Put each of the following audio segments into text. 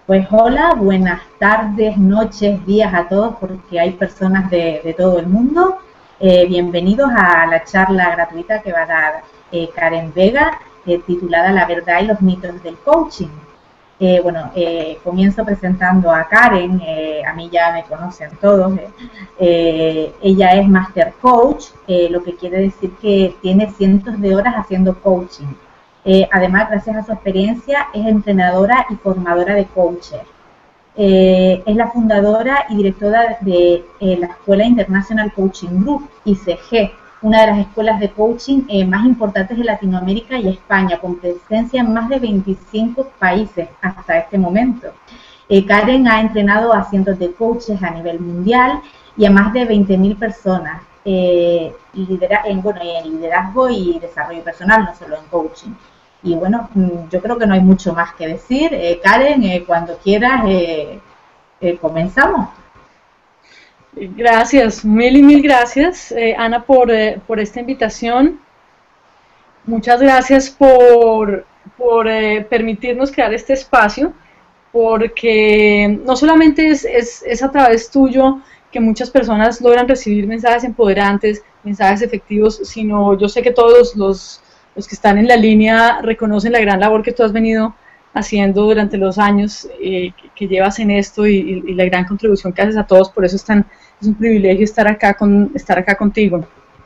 Pues hola, buenas tardes, noches, días a todos, porque hay personas de todo el mundo. Bienvenidos a la charla gratuita que va a dar Karen Vega, titulada La verdad y los mitos del coaching. Comienzo presentando a Karen, a mí ya me conocen todos. Ella es Master Coach, lo que quiere decir que tiene cientos de horas haciendo coaching. Además, gracias a su experiencia, es entrenadora y formadora de coaches. Es la fundadora y directora de la Escuela International Coaching Group, ICG, una de las escuelas de coaching más importantes de Latinoamérica y España, con presencia en más de 25 países hasta este momento. Karen ha entrenado a cientos de coaches a nivel mundial y a más de 20.000 personas en liderazgo y desarrollo personal, no solo en coaching. Y bueno, yo creo que no hay mucho más que decir. Karen, cuando quieras, comenzamos. Gracias, mil gracias, Ana, por esta invitación. Muchas gracias por permitirnos crear este espacio, porque no solamente es a través tuyo que muchas personas logran recibir mensajes empoderantes, mensajes efectivos, sino yo sé que todos los que están en la línea reconocen la gran labor que tú has venido haciendo durante los años que llevas en esto y la gran contribución que haces a todos. Por eso es un privilegio estar acá contigo.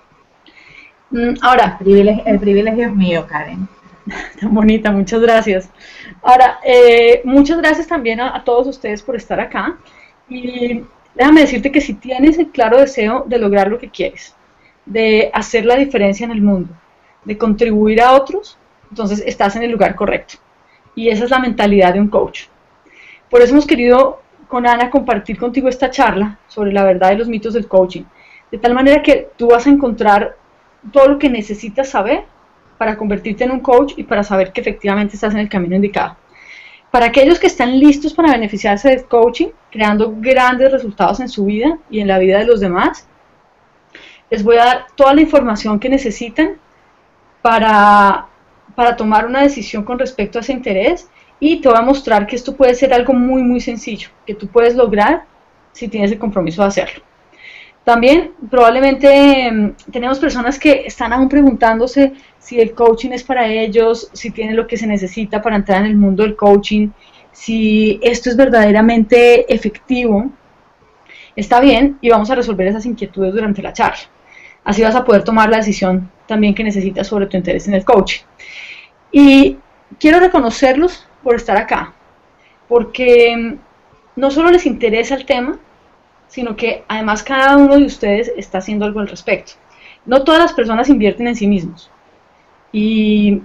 Ahora, el privilegio es mío, Karen. Tan bonita, muchas gracias. Ahora, muchas gracias también a todos ustedes por estar acá. Y déjame decirte que si tienes el claro deseo de lograr lo que quieres, de hacer la diferencia en el mundo, de contribuir a otros, entonces estás en el lugar correcto. Y esa es la mentalidad de un coach. Por eso hemos querido con Ana compartir contigo esta charla sobre la verdad y los mitos del coaching, de tal manera que tú vas a encontrar todo lo que necesitas saber para convertirte en un coach y para saber que efectivamente estás en el camino indicado. Para aquellos que están listos para beneficiarse del coaching, creando grandes resultados en su vida y en la vida de los demás, les voy a dar toda la información que necesitan para tomar una decisión con respecto a ese interés, y te voy a mostrar que esto puede ser algo muy sencillo, que tú puedes lograr si tienes el compromiso de hacerlo. También probablemente tenemos personas que están aún preguntándose si el coaching es para ellos, si tienen lo que se necesita para entrar en el mundo del coaching, si esto es verdaderamente efectivo. Está bien, y vamos a resolver esas inquietudes durante la charla. Así vas a poder tomar la decisión también que necesitas sobre tu interés en el coaching. Y quiero reconocerlos por estar acá, porque no solo les interesa el tema, sino que además cada uno de ustedes está haciendo algo al respecto. No todas las personas invierten en sí mismos y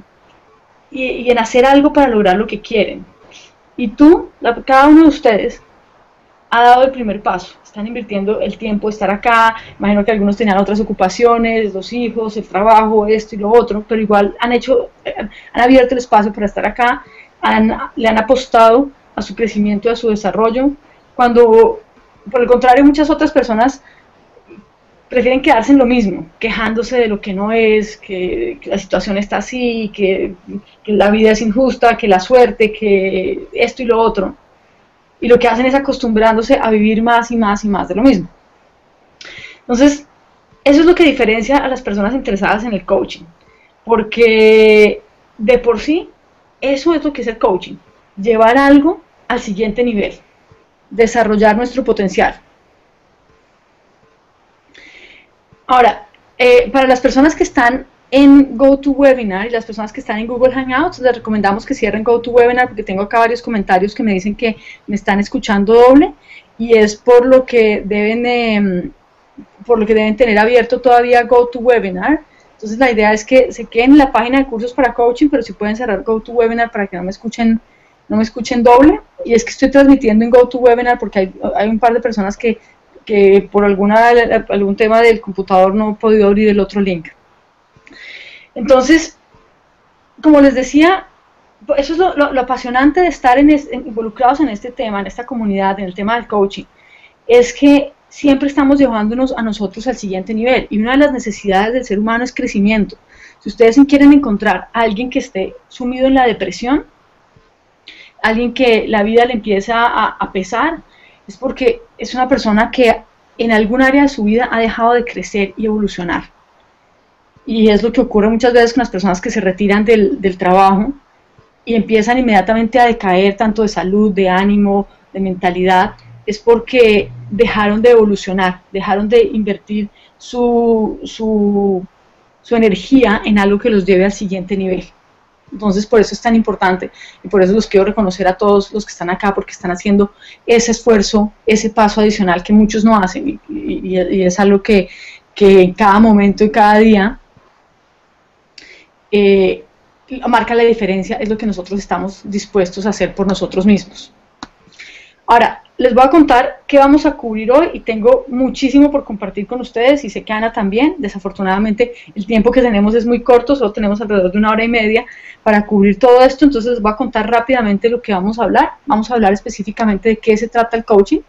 en hacer algo para lograr lo que quieren. Y cada uno de ustedes ha dado el primer paso, están invirtiendo el tiempo de estar acá. Imagino que algunos tenían otras ocupaciones, los hijos, el trabajo, esto y lo otro, pero igual han abierto el espacio para estar acá, le han apostado a su crecimiento y a su desarrollo, cuando por el contrario muchas otras personas prefieren quedarse en lo mismo, quejándose de lo que no es, que la situación está así, que la vida es injusta, que la suerte, que esto y lo otro. Y lo que hacen es acostumbrándose a vivir más y más de lo mismo. Entonces, eso es lo que diferencia a las personas interesadas en el coaching, porque de por sí, eso es lo que es el coaching, llevar algo al siguiente nivel, desarrollar nuestro potencial. Ahora, para las personas que están en GoToWebinar y las personas que están en Google Hangouts, les recomendamos que cierren GoToWebinar, porque tengo acá varios comentarios que me dicen que me están escuchando doble, y es por lo que deben tener abierto todavía GoToWebinar. Entonces la idea es que se queden en la página de cursos para coaching, pero si pueden cerrar GoToWebinar para que no me escuchen doble. Y es que estoy transmitiendo en GoToWebinar porque hay un par de personas que por algún tema del computador no he podido abrir el otro link. Entonces, como les decía, eso es lo apasionante de estar involucrados en este tema, en esta comunidad, en el tema del coaching, es que siempre estamos llevándonos a nosotros al siguiente nivel, y una de las necesidades del ser humano es crecimiento. Si ustedes quieren encontrar a alguien que esté sumido en la depresión, alguien que la vida le empieza a pesar, es porque es una persona que en algún área de su vida ha dejado de crecer y evolucionar. Y es lo que ocurre muchas veces con las personas que se retiran del trabajo y empiezan inmediatamente a decaer tanto de salud, de ánimo, de mentalidad, es porque dejaron de evolucionar, dejaron de invertir su energía en algo que los lleve al siguiente nivel. Entonces, por eso es tan importante y por eso los quiero reconocer a todos los que están acá, porque están haciendo ese esfuerzo, ese paso adicional que muchos no hacen y es algo que en cada momento y cada día marca la diferencia, es lo que nosotros estamos dispuestos a hacer por nosotros mismos. Ahora, les voy a contar qué vamos a cubrir hoy y tengo muchísimo por compartir con ustedes y sé que Ana también. Desafortunadamente el tiempo que tenemos es muy corto, solo tenemos alrededor de 1 hora y media para cubrir todo esto, entonces les voy a contar rápidamente lo que vamos a hablar. Vamos a hablar específicamente de qué se trata el coaching,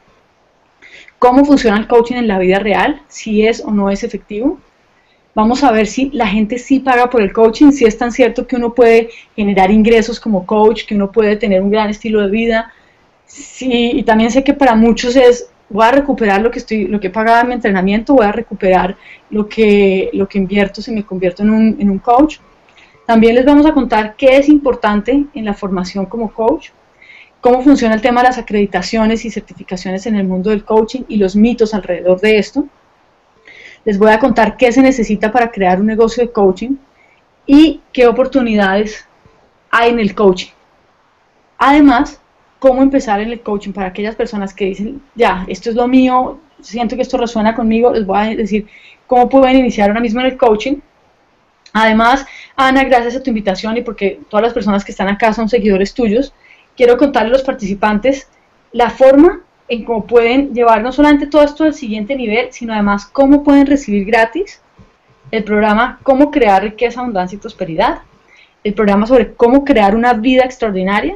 cómo funciona el coaching en la vida real, si es o no es efectivo. Vamos a ver si la gente sí paga por el coaching, si es tan cierto que uno puede generar ingresos como coach, que uno puede tener un gran estilo de vida. Sí, y también sé que para muchos es, voy a recuperar lo que he pagado en mi entrenamiento, voy a recuperar lo que invierto si me convierto en un coach. También les vamos a contar qué es importante en la formación como coach, cómo funciona el tema de las acreditaciones y certificaciones en el mundo del coaching y los mitos alrededor de esto. Les voy a contar qué se necesita para crear un negocio de coaching y qué oportunidades hay en el coaching. Además, cómo empezar en el coaching para aquellas personas que dicen, ya, esto es lo mío, siento que esto resuena conmigo, les voy a decir cómo pueden iniciar ahora mismo en el coaching. Además, Ana, gracias a tu invitación y porque todas las personas que están acá son seguidores tuyos, quiero contarles a los participantes la forma en cómo pueden llevar no solamente todo esto al siguiente nivel, sino además cómo pueden recibir gratis el programa Cómo crear riqueza, abundancia y prosperidad, el programa sobre cómo crear una vida extraordinaria.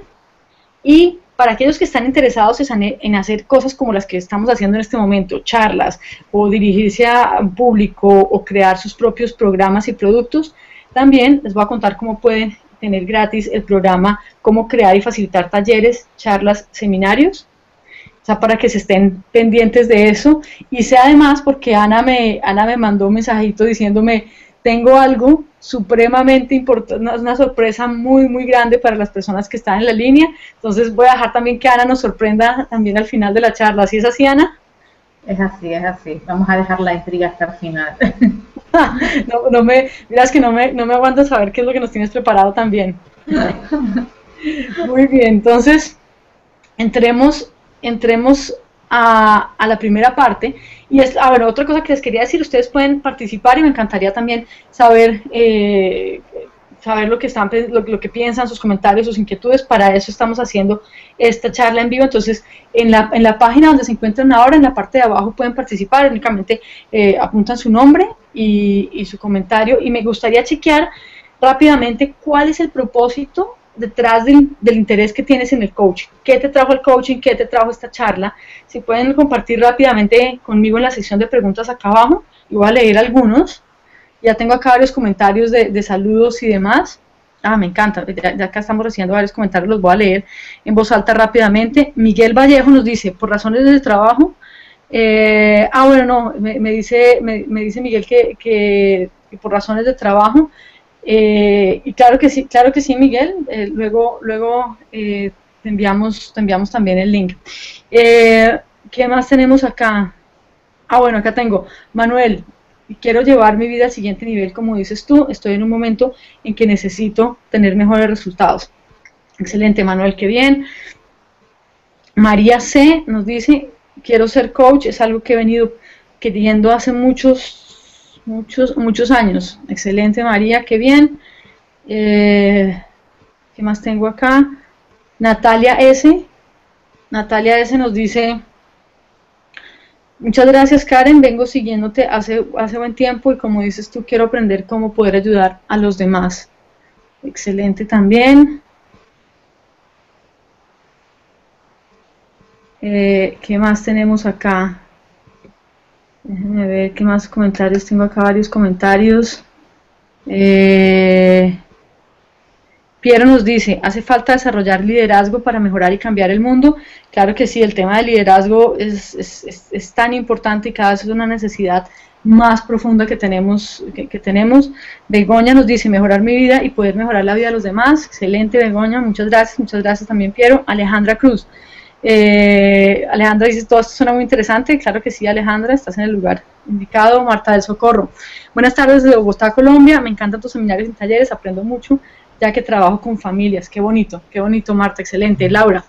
Y para aquellos que están interesados en hacer cosas como las que estamos haciendo en este momento, charlas o dirigirse a un público o crear sus propios programas y productos, también les voy a contar cómo pueden tener gratis el programa Cómo crear y facilitar talleres, charlas, seminarios. O sea, para que se estén pendientes de eso. Y sé además porque Ana me mandó un mensajito diciéndome, tengo algo supremamente importante, una sorpresa muy, muy grande para las personas que están en la línea. Entonces voy a dejar también que Ana nos sorprenda también al final de la charla. ¿Así es así, Ana? Es así, es así. Vamos a dejar la intriga hasta el final. Miras que no me aguanto saber qué es lo que nos tienes preparado también. Muy bien, entonces entremos a la primera parte. Y es, bueno, otra cosa que les quería decir, ustedes pueden participar y me encantaría también saber lo que piensan, sus comentarios, sus inquietudes. Para eso estamos haciendo esta charla en vivo. Entonces, en la página donde se encuentran ahora, en la parte de abajo pueden participar, únicamente apuntan su nombre y su comentario. Y me gustaría chequear rápidamente cuál es el propósito detrás del interés que tienes en el coaching. ¿Qué te trajo el coaching? ¿Qué te trajo esta charla? Si pueden compartir rápidamente conmigo en la sección de preguntas acá abajo, y voy a leer algunos. Ya tengo acá varios comentarios de saludos y demás. Me encanta, ya acá estamos recibiendo varios comentarios, los voy a leer en voz alta rápidamente. Miguel Vallejo nos dice, por razones de trabajo, bueno, no, me dice Miguel que por razones de trabajo. Y claro que sí, Miguel, luego te enviamos también el link. ¿Qué más tenemos acá? Bueno, acá tengo, Manuel, quiero llevar mi vida al siguiente nivel, como dices tú, estoy en un momento en que necesito tener mejores resultados. Excelente, Manuel, qué bien. María C. nos dice, quiero ser coach, es algo que he venido queriendo hace muchos años. Excelente, María, qué bien. ¿Qué más tengo acá? Natalia S. nos dice, muchas gracias, Karen, vengo siguiéndote hace buen tiempo y como dices tú, quiero aprender cómo poder ayudar a los demás. Excelente también. ¿Qué más tenemos acá? Déjenme ver qué más comentarios tengo acá, varios comentarios. Piero nos dice, ¿hace falta desarrollar liderazgo para mejorar y cambiar el mundo? Claro que sí, el tema del liderazgo es tan importante y cada vez es una necesidad más profunda que tenemos. Begoña nos dice, mejorar mi vida y poder mejorar la vida de los demás. Excelente, Begoña, muchas gracias también, Piero. Alejandra Cruz. Alejandra dice, todo esto suena muy interesante. Claro que sí, Alejandra, estás en el lugar indicado. Marta del Socorro. Buenas tardes desde Bogotá, Colombia. Me encantan tus seminarios y talleres, aprendo mucho, ya que trabajo con familias. Qué bonito, Marta, excelente. Laura.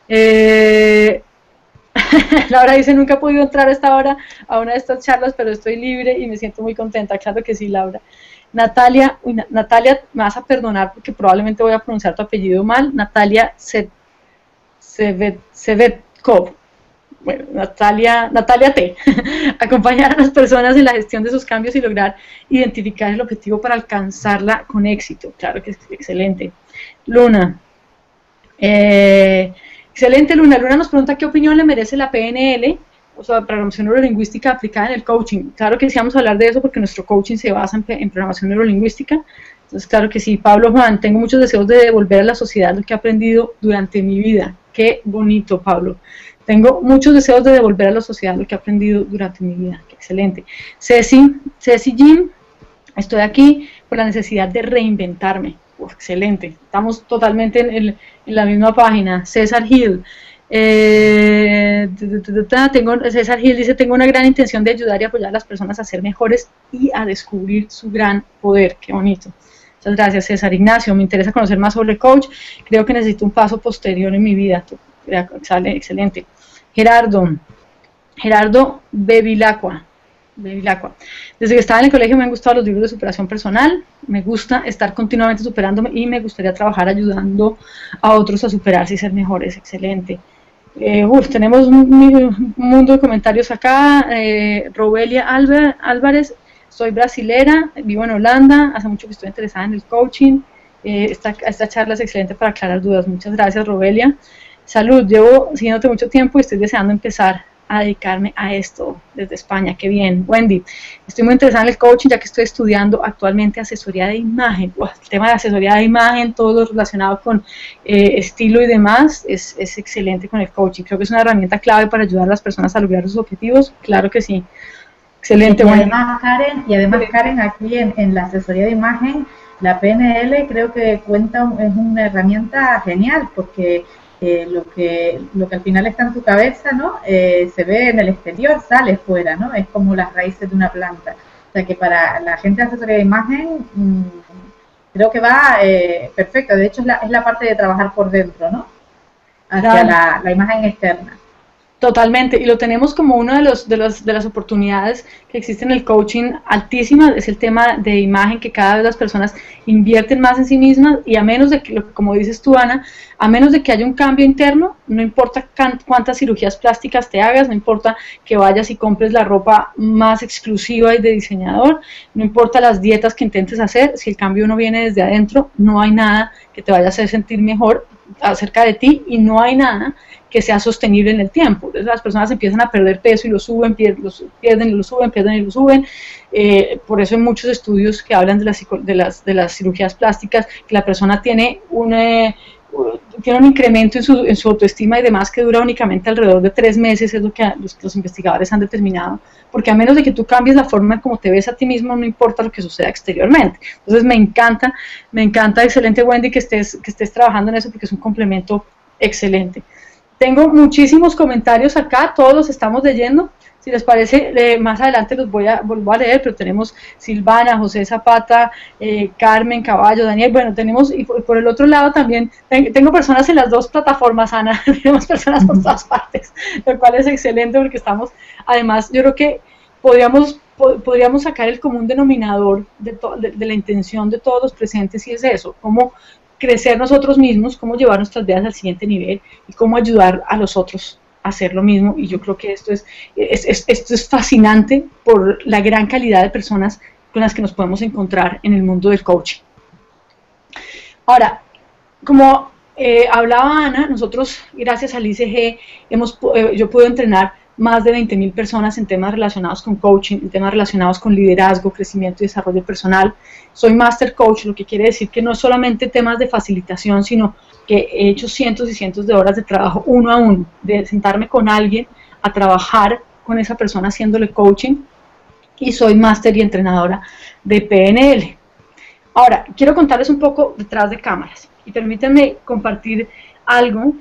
Laura dice, nunca he podido entrar a esta hora a una de estas charlas, pero estoy libre y me siento muy contenta. Claro que sí, Laura. Natalia, Natalia, me vas a perdonar porque probablemente voy a pronunciar tu apellido mal. Natalia Sevetkov. Bueno, Natalia T. Acompañar a las personas en la gestión de sus cambios y lograr identificar el objetivo para alcanzarla con éxito. Claro que es excelente. Luna. Excelente, Luna. Luna nos pregunta qué opinión le merece la PNL, o sea, programación neurolingüística aplicada en el coaching. Claro que sí vamos a hablar de eso porque nuestro coaching se basa en programación neurolingüística. Entonces, claro que sí. Pablo Juan, tengo muchos deseos de devolver a la sociedad lo que he aprendido durante mi vida. Qué bonito, Pablo. Tengo muchos deseos de devolver a la sociedad lo que he aprendido durante mi vida. Qué excelente. Ceci Jim, estoy aquí por la necesidad de reinventarme. Excelente. Estamos totalmente en la misma página. César Hill. César Hill dice, tengo una gran intención de ayudar y apoyar a las personas a ser mejores y a descubrir su gran poder. Qué bonito. Muchas gracias, César. Ignacio, me interesa conocer más sobre coach. Creo que necesito un paso posterior en mi vida. Excelente. Gerardo Bevilacqua. Desde que estaba en el colegio me han gustado los libros de superación personal. Me gusta estar continuamente superándome y me gustaría trabajar ayudando a otros a superarse y ser mejores. Excelente. Tenemos un mundo de comentarios acá. Robelia Álvarez. Soy brasilera, vivo en Holanda, hace mucho que estoy interesada en el coaching. Esta charla es excelente para aclarar dudas. Muchas gracias, Robelia. Salud, llevo siguiéndote mucho tiempo y estoy deseando empezar a dedicarme a esto desde España. Qué bien. Wendy, estoy muy interesada en el coaching ya que estoy estudiando actualmente asesoría de imagen. El tema de asesoría de imagen, todo lo relacionado con estilo y demás, es excelente con el coaching. Creo que es una herramienta clave para ayudar a las personas a lograr sus objetivos. Claro que sí. Excelente. Y además, Karen, aquí en la asesoría de imagen, la PNL creo que es una herramienta genial, porque lo que al final está en tu cabeza, ¿no? Se ve en el exterior, sale fuera, ¿no? Es como las raíces de una planta. O sea que para la gente de asesoría de imagen, creo que va perfecto. De hecho, es la parte de trabajar por dentro, ¿no? Hacia la imagen externa. Totalmente, y lo tenemos como una de las oportunidades que existen en el coaching altísima, es el tema de imagen, que cada vez las personas invierten más en sí mismas, y a menos de que, como dices tú, Ana, a menos de que haya un cambio interno, no importa cuántas cirugías plásticas te hagas, no importa que vayas y compres la ropa más exclusiva y de diseñador, no importa las dietas que intentes hacer, si el cambio no viene desde adentro, no hay nada que te vaya a hacer sentir mejor acerca de ti, y no hay nada que sea sostenible en el tiempo. Entonces las personas empiezan a perder peso y lo suben, pierden y lo suben. Por eso hay muchos estudios que hablan de las cirugías plásticas, que la persona tiene un incremento en su autoestima y demás que dura únicamente alrededor de 3 meses, es lo que los investigadores han determinado, porque a menos de que tú cambies la forma en cómo te ves a ti mismo, no importa lo que suceda exteriormente. Entonces me encanta, excelente, Wendy, que estés trabajando en eso, porque es un complemento excelente. Tengo muchísimos comentarios acá, todos los estamos leyendo. Si les parece, más adelante los vuelvo a leer, pero tenemos Silvana, José Zapata, Carmen Caballo, Daniel. Bueno, tenemos, y por el otro lado también, tengo personas en las dos plataformas, Ana, tenemos personas por todas partes, lo cual es excelente porque estamos, además, yo creo que podríamos sacar el común denominador de la intención de todos los presentes, y es eso, cómo crecer nosotros mismos, cómo llevar nuestras vidas al siguiente nivel y cómo ayudar a los otros a hacer lo mismo. Y yo creo que esto es fascinante por la gran calidad de personas con las que nos podemos encontrar en el mundo del coaching. Ahora, como hablaba Ana, nosotros, gracias al ICG, yo puedo entrenar más de 20.000 personas en temas relacionados con coaching, en temas relacionados con liderazgo, crecimiento y desarrollo personal. Soy Master Coach, lo que quiere decir que no es solamente temas de facilitación, sino que he hecho cientos y cientos de horas de trabajo uno a uno, de sentarme con alguien a trabajar con esa persona haciéndole coaching, y soy máster y entrenadora de PNL. Ahora, quiero contarles un poco detrás de cámaras y permítanme compartir algo,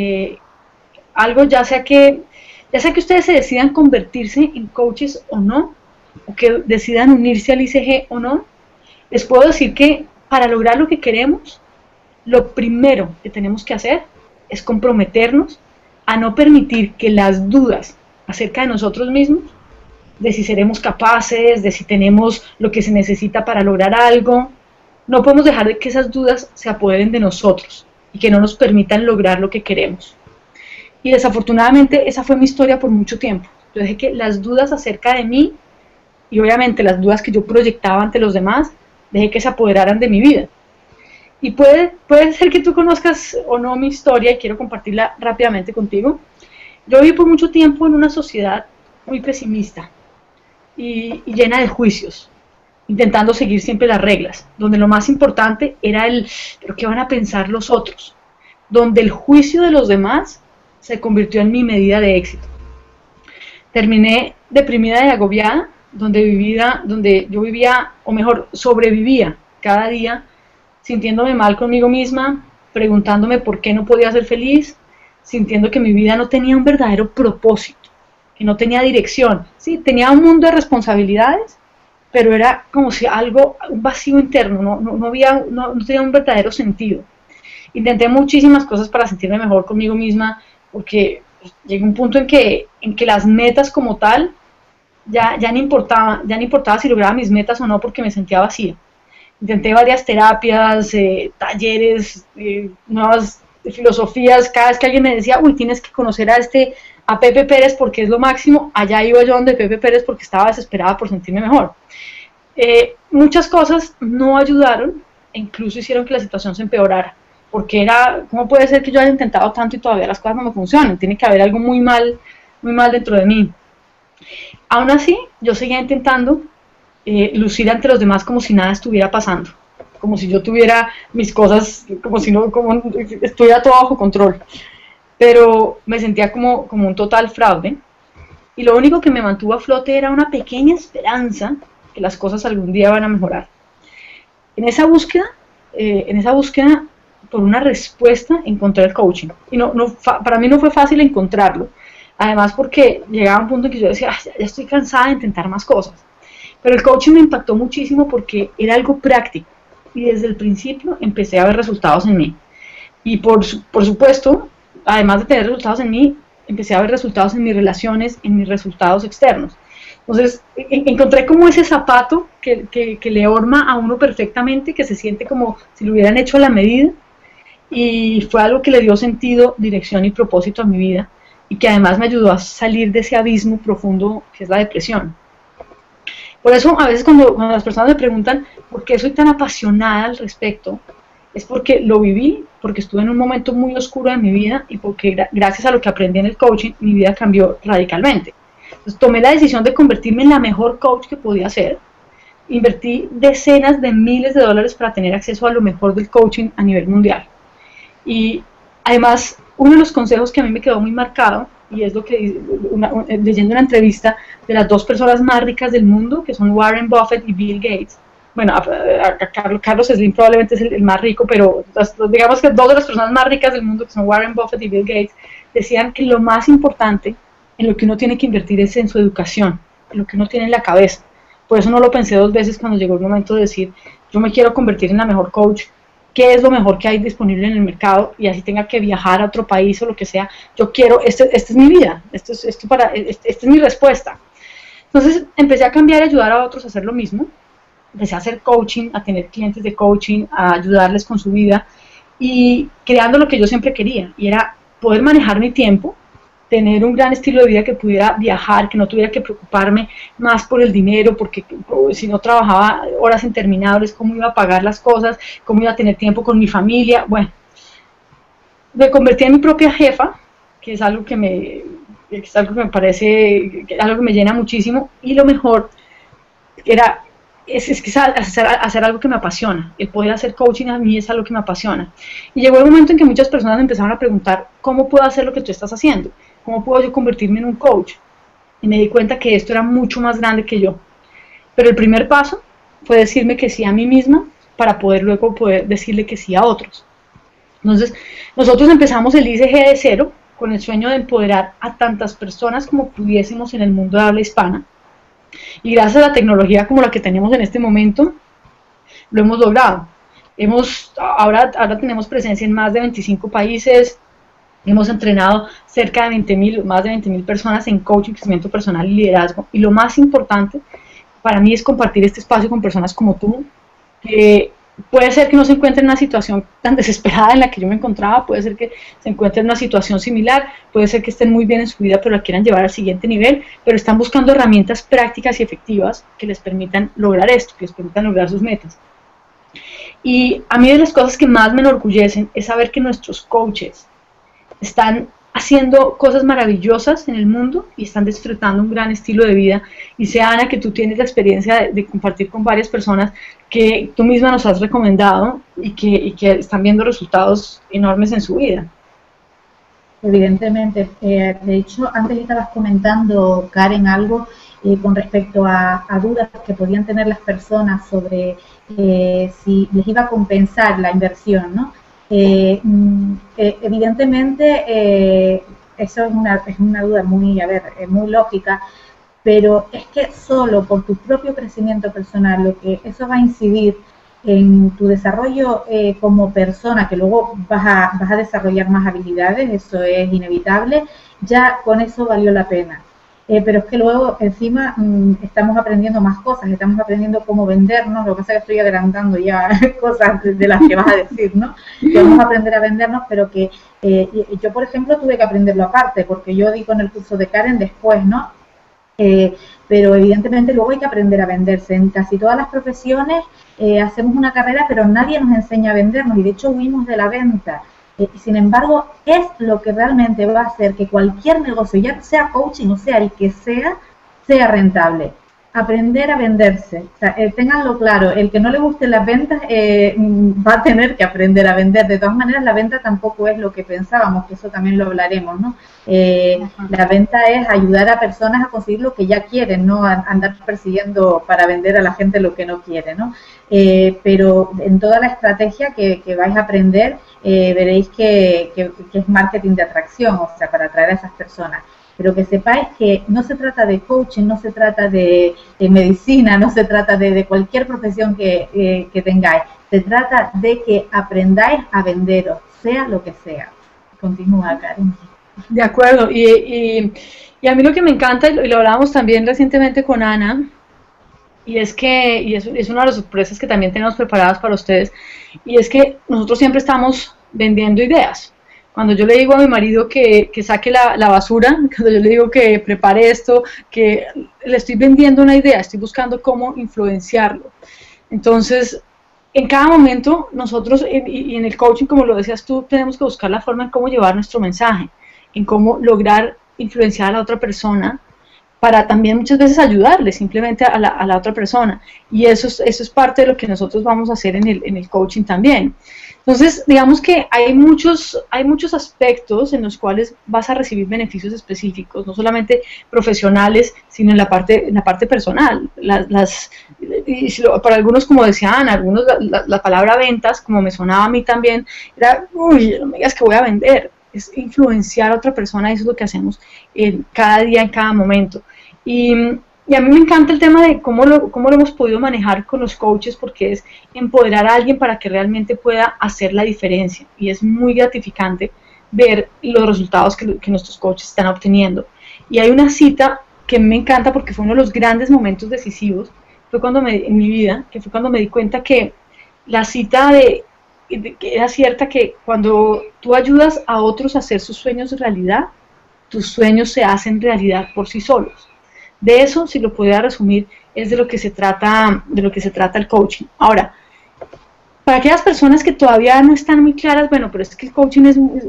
ya sea que ustedes se decidan convertirse en coaches o no, o que decidan unirse al ICG o no. Les puedo decir que para lograr lo que queremos, lo primero que tenemos que hacer es comprometernos a no permitir que las dudas acerca de nosotros mismos, de si seremos capaces, de si tenemos lo que se necesita para lograr algo, no podemos dejar de que esas dudas se apoderen de nosotros y que no nos permitan lograr lo que queremos. Y desafortunadamente esa fue mi historia por mucho tiempo. Yo dejé que las dudas acerca de mí, y obviamente las dudas que yo proyectaba ante los demás, dejé que se apoderaran de mi vida. Y puede ser que tú conozcas o no mi historia, y quiero compartirla rápidamente contigo. Yo viví por mucho tiempo en una sociedad muy pesimista y llena de juicios, intentando seguir siempre las reglas, donde lo más importante era ¿pero qué van a pensar los otros? Donde el juicio de los demás se convirtió en mi medida de éxito. Terminé deprimida y agobiada, donde yo vivía, o mejor, sobrevivía cada día, sintiéndome mal conmigo misma, preguntándome por qué no podía ser feliz, sintiendo que mi vida no tenía un verdadero propósito, que no tenía dirección. Sí, tenía un mundo de responsabilidades, pero era como si un vacío interno, no tenía un verdadero sentido. Intenté muchísimas cosas para sentirme mejor conmigo misma, porque llegué a un punto en que las metas como tal ya no importaba si lograba mis metas o no, porque me sentía vacía. Intenté varias terapias, talleres, nuevas filosofías. Cada vez que alguien me decía, uy, tienes que conocer a Pepe Pérez porque es lo máximo, allá iba yo donde Pepe Pérez porque estaba desesperada por sentirme mejor. Muchas cosas no ayudaron e incluso hicieron que la situación se empeorara, porque ¿cómo puede ser que yo haya intentado tanto y todavía las cosas no me funcionan? Tiene que haber algo muy mal dentro de mí. Aún así, yo seguía intentando lucir ante los demás como si nada estuviera pasando, como si yo tuviera mis cosas, como estuviera todo bajo control, pero me sentía como un total fraude, y lo único que me mantuvo a flote era una pequeña esperanza que las cosas algún día van a mejorar. En esa búsqueda por una respuesta, encontré el coaching, y para mí no fue fácil encontrarlo, además porque llegaba un punto en que yo decía, ya estoy cansada de intentar más cosas. Pero el coaching me impactó muchísimo porque era algo práctico, y desde el principio empecé a ver resultados en mí. Y por supuesto, además de tener resultados en mí, empecé a ver resultados en mis relaciones, en mis resultados externos. Entonces, encontré como ese zapato que le horma a uno perfectamente, que se siente como si lo hubieran hecho a la medida, y fue algo que le dio sentido, dirección y propósito a mi vida, y que además me ayudó a salir de ese abismo profundo que es la depresión. Por eso, a veces cuando las personas me preguntan por qué soy tan apasionada al respecto, es porque lo viví, porque estuve en un momento muy oscuro de mi vida, y porque gracias a lo que aprendí en el coaching, mi vida cambió radicalmente. Entonces, tomé la decisión de convertirme en la mejor coach que podía ser. Invertí decenas de miles de dólares para tener acceso a lo mejor del coaching a nivel mundial. Y además, uno de los consejos que a mí me quedó muy marcado, y es lo que leyendo una entrevista de las dos personas más ricas del mundo, que son Warren Buffett y Bill Gates. Bueno, Carlos Slim probablemente es el más rico, pero digamos que dos de las personas más ricas del mundo, que son Warren Buffett y Bill Gates, decían que lo más importante en lo que uno tiene que invertir es en su educación, en lo que uno tiene en la cabeza. Por eso no lo pensé dos veces cuando llegó el momento de decir, yo me quiero convertir en la mejor coach. ¿Qué es lo mejor que hay disponible en el mercado? Y así tenga que viajar a otro país o lo que sea, yo quiero, esta es mi vida, esta es mi respuesta. Entonces empecé a cambiar y ayudar a otros a hacer lo mismo. Empecé a hacer coaching, a tener clientes de coaching, a ayudarles con su vida, y creando lo que yo siempre quería, y era poder manejar mi tiempo, tener un gran estilo de vida, que pudiera viajar, que no tuviera que preocuparme más por el dinero, porque si no trabajaba horas interminables, cómo iba a pagar las cosas, cómo iba a tener tiempo con mi familia. Bueno, me convertí en mi propia jefa, que es algo que que es algo que me parece, algo que me llena muchísimo, y lo mejor es que hacer algo que me apasiona. El poder hacer coaching a mí es algo que me apasiona. Y llegó el momento en que muchas personas me empezaron a preguntar, ¿cómo puedo hacer lo que tú estás haciendo? ¿Cómo puedo yo convertirme en un coach? Y me di cuenta que esto era mucho más grande que yo. Pero el primer paso fue decirme que sí a mí misma para poder luego poder decirle que sí a otros. Entonces, nosotros empezamos el ICG de cero con el sueño de empoderar a tantas personas como pudiésemos en el mundo de habla hispana. Y gracias a la tecnología como la que tenemos en este momento, lo hemos logrado. Ahora tenemos presencia en más de 25 países, hemos entrenado cerca de más de 20.000 personas en coaching, crecimiento personal y liderazgo. Y lo más importante para mí es compartir este espacio con personas como tú, que puede ser que no se encuentren en una situación tan desesperada en la que yo me encontraba, puede ser que se encuentren en una situación similar, puede ser que estén muy bien en su vida pero la quieran llevar al siguiente nivel, pero están buscando herramientas prácticas y efectivas que les permitan lograr esto, que les permitan lograr sus metas. Y a mí de las cosas que más me enorgullecen es saber que nuestros coaches están haciendo cosas maravillosas en el mundo y están disfrutando un gran estilo de vida. Y sé, Ana, que tú tienes la experiencia de compartir con varias personas que tú misma nos has recomendado y que están viendo resultados enormes en su vida. Evidentemente. De hecho, antes estabas comentando, Karen, algo con respecto a dudas que podían tener las personas sobre si les iba a compensar la inversión, ¿no? Evidentemente eso es una duda muy, muy lógica, pero es que solo por tu propio crecimiento personal, lo que eso va a incidir en tu desarrollo como persona, que luego vas a desarrollar más habilidades, eso es inevitable, ya con eso valió la pena. Pero es que luego encima estamos aprendiendo más cosas, estamos aprendiendo cómo vendernos, lo que pasa es que estoy adelantando ya cosas de las que vas a decir, ¿no? Que vamos a aprender a vendernos, pero que yo, por ejemplo, tuve que aprenderlo aparte, porque yo di con el curso de Karen después, ¿no? Pero evidentemente luego hay que aprender a venderse. En casi todas las profesiones hacemos una carrera, pero nadie nos enseña a vendernos, y de hecho huimos de la venta. Y sin embargo, es lo que realmente va a hacer que cualquier negocio, ya sea coaching o sea el que sea rentable. Aprender a venderse. O sea, ténganlo claro, el que no le gusten las ventas va a tener que aprender a vender. De todas maneras, la venta tampoco es lo que pensábamos, que eso también lo hablaremos, ¿no? La venta es ayudar a personas a conseguir lo que ya quieren, no andar persiguiendo para vender a la gente lo que no quiere, ¿no? Pero en toda la estrategia que vais a aprender, veréis que es marketing de atracción, o sea, para atraer a esas personas. Pero que sepáis que no se trata de coaching, no se trata de medicina, no se trata de cualquier profesión que tengáis. Se trata de que aprendáis a venderos, sea lo que sea. Continúa, Karen. De acuerdo. Y a mí lo que me encanta, y lo hablábamos también recientemente con Ana, y es una de las sorpresas que también tenemos preparadas para ustedes, y es que nosotros siempre estamos vendiendo ideas. Cuando yo le digo a mi marido que saque la basura, cuando yo le digo que prepare esto, que le estoy vendiendo una idea, estoy buscando cómo influenciarlo. Entonces, en cada momento nosotros, y en el coaching, como lo decías tú, tenemos que buscar la forma en cómo llevar nuestro mensaje, en cómo lograr influenciar a la otra persona, para también muchas veces ayudarle simplemente a la otra persona. Y eso es parte de lo que nosotros vamos a hacer en el coaching también. Entonces, digamos que hay muchos aspectos en los cuales vas a recibir beneficios específicos, no solamente profesionales, sino en la parte personal. Para algunos, como decían, algunos la palabra ventas, como me sonaba a mí también, era, uy, no me digas que voy a vender. Es influenciar a otra persona, y eso es lo que hacemos cada día, en cada momento. Y a mí me encanta el tema de cómo lo hemos podido manejar con los coaches, porque es empoderar a alguien para que realmente pueda hacer la diferencia. Y es muy gratificante ver los resultados que nuestros coaches están obteniendo. Y hay una cita que me encanta porque fue uno de los grandes momentos decisivos en mi vida, que fue cuando me di cuenta que la cita que era cierta, que cuando tú ayudas a otros a hacer sus sueños realidad, tus sueños se hacen realidad por sí solos. De eso, si lo pudiera resumir, es de lo que se trata el coaching. Ahora, Para aquellas personas que todavía no están muy claras, bueno, pero es que el coaching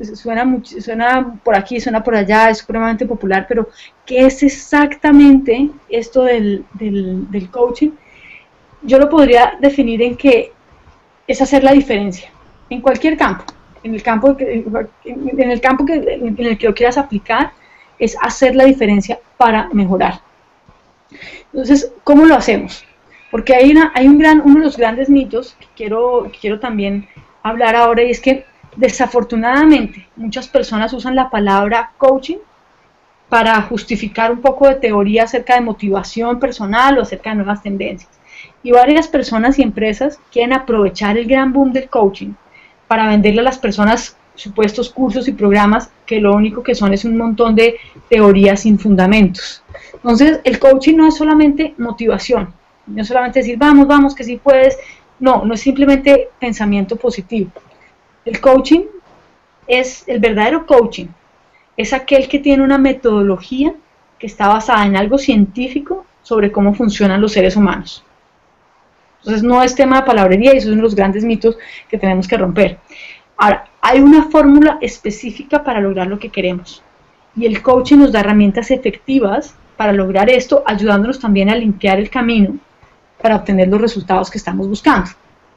suena por aquí, suena por allá, es supremamente popular, pero ¿qué es exactamente esto del coaching? Yo lo podría definir en que es hacer la diferencia, en cualquier campo, en el campo en el que lo quieras aplicar, es hacer la diferencia para mejorar. Entonces, ¿cómo lo hacemos? Porque uno de los grandes mitos que quiero también hablar ahora, y es que desafortunadamente muchas personas usan la palabra coaching para justificar un poco de teoría acerca de motivación personal o acerca de nuevas tendencias. Y varias personas y empresas quieren aprovechar el gran boom del coaching para venderle a las personas supuestos cursos y programas que lo único que son es un montón de teorías sin fundamentos. Entonces, el coaching no es solamente motivación, no es solamente decir, vamos, vamos, que sí puedes. No, no es simplemente pensamiento positivo. El coaching el verdadero coaching es aquel que tiene una metodología que está basada en algo científico sobre cómo funcionan los seres humanos. Entonces, no es tema de palabrería y eso es uno de los grandes mitos que tenemos que romper. Ahora, hay una fórmula específica para lograr lo que queremos. Y el coaching nos da herramientas efectivas para lograr esto, ayudándonos también a limpiar el camino para obtener los resultados que estamos buscando.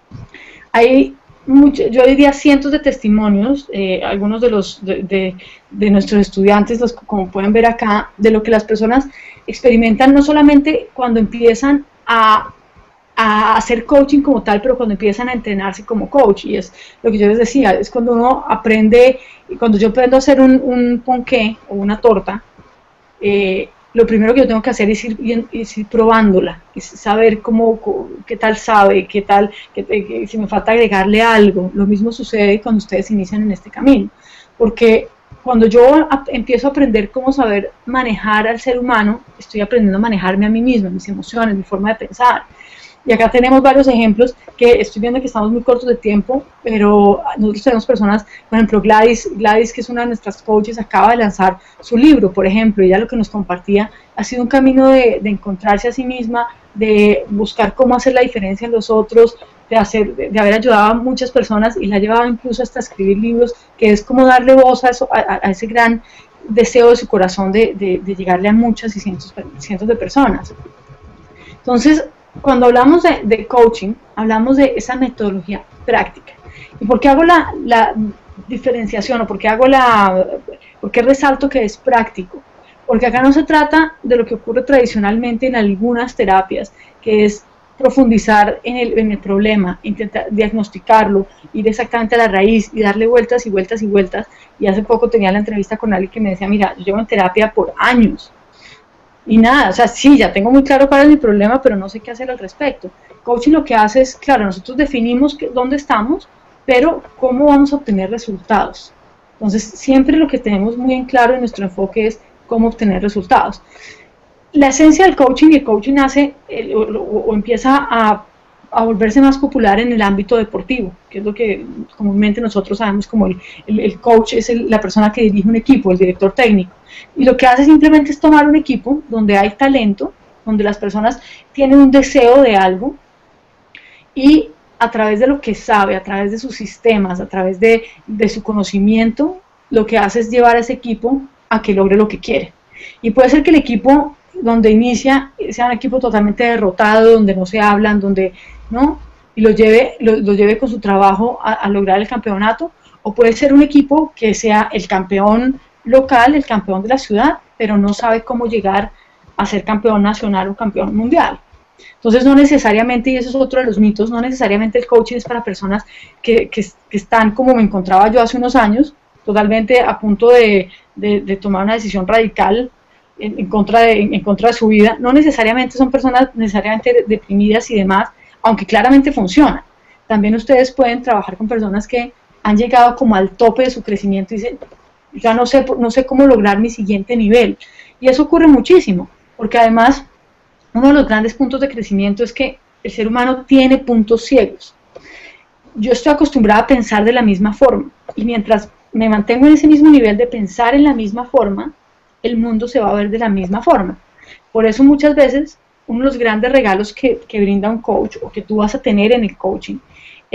Hay yo diría cientos de testimonios, algunos de nuestros estudiantes, como pueden ver acá, de lo que las personas experimentan no solamente cuando empiezan a hacer coaching como tal, pero cuando empiezan a entrenarse como coach, y es lo que yo les decía, es cuando uno aprende, cuando yo aprendo a hacer un ponqué o una torta, lo primero que yo tengo que hacer es ir probándola, es saber qué tal sabe, qué tal, si me falta agregarle algo. Lo mismo sucede cuando ustedes inician en este camino, porque cuando yo empiezo a aprender cómo saber manejar al ser humano, estoy aprendiendo a manejarme a mí misma, mis emociones, mi forma de pensar. Y acá tenemos varios ejemplos que estoy viendo que estamos muy cortos de tiempo, pero nosotros tenemos personas, por ejemplo, Gladys, que es una de nuestras coaches, acaba de lanzar su libro, por ejemplo. Ella lo que nos compartía ha sido un camino de encontrarse a sí misma, de buscar cómo hacer la diferencia en los otros, de haber ayudado a muchas personas y la ha llevado incluso hasta escribir libros, que es como darle voz a ese gran deseo de su corazón de llegarle a muchas y cientos de personas. Entonces, cuando hablamos de coaching, hablamos de esa metodología práctica. ¿Y por qué hago la diferenciación o por qué resalto que es práctico? Porque acá no se trata de lo que ocurre tradicionalmente en algunas terapias, que es profundizar en el problema, intentar diagnosticarlo, ir exactamente a la raíz y darle vueltas y vueltas y vueltas. Y hace poco tenía la entrevista con alguien que me decía, mira, yo llevo en terapia por años. Y nada, o sea, sí, ya tengo muy claro cuál es mi problema, pero no sé qué hacer al respecto. Coaching lo que hace es, claro, nosotros definimos dónde estamos, pero cómo vamos a obtener resultados. Entonces, siempre lo que tenemos muy en claro en nuestro enfoque es cómo obtener resultados. La esencia del coaching, y el coaching nace o empieza a volverse más popular en el ámbito deportivo, que es lo que comúnmente nosotros sabemos como el coach es la persona que dirige un equipo, el director técnico. Y lo que hace simplemente es tomar un equipo donde hay talento, donde las personas tienen un deseo de algo, y a través de lo que sabe, a través de sus sistemas, a través de su conocimiento, lo que hace es llevar a ese equipo a que logre lo que quiere. Y puede ser que el equipo donde inicia sea un equipo totalmente derrotado, donde no se hablan, donde no, y lo lleve con su trabajo a lograr el campeonato, o puede ser un equipo que sea el campeón local, el campeón de la ciudad, pero no sabe cómo llegar a ser campeón nacional o campeón mundial. Entonces no necesariamente, y eso es otro de los mitos, no necesariamente el coaching es para personas que están como me encontraba yo hace unos años, totalmente a punto de tomar una decisión radical en contra de su vida. No necesariamente son personas necesariamente deprimidas y demás, aunque claramente funciona. También ustedes pueden trabajar con personas que han llegado como al tope de su crecimiento y dicen, ya no sé cómo lograr mi siguiente nivel. Y eso ocurre muchísimo, porque además uno de los grandes puntos de crecimiento es que el ser humano tiene puntos ciegos. Yo estoy acostumbrada a pensar de la misma forma, y mientras me mantengo en ese mismo nivel de pensar en la misma forma, el mundo se va a ver de la misma forma. Por eso muchas veces uno de los grandes regalos que brinda un coach o que tú vas a tener en el coaching es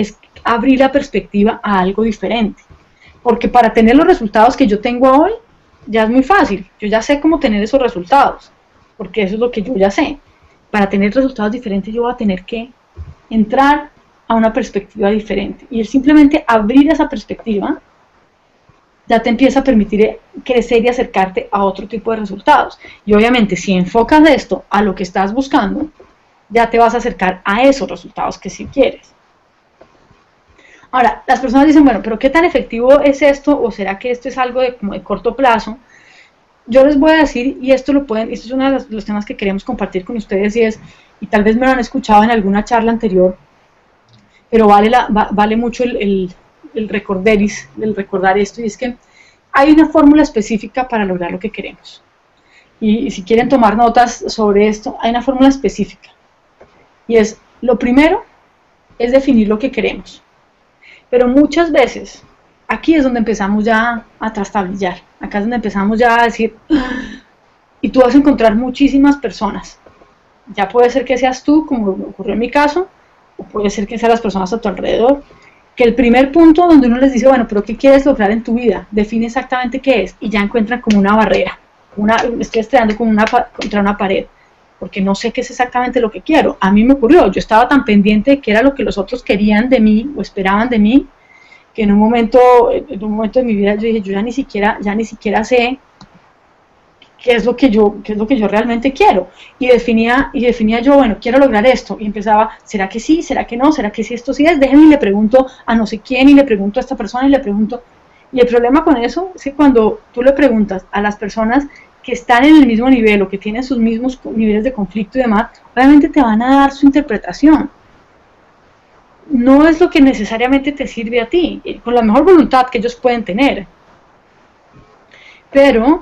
abrir la perspectiva a algo diferente. Porque para tener los resultados que yo tengo hoy, ya es muy fácil. Yo ya sé cómo tener esos resultados, porque eso es lo que yo ya sé. Para tener resultados diferentes yo voy a tener que entrar a una perspectiva diferente. Y el simplemente abrir esa perspectiva ya te empieza a permitir crecer y acercarte a otro tipo de resultados. Y obviamente si enfocas esto a lo que estás buscando, ya te vas a acercar a esos resultados que sí quieres. Ahora, las personas dicen, bueno, pero ¿qué tan efectivo es esto? ¿O será que esto es algo como de corto plazo? Yo les voy a decir, y esto es uno de los temas que queremos compartir con ustedes, y tal vez me lo han escuchado en alguna charla anterior, pero vale mucho el recordar esto, y es que hay una fórmula específica para lograr lo que queremos. Y si quieren tomar notas sobre esto, hay una fórmula específica. Y es, lo primero es definir lo que queremos. Pero muchas veces, aquí es donde empezamos ya a trastabillar. Acá es donde empezamos ya a decir, y tú vas a encontrar muchísimas personas. Ya puede ser que seas tú, como ocurrió en mi caso, o puede ser que sean las personas a tu alrededor, que el primer punto donde uno les dice, bueno, pero ¿qué quieres lograr en tu vida? Define exactamente qué es, y ya encuentran como una barrera, estoy estrellando contra una pared, porque no sé qué es exactamente lo que quiero. A mí me ocurrió, yo estaba tan pendiente de qué era lo que los otros querían de mí, o esperaban de mí, que en un momento de mi vida yo dije, yo ya ni siquiera sé qué es lo que yo realmente quiero, y definía yo, bueno, quiero lograr esto, y empezaba, ¿será que sí? ¿Será que no? ¿Será que sí esto sí es? Déjenme y le pregunto a no sé quién, y le pregunto a esta persona, y le pregunto, y el problema con eso es que cuando tú le preguntas a las personas que están en el mismo nivel, o que tienen sus mismos niveles de conflicto y demás, obviamente te van a dar su interpretación. No es lo que necesariamente te sirve a ti, con la mejor voluntad que ellos pueden tener, pero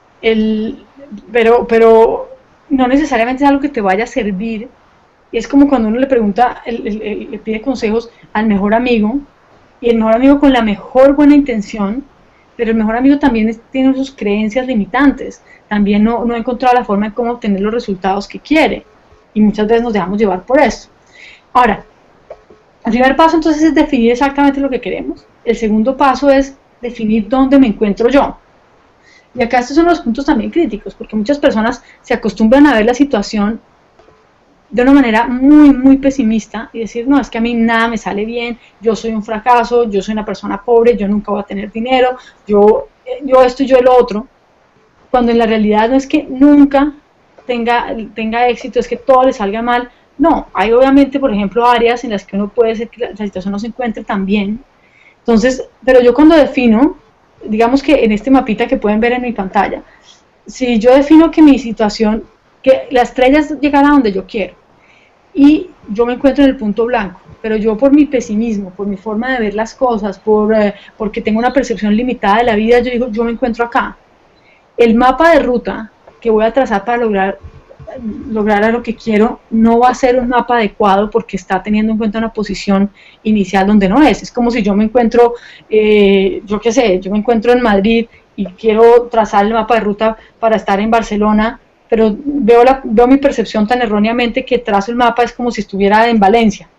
no necesariamente es algo que te vaya a servir. Y es como cuando uno le pregunta, le pide consejos al mejor amigo, y el mejor amigo con la mejor buena intención, pero el mejor amigo también tiene sus creencias limitantes, también no ha encontrado la forma de cómo obtener los resultados que quiere, y muchas veces nos dejamos llevar por eso. Ahora, el primer paso entonces es definir exactamente lo que queremos. El segundo paso es definir dónde me encuentro yo. Y acá estos son los puntos también críticos, porque muchas personas se acostumbran a ver la situación de una manera muy, muy pesimista y decir, no, es que a mí nada me sale bien, yo soy un fracaso, yo soy una persona pobre, yo nunca voy a tener dinero, yo esto y yo lo otro, cuando en la realidad no es que nunca tenga éxito, es que todo le salga mal. No, hay obviamente, por ejemplo, áreas en las que uno puede ser que la situación no se encuentre tan bien. Entonces, pero yo cuando defino, digamos que en este mapita que pueden ver en mi pantalla, si yo defino que mi situación, que la estrella es llegar a donde yo quiero, y yo me encuentro en el punto blanco, pero yo por mi pesimismo, por mi forma de ver las cosas, porque tengo una percepción limitada de la vida, yo digo, yo me encuentro acá. El mapa de ruta que voy a trazar para lograr a lo que quiero no va a ser un mapa adecuado porque está teniendo en cuenta una posición inicial donde no es. Es como si yo me encuentro, yo qué sé, yo me encuentro en Madrid y quiero trazar el mapa de ruta para estar en Barcelona, pero veo mi percepción tan erróneamente que trazo el mapa es como si estuviera en Valencia.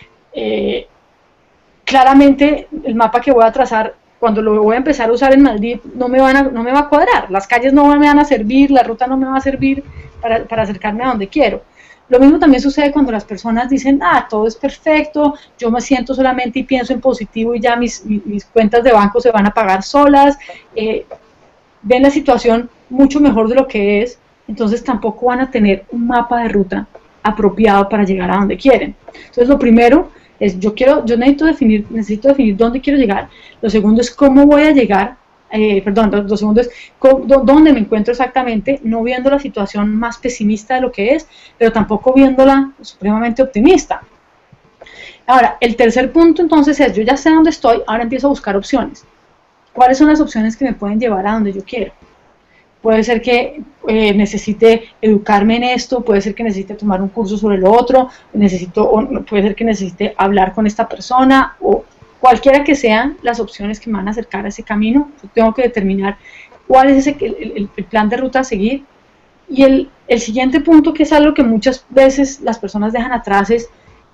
Claramente el mapa que voy a trazar, cuando lo voy a empezar a usar en Madrid, no me va a cuadrar, las calles no me van a servir, la ruta no me va a servir para acercarme a donde quiero. Lo mismo también sucede cuando las personas dicen, todo es perfecto, yo me siento solamente y pienso en positivo y ya mis cuentas de banco se van a pagar solas, ven la situación mucho mejor de lo que es, entonces tampoco van a tener un mapa de ruta apropiado para llegar a donde quieren. Entonces lo primero es, necesito definir dónde quiero llegar. Lo segundo es cómo voy a llegar, lo segundo es dónde me encuentro exactamente, no viendo la situación más pesimista de lo que es, pero tampoco viéndola supremamente optimista. Ahora, el tercer punto entonces es, yo ya sé dónde estoy, ahora empiezo a buscar opciones. ¿Cuáles son las opciones que me pueden llevar a donde yo quiero? Puede ser que necesite educarme en esto, puede ser que necesite tomar un curso sobre lo otro, puede ser que necesite hablar con esta persona, o cualquiera que sean las opciones que me van a acercar a ese camino. Yo tengo que determinar cuál es el plan de ruta a seguir. Y el siguiente punto, que es algo que muchas veces las personas dejan atrás, es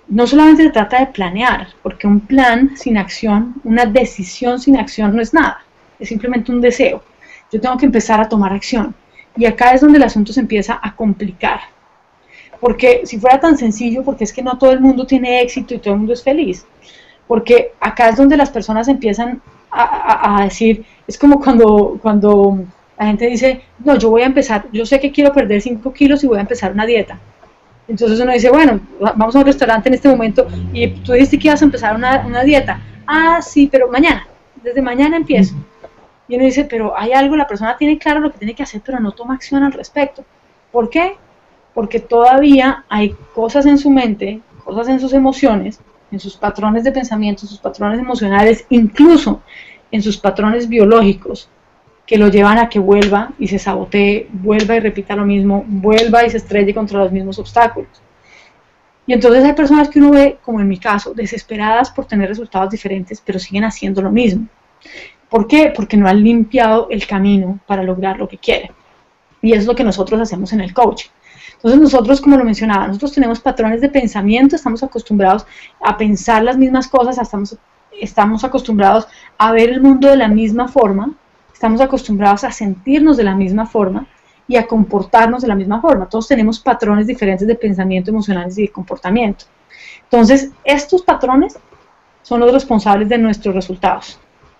no solamente se trata de planear, porque un plan sin acción, una decisión sin acción no es nada, es simplemente un deseo. Yo tengo que empezar a tomar acción. Y acá es donde el asunto se empieza a complicar. Porque si fuera tan sencillo, porque es que no todo el mundo tiene éxito y todo el mundo es feliz. Porque acá es donde las personas empiezan a decir, es como cuando la gente dice, no, yo voy a empezar, yo sé que quiero perder 5 kilos y voy a empezar una dieta. Entonces uno dice, bueno, vamos a un restaurante en este momento y tú dijiste que ibas a empezar una dieta. Ah, sí, pero mañana, desde mañana empiezo. Y uno dice, pero hay algo, la persona tiene claro lo que tiene que hacer, pero no toma acción al respecto. ¿Por qué? Porque todavía hay cosas en su mente, cosas en sus emociones, en sus patrones de pensamiento, en sus patrones emocionales, incluso en sus patrones biológicos, que lo llevan a que vuelva y se sabotee, vuelva y repita lo mismo, vuelva y se estrelle contra los mismos obstáculos. Y entonces hay personas que uno ve, como en mi caso, desesperadas por tener resultados diferentes, pero siguen haciendo lo mismo. ¿Por qué? Porque no han limpiado el camino para lograr lo que quieren. Y eso es lo que nosotros hacemos en el coaching. Entonces nosotros, como lo mencionaba, nosotros tenemos patrones de pensamiento, estamos acostumbrados a pensar las mismas cosas, estamos acostumbrados a ver el mundo de la misma forma, estamos acostumbrados a sentirnos de la misma forma y a comportarnos de la misma forma. Todos tenemos patrones diferentes de pensamiento, emocionales y de comportamiento. Entonces, estos patrones son los responsables de nuestros resultados.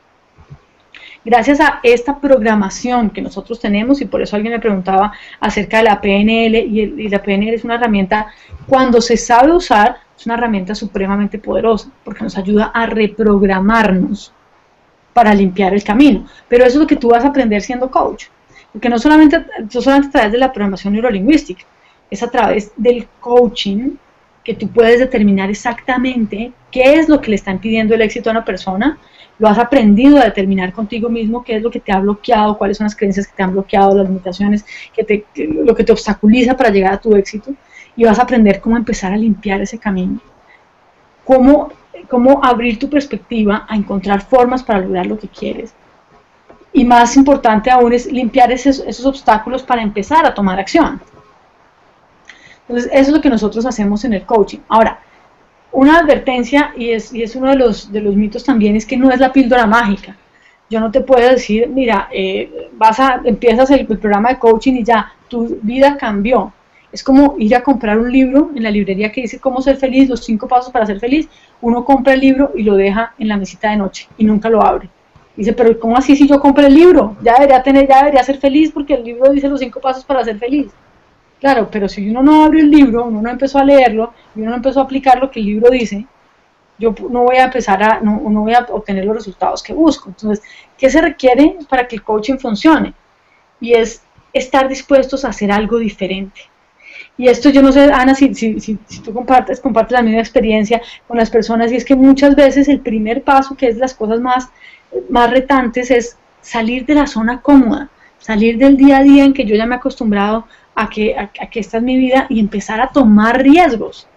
Gracias a esta programación que nosotros tenemos, y por eso alguien me preguntaba acerca de la PNL, y la PNL es una herramienta, cuando se sabe usar, es una herramienta supremamente poderosa, porque nos ayuda a reprogramarnos para limpiar el camino. Pero eso es lo que tú vas a aprender siendo coach, porque no solamente a través de la programación neurolingüística, es a través del coaching que tú puedes determinar exactamente qué es lo que le está impidiendo el éxito a una persona. Lo has aprendido a determinar contigo mismo qué es lo que te ha bloqueado, cuáles son las creencias que te han bloqueado, las limitaciones, lo que te obstaculiza para llegar a tu éxito, y vas a aprender cómo empezar a limpiar ese camino, cómo abrir tu perspectiva a encontrar formas para lograr lo que quieres. Y más importante aún es limpiar esos obstáculos para empezar a tomar acción. Entonces, eso es lo que nosotros hacemos en el coaching. Ahora, una advertencia, y es uno de los mitos también, es que no es la píldora mágica. Yo no te puedo decir, mira, empiezas el programa de coaching y ya, tu vida cambió. Es como ir a comprar un libro en la librería que dice cómo ser feliz, los 5 pasos para ser feliz. Uno compra el libro y lo deja en la mesita de noche y nunca lo abre. Dice, pero ¿cómo así si yo compré el libro? Ya debería ser feliz porque el libro dice los 5 pasos para ser feliz. Claro, pero si uno no abre el libro, uno no empezó a leerlo y uno no empezó a aplicar lo que el libro dice, yo no voy a no voy a obtener los resultados que busco. Entonces, ¿qué se requiere para que el coaching funcione? Y es estar dispuestos a hacer algo diferente. Y esto yo no sé, Ana, si tú compartes la misma experiencia con las personas, y es que muchas veces el primer paso, que es las cosas más retantes, es salir de la zona cómoda, salir del día a día en que yo ya me he acostumbrado a que esta es mi vida, y empezar a tomar riesgos.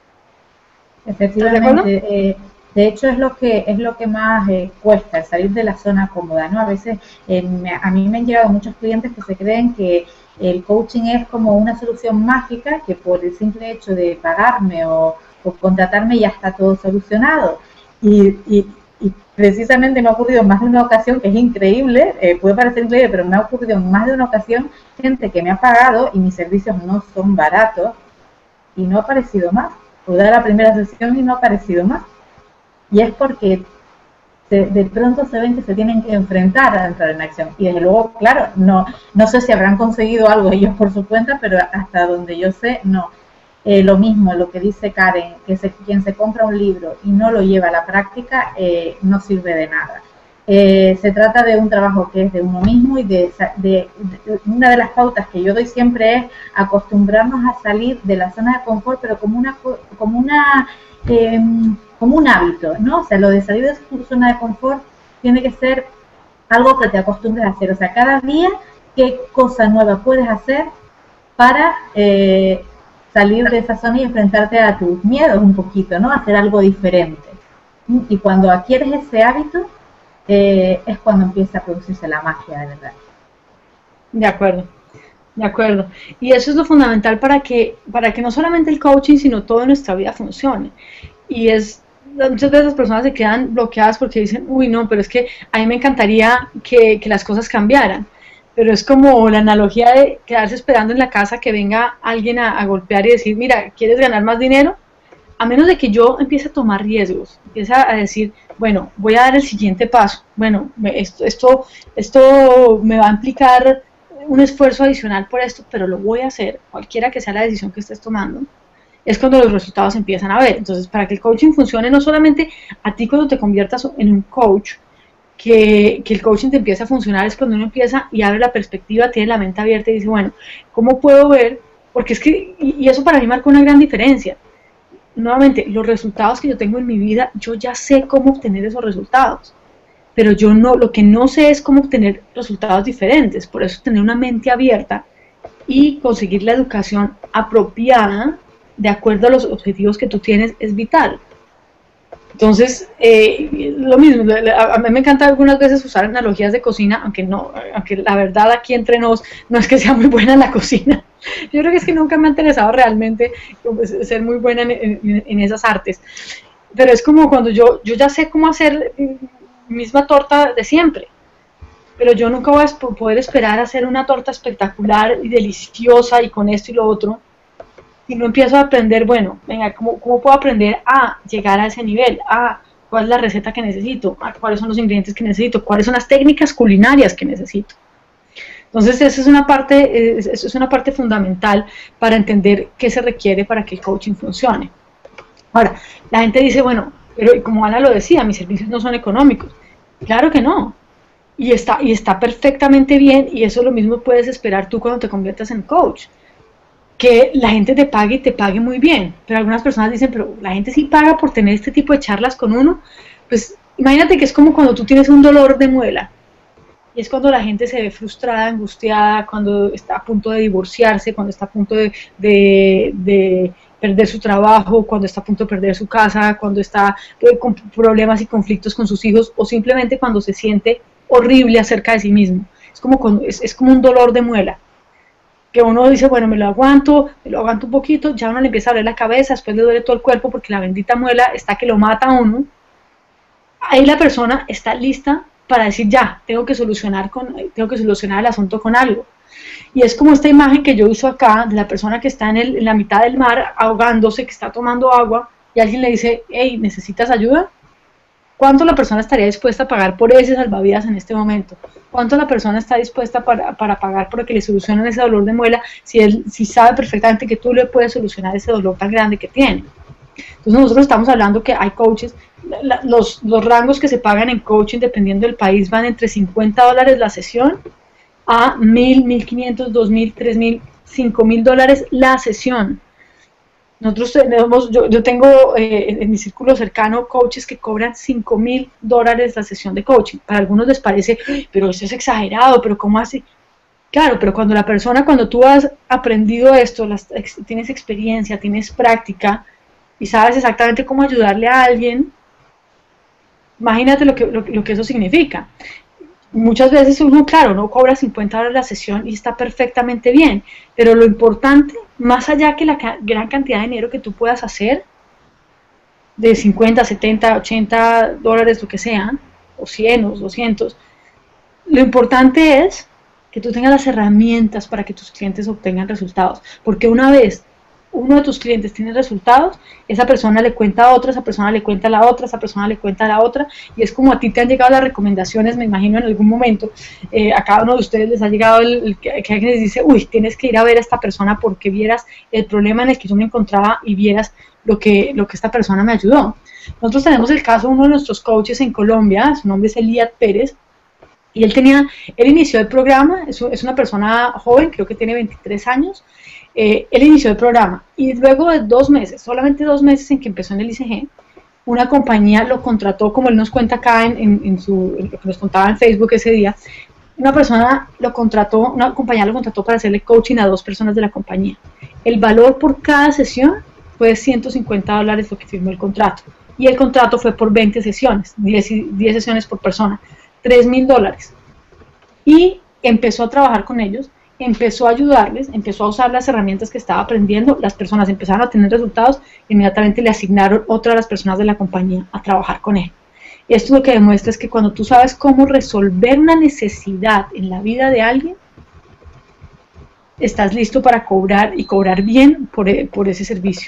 Efectivamente, de hecho es lo que más cuesta, salir de la zona cómoda, ¿no? A veces a mí me han llegado muchos clientes que se creen que el coaching es como una solución mágica, que por el simple hecho de pagarme o contratarme ya está todo solucionado. Y precisamente me ha ocurrido en más de una ocasión, que es increíble, puede parecer increíble, pero me ha ocurrido en más de una ocasión gente que me ha pagado y mis servicios no son baratos y no ha aparecido más. Pude dar la primera sesión y no ha aparecido más. Y es porque de pronto se ven que se tienen que enfrentar a entrar en acción. Y desde luego, claro, no sé si habrán conseguido algo ellos por su cuenta, pero hasta donde yo sé, no. Lo mismo, lo que dice Karen, que quien se compra un libro y no lo lleva a la práctica, no sirve de nada. Se trata de un trabajo que es de uno mismo, y de una de las pautas que yo doy siempre es acostumbrarnos a salir de la zona de confort, pero como un hábito, ¿no? O sea, lo de salir de tu zona de confort tiene que ser algo que te acostumbres a hacer. O sea, cada día, ¿qué cosa nueva puedes hacer para salir de esa zona y enfrentarte a tus miedos un poquito, ¿no? Hacer algo diferente. Y cuando adquieres ese hábito, es cuando empieza a producirse la magia, de verdad. De acuerdo. De acuerdo. Y eso es lo fundamental para que no solamente el coaching, sino todo en nuestra vida funcione. Y muchas veces las personas se quedan bloqueadas porque dicen, uy, no, pero es que a mí me encantaría que las cosas cambiaran. Pero es como la analogía de quedarse esperando en la casa que venga alguien a golpear y decir, mira, ¿quieres ganar más dinero? A menos de que yo empiece a tomar riesgos, empiece a decir, bueno, voy a dar el siguiente paso, bueno, esto me va a implicar un esfuerzo adicional por esto, pero lo voy a hacer, cualquiera que sea la decisión que estés tomando, es cuando los resultados empiezan a ver. Entonces, para que el coaching funcione, no solamente a ti cuando te conviertas en un coach, que el coaching te empieza a funcionar, es cuando uno empieza y abre la perspectiva, tiene la mente abierta y dice, bueno, ¿cómo puedo ver? Porque es que, y eso para mí marca una gran diferencia. Nuevamente, los resultados que yo tengo en mi vida, yo ya sé cómo obtener esos resultados, pero yo no, lo que no sé es cómo obtener resultados diferentes. Por eso tener una mente abierta y conseguir la educación apropiada de acuerdo a los objetivos que tú tienes es vital. Entonces, lo mismo, a mí me encanta algunas veces usar analogías de cocina, aunque la verdad aquí entre nos no es que sea muy buena en la cocina. Yo creo que es que nunca me ha interesado realmente ser muy buena en esas artes. Pero es como cuando yo ya sé cómo hacer misma torta de siempre, pero yo nunca voy a poder esperar a hacer una torta espectacular y deliciosa y con esto y lo otro, si no empiezo a aprender, bueno, venga, ¿cómo puedo aprender a llegar a ese nivel? ¿Cuál es la receta que necesito? ¿Cuáles son los ingredientes que necesito? ¿Cuáles son las técnicas culinarias que necesito? Entonces, esa es una parte fundamental para entender qué se requiere para que el coaching funcione. Ahora, la gente dice, bueno, pero como Ana lo decía, mis servicios no son económicos. Claro que no. Y está perfectamente bien, y eso lo mismo puedes esperar tú cuando te conviertas en coach. Que la gente te pague y te pague muy bien, pero algunas personas dicen, pero la gente sí paga por tener este tipo de charlas con uno. Pues imagínate que es como cuando tú tienes un dolor de muela, y es cuando la gente se ve frustrada, angustiada, cuando está a punto de divorciarse, cuando está a punto de perder su trabajo, cuando está a punto de perder su casa, cuando está con problemas y conflictos con sus hijos, o simplemente cuando se siente horrible acerca de sí mismo. Es como un dolor de muela, que uno dice, bueno, me lo aguanto un poquito, ya uno le empieza a doler la cabeza, después le duele todo el cuerpo porque la bendita muela está que lo mata a uno. Ahí la persona está lista para decir, ya, tengo que solucionar el asunto con algo. Y es como esta imagen que yo uso acá, de la persona que está en la mitad del mar, ahogándose, que está tomando agua, y alguien le dice, hey, ¿necesitas ayuda? ¿Cuánto la persona estaría dispuesta a pagar por ese salvavidas en este momento? ¿Cuánto la persona está dispuesta para pagar por que le solucionen ese dolor de muela si sabe perfectamente que tú le puedes solucionar ese dolor tan grande que tiene? Entonces nosotros estamos hablando que hay coaches, los rangos que se pagan en coaching dependiendo del país van entre $50 la sesión a $1,000, $1,500, $2,000, $3,000, $5,000 la sesión. Nosotros yo tengo en mi círculo cercano coaches que cobran $5,000 la sesión de coaching. Para algunos les parece, pero eso es exagerado, pero ¿cómo así? Claro, pero cuando tú has aprendido esto, tienes experiencia, tienes práctica y sabes exactamente cómo ayudarle a alguien, imagínate lo que eso significa. Muchas veces uno, claro, no cobra $50 la sesión y está perfectamente bien, pero lo importante, más allá que la gran cantidad de dinero que tú puedas hacer, de 50, 70, $80, lo que sea, o 100 o 200, lo importante es que tú tengas las herramientas para que tus clientes obtengan resultados, porque una vez uno de tus clientes tiene resultados, esa persona le cuenta a otra, esa persona le cuenta a la otra, esa persona le cuenta a la otra, y es como a ti te han llegado las recomendaciones, me imagino en algún momento, a cada uno de ustedes les ha llegado que alguien les dice, uy, tienes que ir a ver a esta persona porque vieras el problema en el que yo me encontraba y vieras lo que esta persona me ayudó. Nosotros tenemos el caso de uno de nuestros coaches en Colombia, su nombre es Elías Pérez, y él inició el programa, es una persona joven, creo que tiene 23 años, él inició el programa y luego de 2 meses, solamente 2 meses en que empezó en el ICG, una compañía lo contrató, como él nos cuenta acá en lo que nos contaba en Facebook ese día, una compañía lo contrató para hacerle coaching a 2 personas de la compañía. El valor por cada sesión fue de $150 lo que firmó el contrato, y el contrato fue por 20 sesiones, 10 sesiones por persona, $3,000, y empezó a trabajar con ellos. empezó a ayudarles, empezó a usar las herramientas que estaba aprendiendo, las personas empezaron a tener resultados, inmediatamente le asignaron otra de las personas de la compañía a trabajar con él. Esto lo que demuestra es que cuando tú sabes cómo resolver una necesidad en la vida de alguien, estás listo para cobrar y cobrar bien por ese servicio.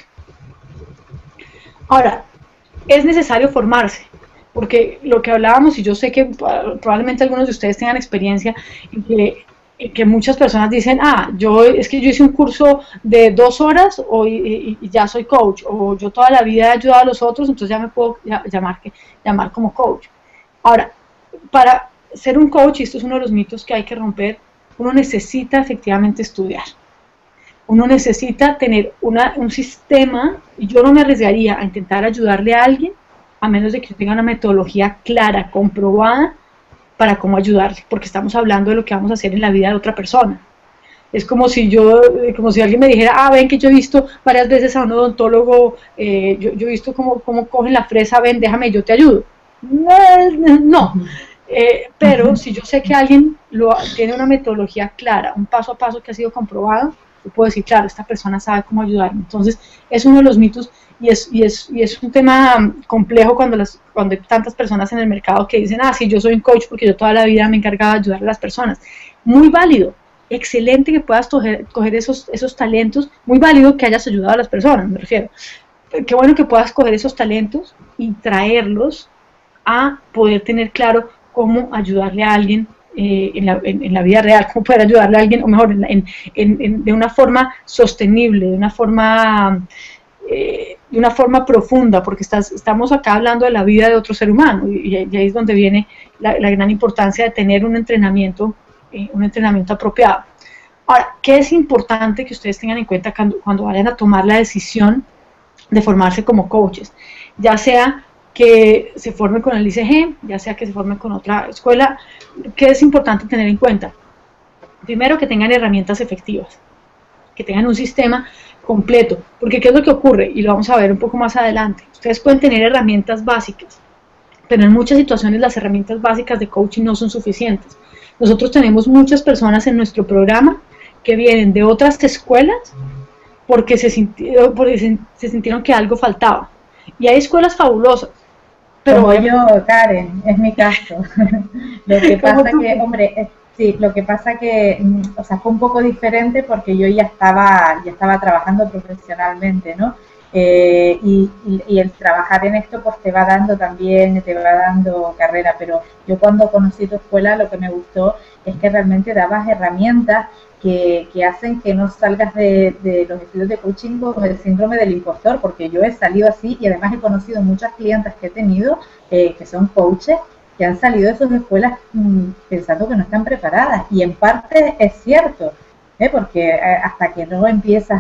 Ahora, es necesario formarse, porque lo que hablábamos, y yo sé que probablemente algunos de ustedes tengan experiencia en que muchas personas dicen, es que yo hice un curso de 2 horas y ya soy coach, o yo toda la vida he ayudado a los otros, entonces ya me puedo llamar como coach. Ahora, para ser un coach, y esto es uno de los mitos que hay que romper, uno necesita efectivamente estudiar. Uno necesita tener un sistema, y yo no me arriesgaría a intentar ayudarle a alguien, a menos de que yo tenga una metodología clara, comprobada, para cómo ayudarle, porque estamos hablando de lo que vamos a hacer en la vida de otra persona. Es como si alguien me dijera, ven que yo he visto varias veces a un odontólogo, yo he visto cómo cogen la fresa, ven, déjame, yo te ayudo. No. Pero si yo sé que alguien tiene una metodología clara, un paso a paso que ha sido comprobado, yo puedo decir, claro, esta persona sabe cómo ayudarme. Entonces, es uno de los mitos y es un tema complejo cuando hay tantas personas en el mercado que dicen, sí, yo soy un coach porque yo toda la vida me he encargado de ayudar a las personas. Muy válido, excelente que puedas coger esos talentos, muy válido que hayas ayudado a las personas, me refiero. Qué bueno que puedas coger esos talentos y traerlos a poder tener claro cómo ayudarle a alguien en la vida real, cómo poder ayudarle a alguien, o mejor, de una forma sostenible, de una forma profunda, porque estamos acá hablando de la vida de otro ser humano, y ahí es donde viene la gran importancia de tener un entrenamiento apropiado. Ahora, ¿qué es importante que ustedes tengan en cuenta cuando vayan a tomar la decisión de formarse como coaches? Ya sea que se forme con el ICG, ya sea que se forme con otra escuela, ¿qué es importante tener en cuenta? Primero, que tengan herramientas efectivas, que tengan un sistema completo, porque ¿qué es lo que ocurre? Y lo vamos a ver un poco más adelante. Ustedes pueden tener herramientas básicas, pero en muchas situaciones las herramientas básicas de coaching no son suficientes. Nosotros tenemos muchas personas en nuestro programa que vienen de otras escuelas porque se sintieron que algo faltaba. Y hay escuelas fabulosas. Pero como yo, Karen, es mi caso. Lo que pasa que, hombre, sí, lo que pasa que, o sea, fue un poco diferente porque yo ya estaba trabajando profesionalmente, ¿no? Y el trabajar en esto pues te va dando carrera, pero yo cuando conocí tu escuela lo que me gustó es que realmente dabas herramientas que hacen que no salgas de los estudios de coaching con el síndrome del impostor, porque yo he salido así y además he conocido muchas clientas que he tenido que son coaches que han salido de sus escuelas pensando que no están preparadas, y en parte es cierto, porque hasta que no empiezas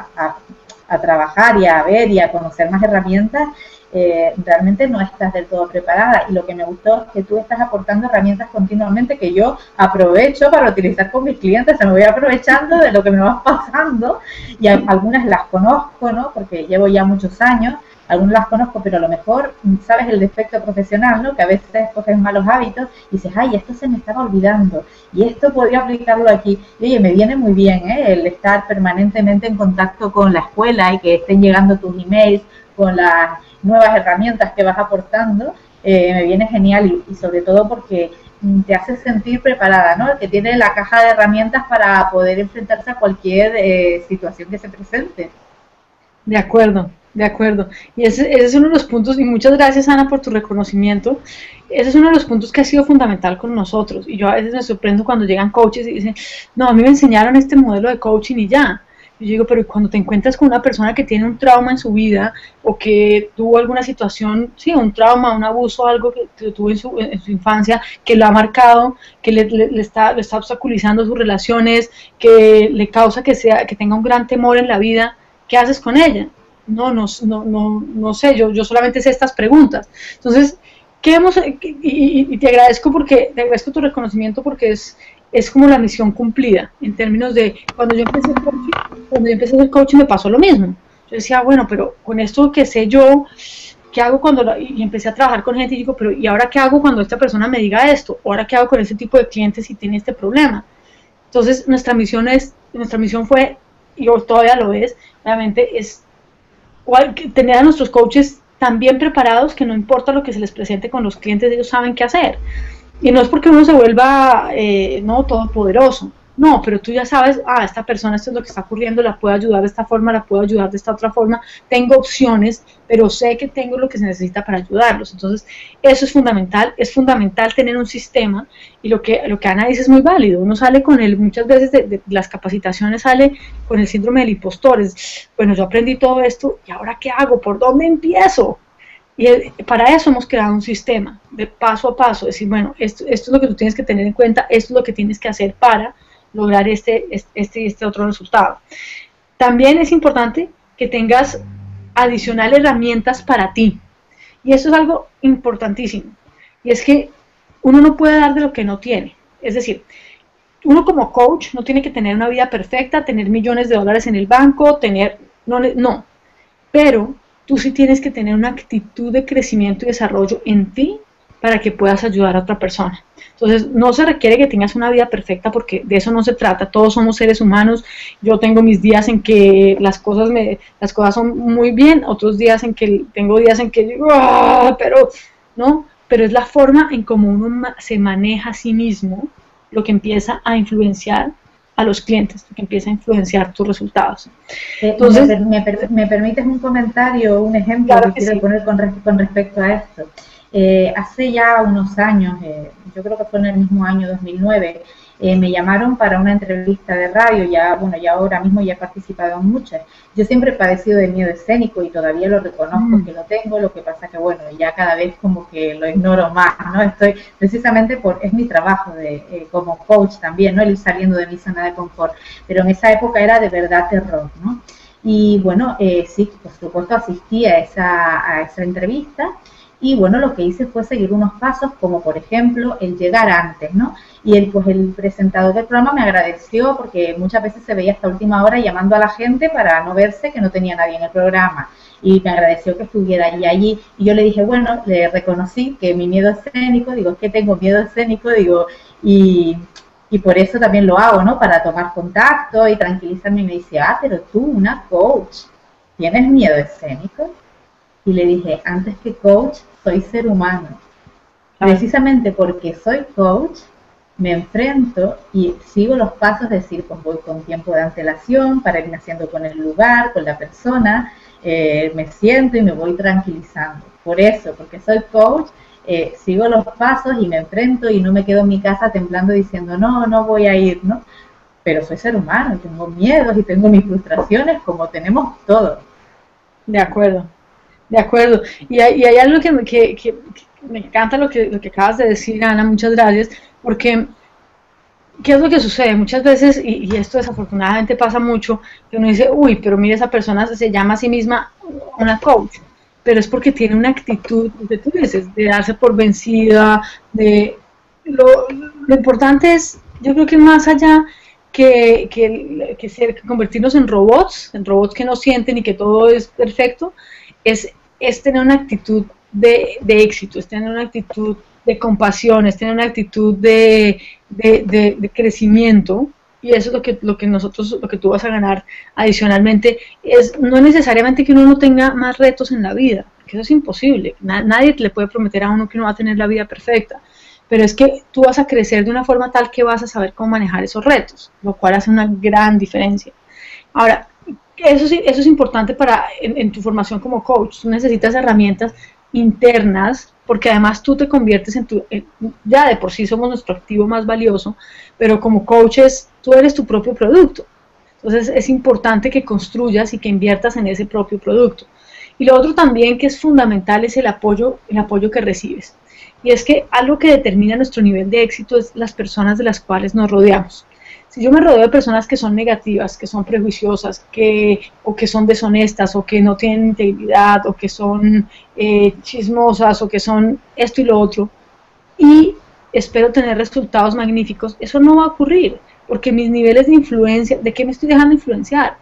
a trabajar y a ver y a conocer más herramientas, realmente no estás del todo preparada. Y lo que me gustó es que tú estás aportando herramientas continuamente que yo aprovecho para utilizar con mis clientes. Se me voy aprovechando de lo que me va pasando, y algunas las conozco, ¿no? Porque llevo ya muchos años. Algunas las conozco, pero a lo mejor sabes el defecto profesional, ¿no? Que a veces coges malos hábitos y dices, esto se me estaba olvidando y esto podría aplicarlo aquí. Y oye, me viene muy bien, el estar permanentemente en contacto con la escuela y que estén llegando tus emails con las nuevas herramientas que vas aportando. Me viene genial, y sobre todo porque te hace sentir preparada, ¿no? El que tiene la caja de herramientas para poder enfrentarse a cualquier situación que se presente. De acuerdo. Y ese es uno de los puntos, y muchas gracias, Ana, por tu reconocimiento. Ese es uno de los puntos que ha sido fundamental con nosotros, y yo a veces me sorprendo cuando llegan coaches y dicen, no, a mí me enseñaron este modelo de coaching y ya. Yo digo, pero cuando te encuentras con una persona que tiene un trauma en su vida, o que tuvo alguna situación, sí, un trauma, un abuso, algo que tuvo en su infancia, que lo ha marcado, que le está obstaculizando sus relaciones, que le causa que tenga un gran temor en la vida, ¿qué haces con ella? No sé, yo solamente sé estas preguntas. Entonces, y te agradezco tu reconocimiento, porque es como la misión cumplida, en términos de cuando yo empecé a hacer coaching me pasó lo mismo. Yo decía, bueno, pero con esto que sé yo, ¿qué hago y empecé a trabajar con gente y digo, pero ¿y ahora qué hago cuando esta persona me diga esto? ¿Ahora qué hago con este tipo de clientes si tiene este problema? Entonces nuestra misión fue, y todavía lo es, obviamente, es tener a nuestros coaches tan bien preparados que no importa lo que se les presente con los clientes, ellos saben qué hacer. Y no es porque uno se vuelva no todopoderoso, no, pero tú ya sabes, esta persona, esto es lo que está ocurriendo, la puedo ayudar de esta forma, la puedo ayudar de esta otra forma, tengo opciones, pero sé que tengo lo que se necesita para ayudarlos. Entonces, eso es fundamental tener un sistema, y lo que Ana dice es muy válido. Uno sale con muchas veces de las capacitaciones sale con el síndrome del impostor, bueno, yo aprendí todo esto, ¿y ahora qué hago? ¿Por dónde empiezo? Y para eso hemos creado un sistema de paso a paso, decir, bueno, esto es lo que tú tienes que tener en cuenta, esto es lo que tienes que hacer para lograr este otro resultado. También es importante que tengas adicional herramientas para ti, y eso es algo importantísimo, y es que uno no puede dar de lo que no tiene. Es decir, uno como coach no tiene que tener una vida perfecta, tener millones de dólares en el banco, no, pero tú sí tienes que tener una actitud de crecimiento y desarrollo en ti para que puedas ayudar a otra persona. Entonces, no se requiere que tengas una vida perfecta, porque de eso no se trata. Todos somos seres humanos. Yo tengo mis días en que las cosas son muy bien, otros días en que tengo días en que digo, pero es la forma en cómo uno se maneja a sí mismo lo que empieza a influenciar a los clientes, lo que empieza a influenciar tus resultados. Entonces, ¿me permites un comentario, un ejemplo claro que quiero poner con respecto a esto? Hace ya unos años, yo creo que fue en el mismo año 2009, me llamaron para una entrevista de radio. Ya ahora mismo ya he participado en muchas. Yo siempre he padecido de miedo escénico y todavía lo reconozco que lo tengo, lo que pasa que bueno, ya cada vez como que lo ignoro más, ¿no? Estoy precisamente es mi trabajo como coach también, ¿no? El ir saliendo de mi zona de confort, pero en esa época era de verdad terror, ¿no? Y bueno, sí, por supuesto asistí a esa entrevista. Y bueno, lo que hice fue seguir unos pasos, como por ejemplo el llegar antes, ¿no? Y el presentador del programa me agradeció, porque muchas veces se veía hasta última hora llamando a la gente para no verse que no tenía nadie en el programa. Y me agradeció que estuviera allí. Y yo le dije, bueno, le reconocí que mi miedo escénico, digo, es que tengo miedo escénico, digo, y por eso también lo hago, ¿no? Para tomar contacto y tranquilizarme. Y me dice, pero tú, una coach, ¿tienes miedo escénico? Y le dije, antes que coach, soy ser humano. Precisamente porque soy coach, me enfrento y sigo los pasos, es decir, pues voy con tiempo de antelación para irme haciendo con el lugar, con la persona, me siento y me voy tranquilizando. Por eso, porque soy coach, sigo los pasos y me enfrento y no me quedo en mi casa temblando diciendo, no voy a ir, ¿no? Pero soy ser humano y tengo miedos y tengo mis frustraciones, como tenemos todos. De acuerdo. Y hay algo que me encanta lo que acabas de decir, Ana, muchas gracias, porque ¿qué es lo que sucede? Muchas veces, y esto desafortunadamente pasa mucho, que uno dice, pero mire, esa persona se llama a sí misma una coach, pero es porque tiene una actitud, de tú dices, de darse por vencida, lo importante es, yo creo que más allá que convertirnos en robots que no sienten y que todo es perfecto, es tener una actitud de éxito, es tener una actitud de compasión, es tener una actitud de crecimiento, y eso es lo que tú vas a ganar adicionalmente. No es necesariamente que uno no tenga más retos en la vida, que eso es imposible, nadie le puede prometer a uno que uno va a tener la vida perfecta, pero es que tú vas a crecer de una forma tal que vas a saber cómo manejar esos retos, lo cual hace una gran diferencia. Ahora, eso es importante en tu formación como coach. Tú necesitas herramientas internas, porque además tú te conviertes ya de por sí somos nuestro activo más valioso, pero como coaches tú eres tu propio producto. Entonces es importante que construyas y que inviertas en ese propio producto. Y lo otro también que es fundamental es el apoyo que recibes. Y es que algo que determina nuestro nivel de éxito es las personas de las cuales nos rodeamos. Si yo me rodeo de personas que son negativas, que son prejuiciosas, o que son deshonestas, o que no tienen integridad, o que son chismosas, o que son esto y lo otro, y espero tener resultados magníficos, eso no va a ocurrir, porque mis niveles de influencia, ¿de qué me estoy dejando influenciar?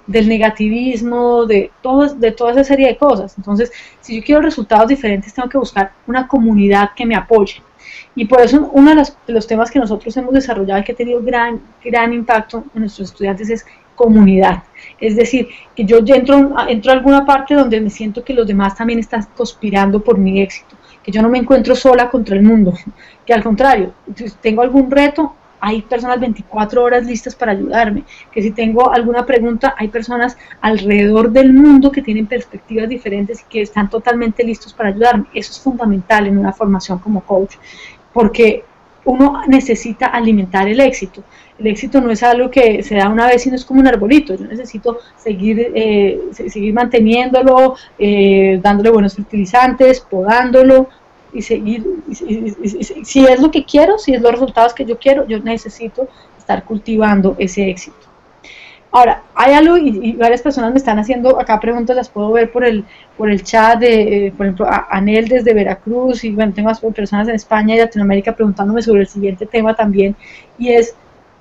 del negativismo, de toda esa serie de cosas. Entonces, si yo quiero resultados diferentes, tengo que buscar una comunidad que me apoye. Y por eso uno de los temas que nosotros hemos desarrollado y que ha tenido gran impacto en nuestros estudiantes es comunidad. Es decir, que yo entro a alguna parte donde me siento que los demás también están conspirando por mi éxito, que yo no me encuentro sola contra el mundo, que al contrario, si tengo algún reto, hay personas 24 horas listas para ayudarme, que si tengo alguna pregunta, hay personas alrededor del mundo que tienen perspectivas diferentes y que están totalmente listos para ayudarme. Eso es fundamental en una formación como coach, porque uno necesita alimentar el éxito. El éxito no es algo que se da una vez, sino es como un arbolito. Yo necesito seguir manteniéndolo, dándole buenos fertilizantes, podándolo, y seguir, si es lo que quiero, si es los resultados que yo quiero, yo necesito estar cultivando ese éxito. Ahora, hay algo, y varias personas me están haciendo acá preguntas, las puedo ver por el chat, por ejemplo, Anel desde Veracruz, y bueno, tengo personas en España y Latinoamérica preguntándome sobre el siguiente tema también, y es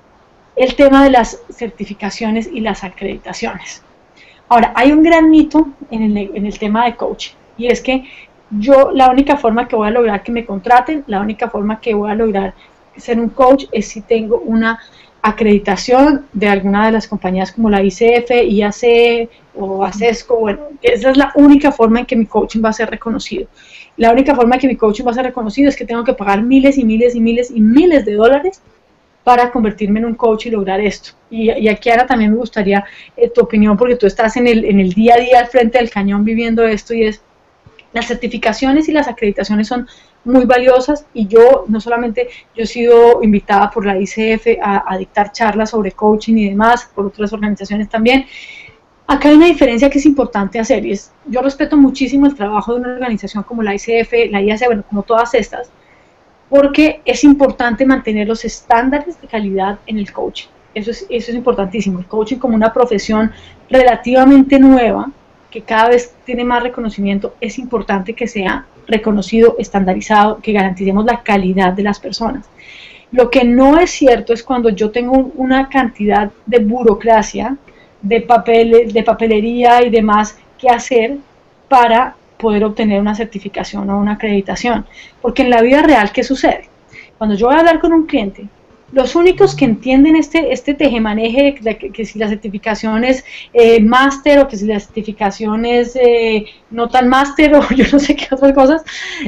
el tema de las certificaciones y las acreditaciones. Ahora, hay un gran mito en el tema de coaching, y es que la única forma que voy a lograr que me contraten, la única forma que voy a lograr ser un coach es si tengo una acreditación de alguna de las compañías como la ICF, IAC o ACESCO. Bueno, esa es la única forma en que mi coaching va a ser reconocido. La única forma en que mi coaching va a ser reconocido es que tengo que pagar miles y miles y miles y miles de dólares para convertirme en un coach y lograr esto. Y aquí, Ana, también me gustaría tu opinión, porque tú estás en el día a día al frente del cañón viviendo esto, y es: las certificaciones y las acreditaciones son muy valiosas, y yo he sido invitada por la ICF a dictar charlas sobre coaching y demás, por otras organizaciones también. Acá hay una diferencia que es importante hacer, y es: yo respeto muchísimo el trabajo de una organización como la ICF, la IAC, bueno, como todas estas, porque es importante mantener los estándares de calidad en el coaching. Eso es importantísimo. El coaching, como una profesión relativamente nueva, que cada vez tiene más reconocimiento, es importante que sea reconocido, estandarizado, que garanticemos la calidad de las personas. Lo que no es cierto es cuando yo tengo una cantidad de burocracia, de papelería y demás que hacer para poder obtener una certificación o una acreditación. Porque en la vida real, ¿qué sucede? Cuando yo voy a hablar con un cliente, los únicos que entienden este tejemaneje, que si la certificación es máster, o que si la certificación es no tan máster, o yo no sé qué otras cosas,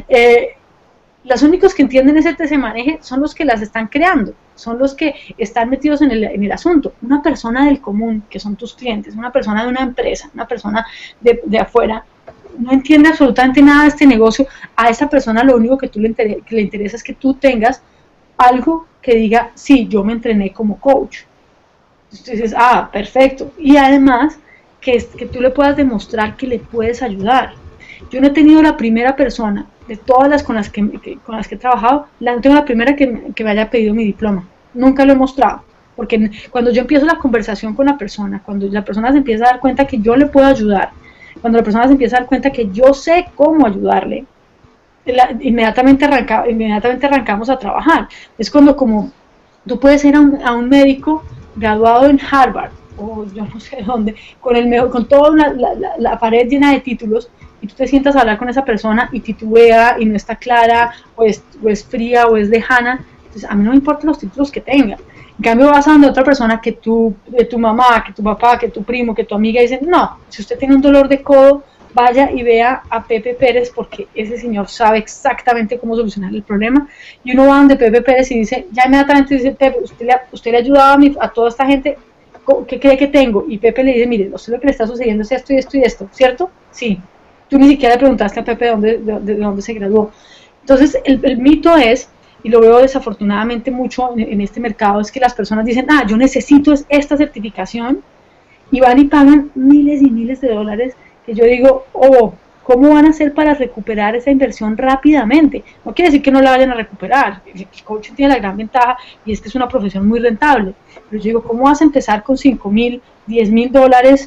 los únicos que entienden ese tejemaneje son los que las están creando, son los que están metidos en el asunto. Una persona del común, que son tus clientes, una persona de una empresa, una persona de afuera, no entiende absolutamente nada de este negocio. A esa persona lo único que le interesa es que tú tengas algo que diga: sí, yo me entrené como coach. Entonces dices: ah, perfecto. Y además que tú le puedas demostrar que le puedes ayudar. Yo no he tenido la primera persona de todas las con las que he trabajado, no tengo la primera que me haya pedido mi diploma. Nunca lo he mostrado, porque cuando yo empiezo la conversación con la persona, cuando la persona se empieza a dar cuenta que yo le puedo ayudar, cuando la persona se empieza a dar cuenta que yo sé cómo ayudarle, inmediatamente arrancamos a trabajar. Es cuando, como tú puedes ir a un médico graduado en Harvard, o yo no sé dónde, con toda la pared llena de títulos, y tú te sientas a hablar con esa persona y titubea y no está clara, o es fría, o es lejana. Entonces, a mí no me importan los títulos que tenga. En cambio, vas a donde otra persona, que tu mamá, que tu papá, que tu primo, que tu amiga, dicen: no, si usted tiene un dolor de codo, vaya y vea a Pepe Pérez, porque ese señor sabe exactamente cómo solucionar el problema. Y uno va donde Pepe Pérez y dice, ya inmediatamente dice: Pepe, usted le ha ayudado a toda esta gente, ¿qué cree que tengo? Y Pepe le dice: mire, usted lo que le está sucediendo es esto y esto y esto, ¿cierto? Sí. Tú ni siquiera le preguntaste a Pepe de dónde se graduó. Entonces, el mito es, y lo veo desafortunadamente mucho en este mercado, es que las personas dicen: ah, yo necesito esta certificación, y van y pagan miles y miles de dólares, que yo digo: oh, ¿cómo van a hacer para recuperar esa inversión rápidamente? No quiere decir que no la vayan a recuperar. El coaching tiene la gran ventaja, y es que es una profesión muy rentable. Pero yo digo: ¿cómo vas a empezar con $5,000, $10,000,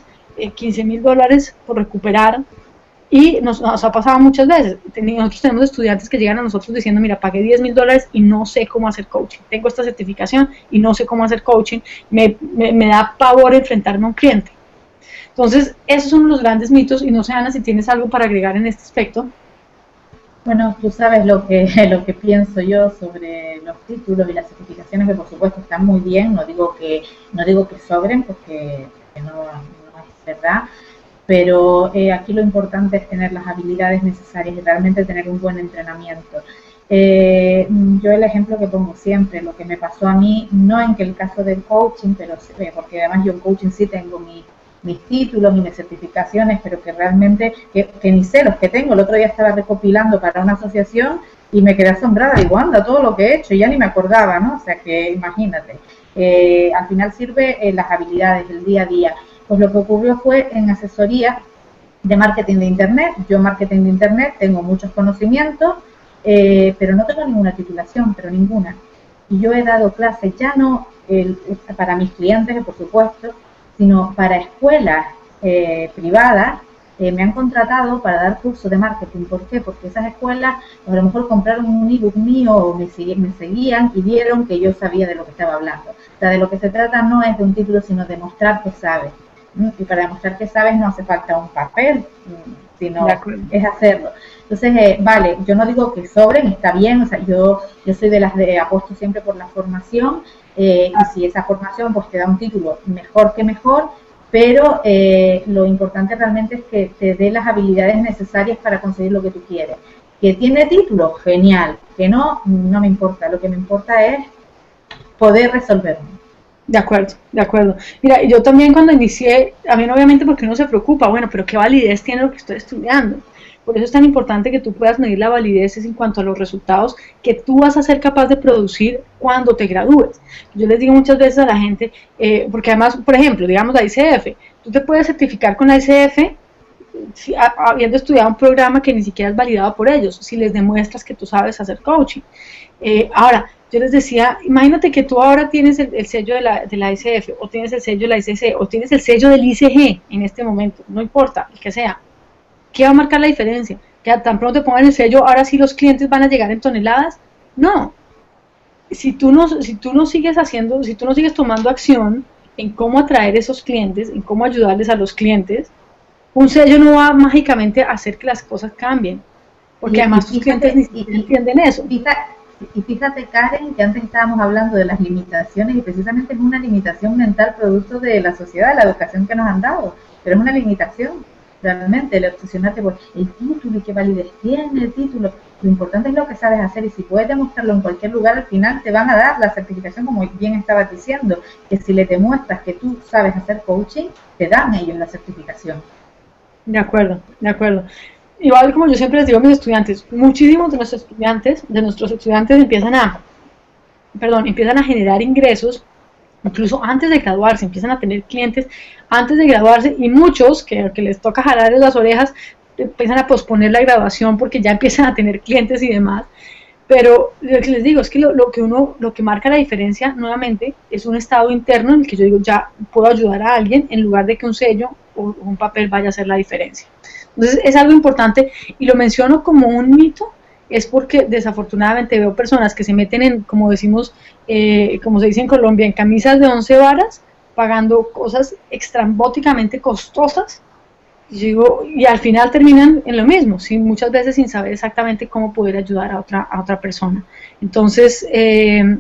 $15,000 por recuperar? Y nos ha pasado muchas veces. Nosotros tenemos estudiantes que llegan a nosotros diciendo: mira, pagué $10,000 y no sé cómo hacer coaching. Tengo esta certificación y no sé cómo hacer coaching. Me da pavor enfrentarme a un cliente. Entonces, esos son los grandes mitos, y no sé, Ana, si tienes algo para agregar en este aspecto. Bueno, tú sabes lo que pienso yo sobre los títulos y las certificaciones, que por supuesto están muy bien, no digo que sobren, porque no es verdad, pero aquí lo importante es tener las habilidades necesarias y realmente tener un buen entrenamiento. Yo el ejemplo que pongo siempre, lo que me pasó a mí, no en que el caso del coaching, pero porque además yo en coaching sí tengo mis títulos y mis certificaciones, pero que realmente, que ni sé los que tengo. El otro día estaba recopilando para una asociación y me quedé asombrada, digo, anda, todo lo que he hecho, y ya ni me acordaba, ¿no? O sea que imagínate, al final sirve las habilidades del día a día. Pues lo que ocurrió fue en asesoría de marketing de Internet. Yo marketing de Internet tengo muchos conocimientos, pero no tengo ninguna titulación, pero ninguna. Y yo he dado clases ya no para mis clientes, por supuesto, sino para escuelas privadas. Me han contratado para dar cursos de marketing. ¿Por qué? Porque esas escuelas a lo mejor compraron un ebook mío o me seguían y vieron que yo sabía de lo que estaba hablando. O sea, de lo que se trata no es de un título, sino de mostrar que sabes. Y para demostrar que sabes no hace falta un papel, sino es hacerlo. Entonces, vale, yo no digo que sobren, está bien, o sea, yo soy de las de apuesto siempre por la formación, y si esa formación pues te da un título, mejor que mejor, pero lo importante realmente es que te dé las habilidades necesarias para conseguir lo que tú quieres. Que tiene título, genial, que no me importa, lo que me importa es poder resolverlo. De acuerdo, de acuerdo. Mira, yo también cuando inicié, a mí obviamente porque uno se preocupa, bueno, pero ¿qué validez tiene lo que estoy estudiando? Por eso es tan importante que tú puedas medir la validez en cuanto a los resultados que tú vas a ser capaz de producir cuando te gradúes. Yo les digo muchas veces a la gente, porque además, por ejemplo, digamos la ICF, tú te puedes certificar con la ICF habiendo estudiado un programa que ni siquiera es validado por ellos, si les demuestras que tú sabes hacer coaching. Ahora, yo les decía, imagínate que tú ahora tienes el sello de la ICF, o tienes el sello de la ICC, o tienes el sello del ICG en este momento, no importa, el que sea. ¿Qué va a marcar la diferencia? ¿Que tan pronto te pongan el sello, ahora sí los clientes van a llegar en toneladas? No. Si tú no sigues haciendo, si tú no sigues tomando acción en cómo atraer esos clientes, en cómo ayudarles a los clientes, un sello no va mágicamente a hacer que las cosas cambien, porque además tus clientes ni siquiera entienden eso. Y fíjate, Karen, que antes estábamos hablando de las limitaciones, y precisamente es una limitación mental producto de la sociedad, de la educación que nos han dado, pero es una limitación, realmente, el obsesionarte por el título y qué validez tiene el título. Lo importante es lo que sabes hacer, y si puedes demostrarlo en cualquier lugar, al final te van a dar la certificación, como bien estabas diciendo, que si le demuestras que tú sabes hacer coaching, te dan ellos la certificación. De acuerdo, de acuerdo. Igual como yo siempre les digo a mis estudiantes, muchísimos de nuestros estudiantes empiezan a generar ingresos, incluso antes de graduarse, empiezan a tener clientes antes de graduarse, y muchos que les toca jalarles las orejas, empiezan a posponer la graduación porque ya empiezan a tener clientes y demás. Pero lo que les digo es que lo que marca la diferencia nuevamente es un estado interno en el que yo digo, ya puedo ayudar a alguien, en lugar de que un sello o un papel vaya a hacer la diferencia. Entonces es algo importante, y lo menciono como un mito, es porque desafortunadamente veo personas que se meten en, como decimos, como se dice en Colombia, en camisas de 11 varas, pagando cosas extrambóticamente costosas, y al final terminan en lo mismo, muchas veces sin saber exactamente cómo poder ayudar a otra persona. Entonces, el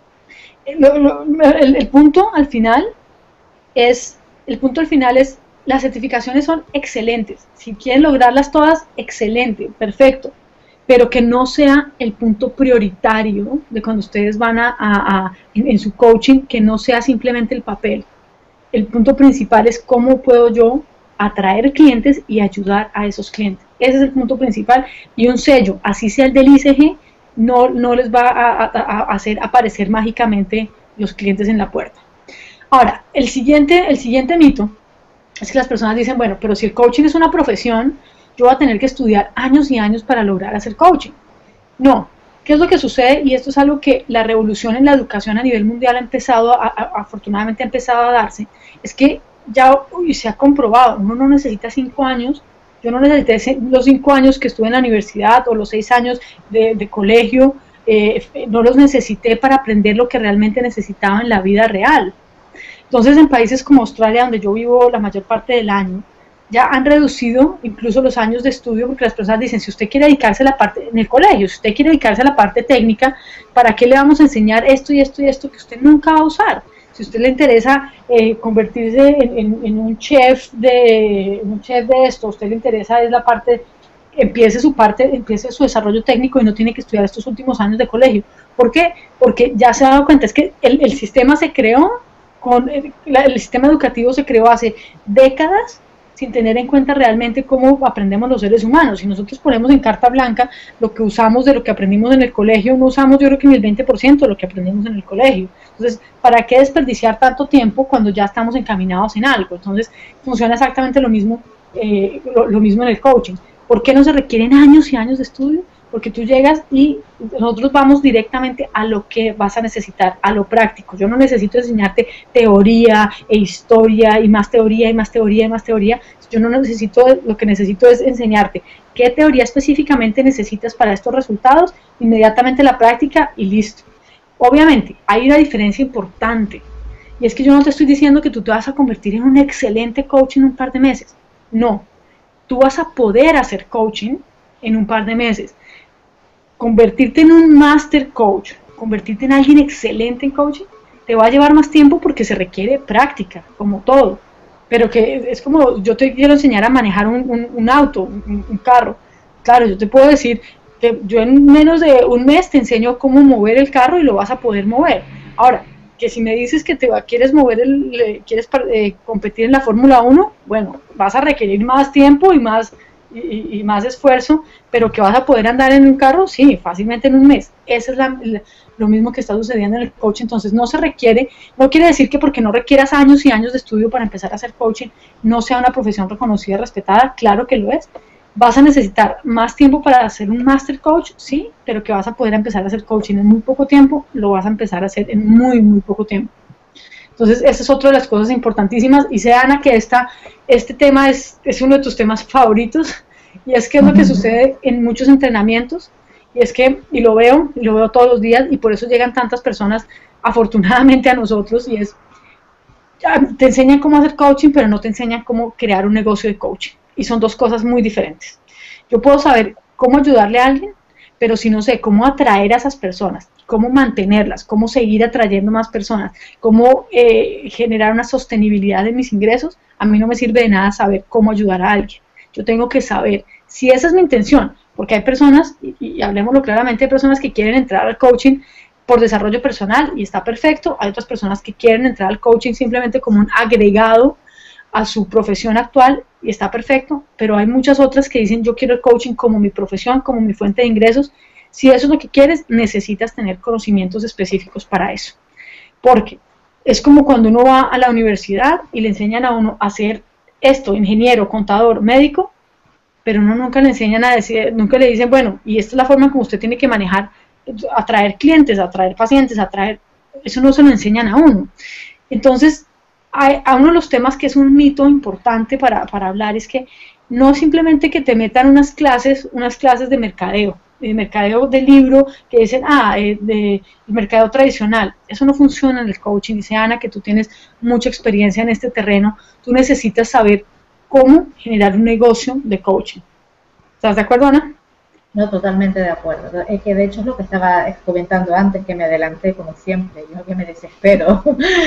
punto al final es, las certificaciones son excelentes. Si quieren lograrlas todas, excelente, perfecto. Pero que no sea el punto prioritario de cuando ustedes van en su coaching, que no sea simplemente el papel. El punto principal es cómo puedo yo atraer clientes y ayudar a esos clientes. Ese es el punto principal. Y un sello, así sea el del ICG, no les va a hacer aparecer mágicamente los clientes en la puerta. Ahora, el siguiente mito es que las personas dicen, bueno, pero si el coaching es una profesión, yo voy a tener que estudiar años y años para lograr hacer coaching. No. ¿Qué es lo que sucede? Y esto es algo que la revolución en la educación a nivel mundial afortunadamente ha empezado a darse, es que ya se ha comprobado, uno no necesita 5 años, yo no necesité los 5 años que estuve en la universidad o los 6 años de colegio, no los necesité para aprender lo que realmente necesitaba en la vida real. Entonces, en países como Australia, donde yo vivo la mayor parte del año, ya han reducido incluso los años de estudio, porque las personas dicen, si usted quiere dedicarse a la parte, en el colegio, si usted quiere dedicarse a la parte técnica, ¿para qué le vamos a enseñar esto y esto y esto que usted nunca va a usar? Si a usted le interesa convertirse en un chef de esto, a usted le interesa es la parte, empiece su desarrollo técnico y no tiene que estudiar estos últimos años de colegio. ¿Por qué? Porque ya se ha dado cuenta, es que el sistema se creó, el sistema educativo se creó hace décadas sin tener en cuenta realmente cómo aprendemos los seres humanos. Si nosotros ponemos en carta blanca lo que usamos de lo que aprendimos en el colegio, no usamos yo creo que ni el 20% de lo que aprendimos en el colegio. Entonces, ¿para qué desperdiciar tanto tiempo cuando ya estamos encaminados en algo? Entonces, funciona exactamente lo mismo en el coaching. ¿Por qué no se requieren años y años de estudio? Porque tú llegas y nosotros vamos directamente a lo que vas a necesitar, a lo práctico. Yo no necesito enseñarte teoría e historia y más teoría y más teoría y más teoría. Yo no necesito, lo que necesito es enseñarte qué teoría específicamente necesitas para estos resultados, inmediatamente la práctica y listo. Obviamente, hay una diferencia importante y es que yo no te estoy diciendo que tú te vas a convertir en un excelente coach en un par de meses. No, tú vas a poder hacer coaching en un par de meses. Convertirte en un master coach, convertirte en alguien excelente en coaching, te va a llevar más tiempo porque se requiere práctica, como todo. Pero que es como yo te quiero enseñar a manejar un auto, un carro. Claro, yo te puedo decir que yo en menos de un mes te enseño cómo mover el carro y lo vas a poder mover. Ahora, que si me dices que quieres competir en la Fórmula 1, bueno, vas a requerir más tiempo y más esfuerzo, pero que vas a poder andar en un carro, sí, fácilmente en un mes. Eso es lo mismo que está sucediendo en el coaching. Entonces no quiere decir que porque no requieras años y años de estudio para empezar a hacer coaching, no sea una profesión reconocida y respetada. Claro que lo es. Vas a necesitar más tiempo para hacer un master coach, sí, pero que vas a poder empezar a hacer coaching en muy poco tiempo, lo vas a empezar a hacer en muy, muy poco tiempo. Entonces, esa es otra de las cosas importantísimas. Y sé, Ana, que este tema es uno de tus temas favoritos, y es que es lo que sucede en muchos entrenamientos, y es que, y lo veo todos los días, y por eso llegan tantas personas, afortunadamente, a nosotros, y es, te enseñan cómo hacer coaching, pero no te enseñan cómo crear un negocio de coaching, y son dos cosas muy diferentes. Yo puedo saber cómo ayudarle a alguien, pero si no sé cómo atraer a esas personas, cómo mantenerlas, cómo seguir atrayendo más personas, cómo generar una sostenibilidad de mis ingresos, a mí no me sirve de nada saber cómo ayudar a alguien. Yo tengo que saber si esa es mi intención, porque hay personas, y hablemoslo claramente, hay personas que quieren entrar al coaching por desarrollo personal y está perfecto, hay otras personas que quieren entrar al coaching simplemente como un agregado a su profesión actual y está perfecto, pero hay muchas otras que dicen yo quiero el coaching como mi profesión, como mi fuente de ingresos. Si eso es lo que quieres, necesitas tener conocimientos específicos para eso, porque es como cuando uno va a la universidad y le enseñan a uno a ser esto, ingeniero, contador, médico, pero uno nunca le enseñan a decir, nunca le dicen, bueno, y esta es la forma como usted tiene que manejar, atraer clientes, atraer pacientes, eso no se lo enseñan a uno. Entonces, a uno de los temas que es un mito importante para hablar es que no simplemente que te metan unas clases de mercadeo de libro, que dicen, de mercadeo tradicional. Eso no funciona en el coaching. Dice Ana que tú tienes mucha experiencia en este terreno, tú necesitas saber cómo generar un negocio de coaching. ¿Estás de acuerdo, Ana? No, totalmente de acuerdo. Es que de hecho es lo que estaba comentando antes, que me adelanté como siempre, yo que me desespero.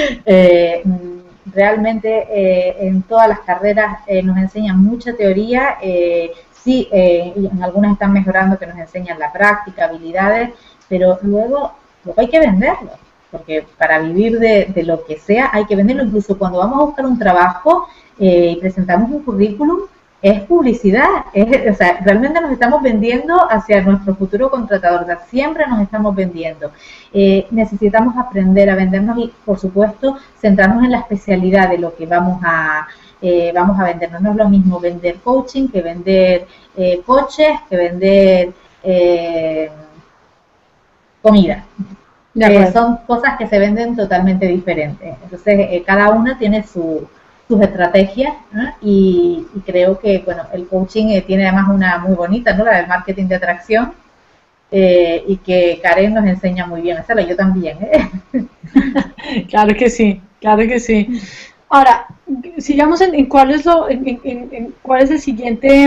Realmente en todas las carreras nos enseñan mucha teoría, sí, en algunas están mejorando que nos enseñan la práctica, habilidades, pero luego hay que venderlo, porque para vivir de lo que sea hay que venderlo. Incluso cuando vamos a buscar un trabajo y presentamos un currículum, es publicidad, o sea, realmente nos estamos vendiendo hacia nuestro futuro contratador, o sea, siempre nos estamos vendiendo. Necesitamos aprender a vendernos y, por supuesto, centrarnos en la especialidad de lo que vamos a vendernos. No es lo mismo vender coaching que vender coches, que vender comida. Son cosas que se venden totalmente diferentes. Entonces, cada una tiene sus estrategias, ¿no? Y creo que, bueno, el coaching tiene además una muy bonita, ¿no? La del marketing de atracción, y que Karen nos enseña muy bien a hacerlo, yo también, Claro que sí, Claro que sí. Ahora, sigamos en cuál es cuál es el siguiente,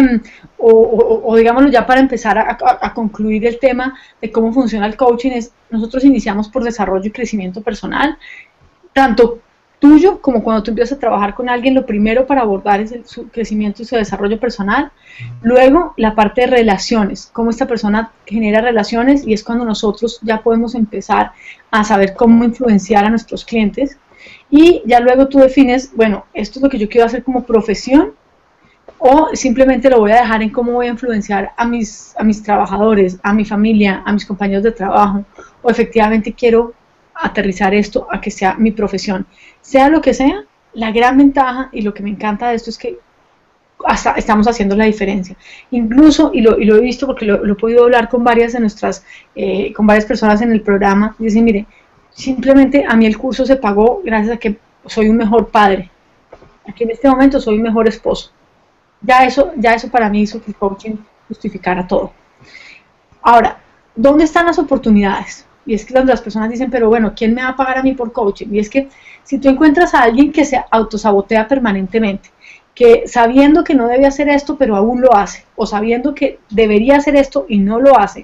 o digámoslo ya para empezar a concluir el tema de cómo funciona el coaching. Nosotros iniciamos por desarrollo y crecimiento personal, tanto tuyo como cuando tú empiezas a trabajar con alguien, lo primero para abordar es su crecimiento y su desarrollo personal. Luego, la parte de relaciones, cómo esta persona genera relaciones, y es cuando nosotros ya podemos empezar a saber cómo influenciar a nuestros clientes. Y ya luego tú defines, bueno, esto es lo que yo quiero hacer como profesión, o simplemente lo voy a dejar en cómo voy a influenciar a mis trabajadores, a mi familia, a mis compañeros de trabajo, o efectivamente quiero aterrizar esto a que sea mi profesión. Sea lo que sea, la gran ventaja y lo que me encanta de esto es que hasta estamos haciendo la diferencia. Incluso, y lo he visto porque lo he podido hablar con varias de con varias personas en el programa, y dicen, mire, simplemente a mí el curso se pagó gracias a que soy un mejor padre. Aquí en este momento soy un mejor esposo. Ya eso para mí hizo que el coaching justificara todo. Ahora, ¿dónde están las oportunidades? Y es que donde las personas dicen, pero bueno, ¿quién me va a pagar a mí por coaching? Y es que si tú encuentras a alguien que se autosabotea permanentemente, que sabiendo que no debe hacer esto, pero aún lo hace, o sabiendo que debería hacer esto y no lo hace,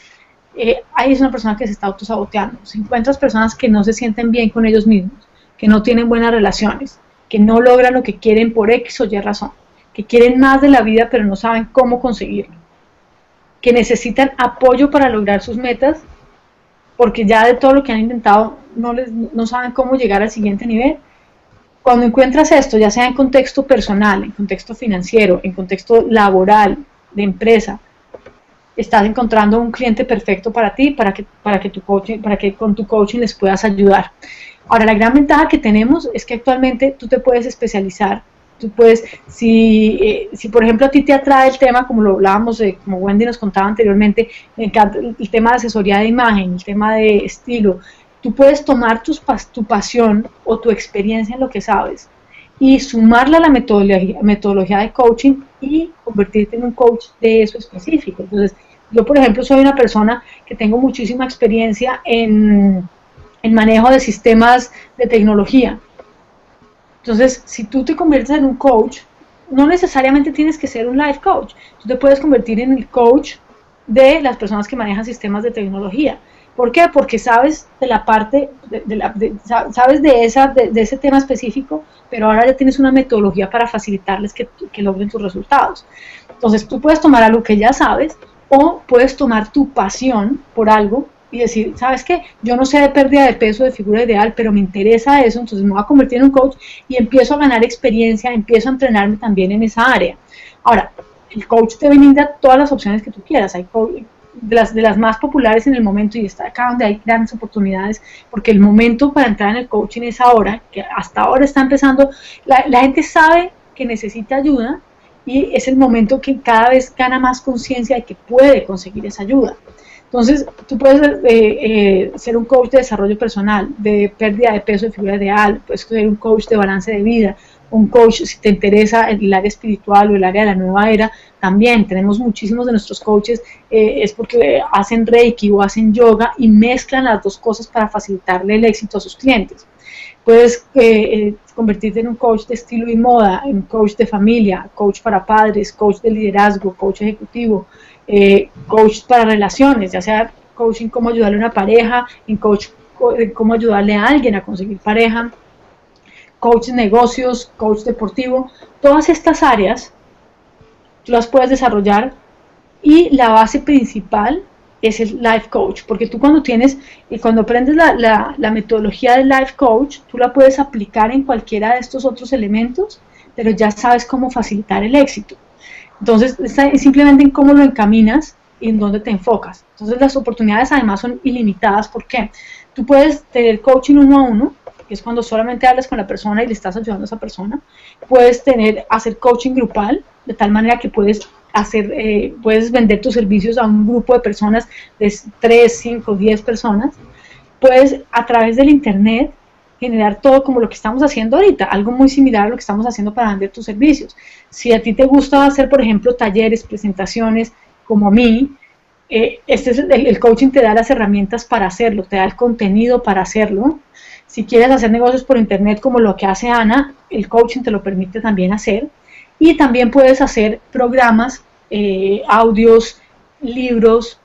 ahí es una persona que se está autosaboteando. Si encuentras personas que no se sienten bien con ellos mismos, que no tienen buenas relaciones, que no logran lo que quieren por X o Y razón, que quieren más de la vida pero no saben cómo conseguirlo, que necesitan apoyo para lograr sus metas, porque ya de todo lo que han intentado no saben cómo llegar al siguiente nivel. Cuando encuentras esto, ya sea en contexto personal, en contexto financiero, en contexto laboral, de empresa, estás encontrando un cliente perfecto para ti, para que con tu coaching les puedas ayudar. Ahora, la gran ventaja que tenemos es que actualmente tú te puedes especializar. Tú puedes, si por ejemplo a ti te atrae el tema, como lo hablábamos, como Wendy nos contaba anteriormente, me encanta el tema de asesoría de imagen, el tema de estilo, tú puedes tomar tu pasión o tu experiencia en lo que sabes y sumarla a la metodología de coaching y convertirte en un coach de eso específico. Entonces, yo por ejemplo soy una persona que tengo muchísima experiencia en manejo de sistemas de tecnología. Entonces, si tú te conviertes en un coach, no necesariamente tienes que ser un life coach. Tú te puedes convertir en el coach de las personas que manejan sistemas de tecnología. ¿Por qué? Porque sabes de la parte, sabes de ese tema específico, pero ahora ya tienes una metodología para facilitarles que logren sus resultados. Entonces, tú puedes tomar algo que ya sabes, o puedes tomar tu pasión por algo y decir, ¿sabes qué? Yo no sé de pérdida de peso, de figura ideal, pero me interesa eso, entonces me voy a convertir en un coach y empiezo a ganar experiencia, empiezo a entrenarme también en esa área. Ahora, el coach te brinda todas las opciones que tú quieras. Hay de las más populares en el momento, y está acá donde hay grandes oportunidades, porque el momento para entrar en el coaching es ahora, que hasta ahora está empezando, la gente sabe que necesita ayuda y es el momento que cada vez gana más conciencia de que puede conseguir esa ayuda. Entonces, tú puedes ser un coach de desarrollo personal, de pérdida de peso, de figura ideal, puedes ser un coach de balance de vida, un coach si te interesa el área espiritual o el área de la nueva era. También tenemos muchísimos de nuestros coaches, es porque hacen reiki o hacen yoga y mezclan las dos cosas para facilitarle el éxito a sus clientes. Puedes convertirte en un coach de estilo y moda, en coach de familia, coach para padres, coach de liderazgo, coach ejecutivo, coach para relaciones, ya sea coaching cómo ayudarle a una pareja, en coach cómo ayudarle a alguien a conseguir pareja, coach de negocios, coach deportivo. Todas estas áreas tú las puedes desarrollar, y la base principal es el life coach, porque tú cuando aprendes la metodología del life coach, tú la puedes aplicar en cualquiera de estos otros elementos, pero ya sabes cómo facilitar el éxito. Entonces, es simplemente en cómo lo encaminas y en dónde te enfocas. Entonces, las oportunidades además son ilimitadas. ¿Por qué? Tú puedes tener coaching 1 a 1, que es cuando solamente hablas con la persona y le estás ayudando a esa persona. Puedes hacer coaching grupal, de tal manera que puedes vender tus servicios a un grupo de personas de 3, 5, 10 personas. Puedes, a través del internet, generar todo como lo que estamos haciendo ahorita, algo muy similar a lo que estamos haciendo para vender tus servicios. Si a ti te gusta hacer, por ejemplo, talleres, presentaciones, como a mí, el coaching te da las herramientas para hacerlo, te da el contenido para hacerlo. Si quieres hacer negocios por internet como lo que hace Ana, el coaching te lo permite también hacer. Y también puedes hacer programas, audios, libros,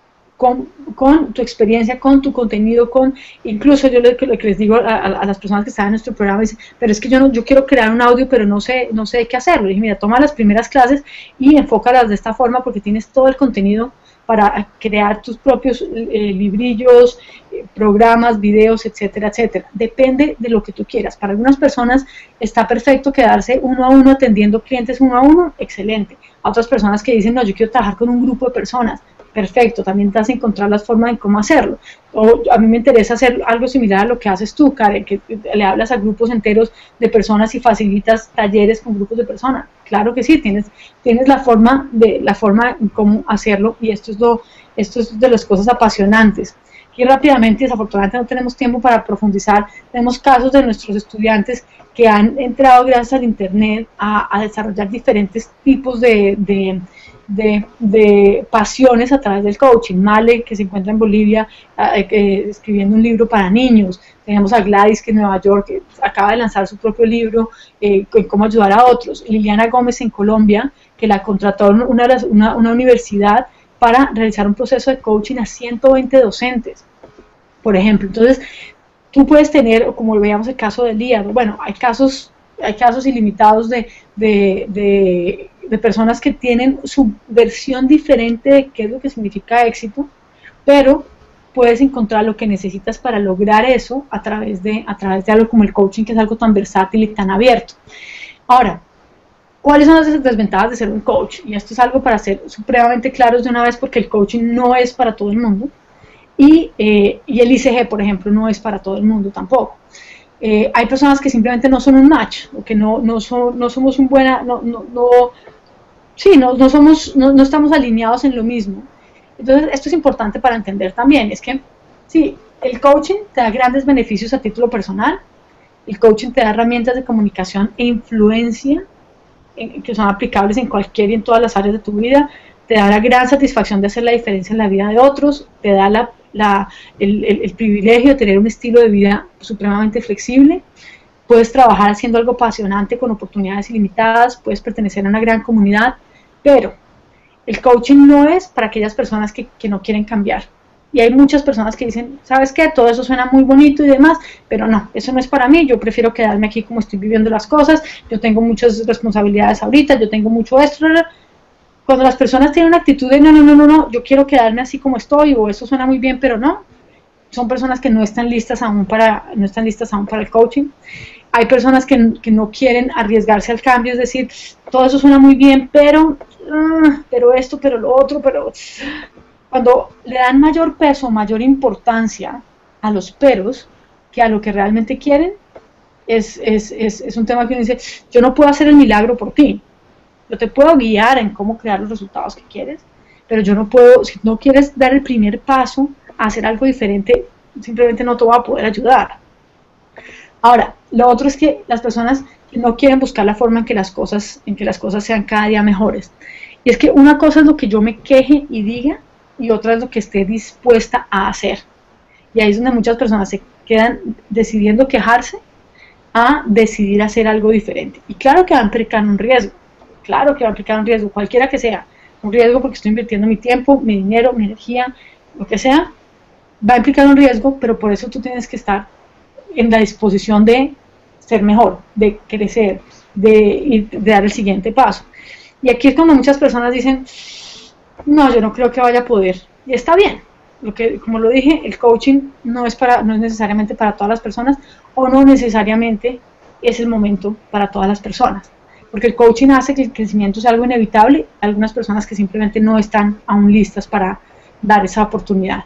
con tu experiencia, con tu contenido, incluso yo lo que les digo a las personas que están en nuestro programa, dicen, pero es que yo quiero crear un audio, pero no sé qué hacerlo. Y dije, mira, toma las primeras clases y enfócalas de esta forma porque tienes todo el contenido para crear tus propios librillos, programas, videos, etcétera, etcétera. Depende de lo que tú quieras. Para algunas personas está perfecto quedarse uno a uno atendiendo clientes uno a uno, excelente. A otras personas que dicen, no, yo quiero trabajar con un grupo de personas, perfecto, también te vas a encontrar las formas de cómo hacerlo. O a mí me interesa hacer algo similar a lo que haces tú, Karen, que le hablas a grupos enteros de personas y facilitas talleres con grupos de personas. Claro que sí, tienes la forma en cómo hacerlo, y esto es de las cosas apasionantes. Y rápidamente, desafortunadamente no tenemos tiempo para profundizar, tenemos casos de nuestros estudiantes que han entrado gracias al internet a desarrollar diferentes tipos de pasiones a través del coaching. Male, que se encuentra en Bolivia escribiendo un libro para niños. Tenemos a Gladys, que en Nueva York acaba de lanzar su propio libro, cómo ayudar a otros. Liliana Gómez en Colombia, que la contrató una universidad para realizar un proceso de coaching a 120 docentes, por ejemplo. Entonces, tú puedes tener, como veíamos el caso de Lía, bueno, hay casos ilimitados de personas que tienen su versión diferente de qué es lo que significa éxito, pero puedes encontrar lo que necesitas para lograr eso a través de algo como el coaching, que es algo tan versátil y tan abierto. Ahora, ¿cuáles son las desventajas de ser un coach? Y esto es algo para ser supremamente claros de una vez, porque el coaching no es para todo el mundo, y el ICG, por ejemplo, no es para todo el mundo tampoco. Hay personas que simplemente no son un match, o que no somos un buena, no estamos alineados en lo mismo. Entonces, esto es importante para entender también, es que sí, el coaching te da grandes beneficios a título personal, el coaching te da herramientas de comunicación e influencia que son aplicables en cualquier y en todas las áreas de tu vida, te da la gran satisfacción de hacer la diferencia en la vida de otros, te da el privilegio de tener un estilo de vida supremamente flexible, puedes trabajar haciendo algo apasionante con oportunidades ilimitadas, puedes pertenecer a una gran comunidad, pero el coaching no es para aquellas personas que no quieren cambiar. Y hay muchas personas que dicen, ¿sabes qué? Todo eso suena muy bonito y demás, pero no, eso no es para mí, yo prefiero quedarme aquí como estoy viviendo las cosas, yo tengo muchas responsabilidades ahorita, yo tengo mucho esto. Cuando las personas tienen una actitud de no, yo quiero quedarme así como estoy, o eso suena muy bien, pero no, son personas que no están listas aún para el coaching. Hay personas que no quieren arriesgarse al cambio, es decir, todo eso suena muy bien, pero esto, pero lo otro, pero... Cuando le dan mayor peso, mayor importancia a los peros que a lo que realmente quieren, es un tema que uno dice, yo no puedo hacer el milagro por ti, yo te puedo guiar en cómo crear los resultados que quieres, pero yo no puedo, si no quieres dar el primer paso a hacer algo diferente, simplemente no te voy a poder ayudar. Ahora, lo otro es que las personas no quieren buscar la forma en que las cosas sean cada día mejores. Y es que una cosa es lo que yo me queje y diga, y otra es lo que esté dispuesta a hacer. Y ahí es donde muchas personas se quedan decidiendo quejarse a decidir hacer algo diferente. Y claro que va a implicar un riesgo, cualquiera que sea, un riesgo porque estoy invirtiendo mi tiempo, mi dinero, mi energía, lo que sea, va a implicar un riesgo, pero por eso tú tienes que estar en la disposición de ser mejor, de crecer, de dar el siguiente paso. Y aquí es cuando muchas personas dicen, no, yo no creo que vaya a poder. Y está bien. Como lo dije, el coaching no es necesariamente para todas las personas, o no necesariamente es el momento para todas las personas. Porque el coaching hace que el crecimiento sea algo inevitable. Hay algunas personas que simplemente no están aún listas para dar esa oportunidad.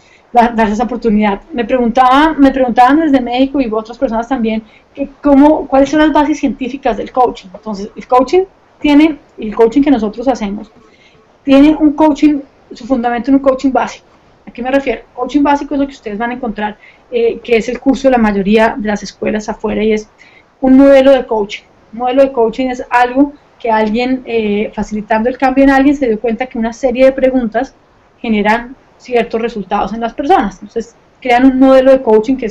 Me preguntaban desde México y otras personas también cuáles son las bases científicas del coaching. Entonces, el coaching que nosotros hacemos tiene su fundamento en un coaching básico. ¿A qué me refiero? Coaching básico es lo que ustedes van a encontrar, que es el curso de la mayoría de las escuelas afuera, y es un modelo de coaching. Un modelo de coaching es algo que alguien, facilitando el cambio en alguien, se dio cuenta que una serie de preguntas generan ciertos resultados en las personas. Entonces, crean un modelo de coaching que es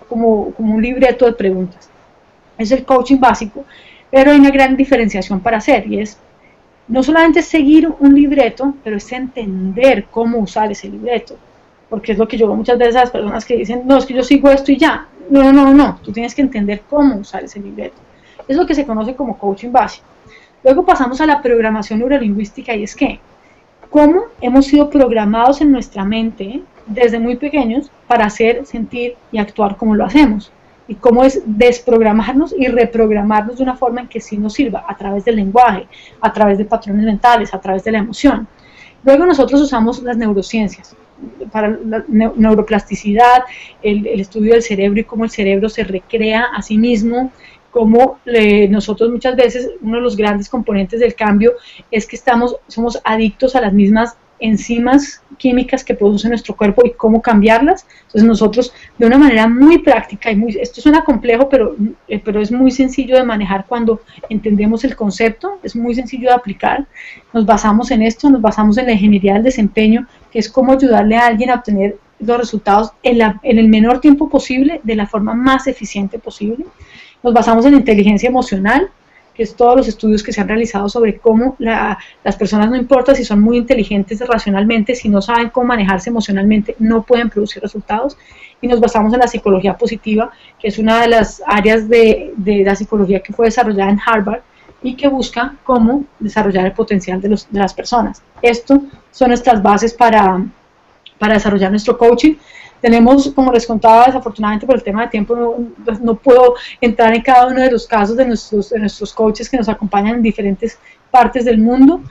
como un libreto de preguntas. Es el coaching básico, pero hay una gran diferenciación para hacer, y es no solamente seguir un libreto, pero es entender cómo usar ese libreto, porque es lo que yo veo muchas veces a las personas que dicen, no, es que yo sigo esto y ya. No, tú tienes que entender cómo usar ese libreto. Es lo que se conoce como coaching básico. Luego pasamos a la programación neurolingüística, y es que cómo hemos sido programados en nuestra mente desde muy pequeños para hacer, sentir y actuar como lo hacemos, y cómo es desprogramarnos y reprogramarnos de una forma en que sí nos sirva, a través del lenguaje, a través de patrones mentales, a través de la emoción. Luego nosotros usamos las neurociencias para la neuroplasticidad, el estudio del cerebro y cómo el cerebro se recrea a sí mismo, cómo nosotros muchas veces, uno de los grandes componentes del cambio es que somos adictos a las mismas enzimas químicas que produce nuestro cuerpo y cómo cambiarlas. Entonces nosotros, de una manera muy práctica, esto suena complejo, pero es muy sencillo de manejar cuando entendemos el concepto, es muy sencillo de aplicar. Nos basamos en esto, nos basamos en la ingeniería del desempeño, que es cómo ayudarle a alguien a obtener los resultados en el menor tiempo posible, de la forma más eficiente posible. Nos basamos en la inteligencia emocional, que es todos los estudios que se han realizado sobre cómo las personas, no importa si son muy inteligentes racionalmente, si no saben cómo manejarse emocionalmente, no pueden producir resultados. Y nos basamos en la psicología positiva, que es una de las áreas de la psicología que fue desarrollada en Harvard y que busca cómo desarrollar el potencial de las personas. Esto son nuestras bases para desarrollar nuestro coaching. Tenemos, como les contaba, desafortunadamente por el tema de tiempo no puedo entrar en cada uno de los casos de nuestros coaches que nos acompañan en diferentes partes del mundo,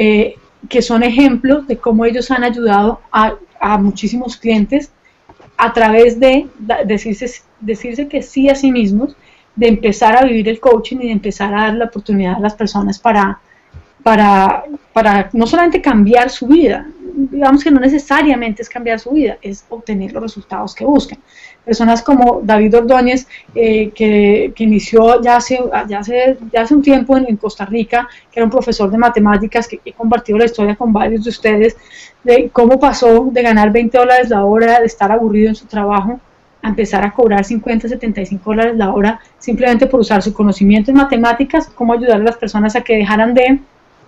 que son ejemplos de cómo ellos han ayudado a muchísimos clientes a través de decirse que sí a sí mismos, de empezar a vivir el coaching y de empezar a dar la oportunidad a las personas para no solamente cambiar su vida, digamos que no necesariamente es cambiar su vida, es obtener los resultados que buscan. Personas como David Ordóñez, que inició ya hace un tiempo en Costa Rica, que era un profesor de matemáticas, que he compartido la historia con varios de ustedes, de cómo pasó de ganar $20 la hora, de estar aburrido en su trabajo, a empezar a cobrar $50, $75 la hora, simplemente por usar su conocimiento en matemáticas, cómo ayudar a las personas a que dejaran de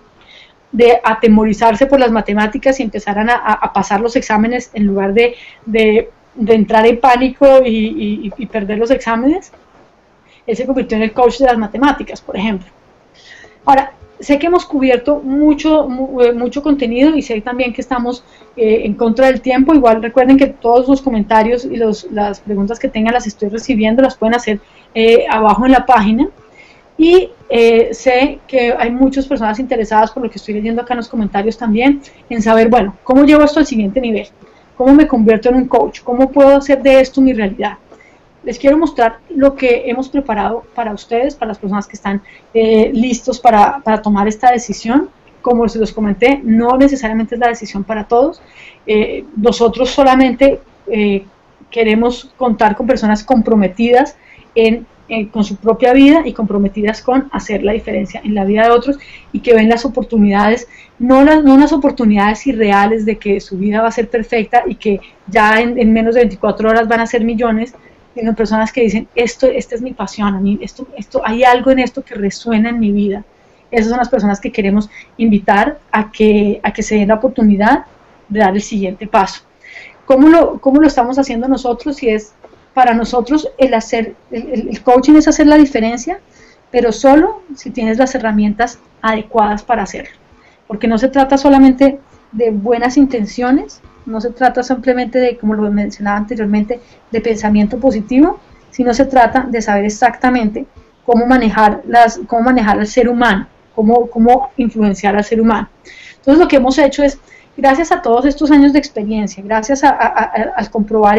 atemorizarse por las matemáticas y empezaran a pasar los exámenes en lugar de entrar en pánico y perder los exámenes. Él se convirtió en el coach de las matemáticas, por ejemplo. Ahora, sé que hemos cubierto mucho contenido y sé también que estamos en contra del tiempo. Igual recuerden que todos los comentarios y las preguntas que tengan las estoy recibiendo, las pueden hacer abajo en la página. Y sé que hay muchas personas interesadas, por lo que estoy leyendo acá en los comentarios también, en saber, bueno, ¿cómo llevo esto al siguiente nivel? ¿Cómo me convierto en un coach? ¿Cómo puedo hacer de esto mi realidad? Les quiero mostrar lo que hemos preparado para ustedes, para las personas que están listos para tomar esta decisión. Como se los comenté, no necesariamente es la decisión para todos. Nosotros solamente queremos contar con personas comprometidas con su propia vida y comprometidas con hacer la diferencia en la vida de otros, y que ven las oportunidades, no unas oportunidades irreales de que su vida va a ser perfecta y que ya en menos de 24 horas van a ser millones, sino personas que dicen, esta es mi pasión, a mí hay algo en esto que resuena en mi vida. Esas son las personas que queremos invitar a que se den la oportunidad de dar el siguiente paso. ¿Cómo lo estamos haciendo nosotros? Y es, para nosotros el coaching es hacer la diferencia, pero solo si tienes las herramientas adecuadas para hacerlo. Porque no se trata solamente de buenas intenciones, no se trata simplemente de, como lo mencionaba anteriormente, de pensamiento positivo, sino se trata de saber exactamente cómo manejar al ser humano, cómo influenciar al ser humano. Entonces lo que hemos hecho es, gracias a todos estos años de experiencia, gracias al comprobar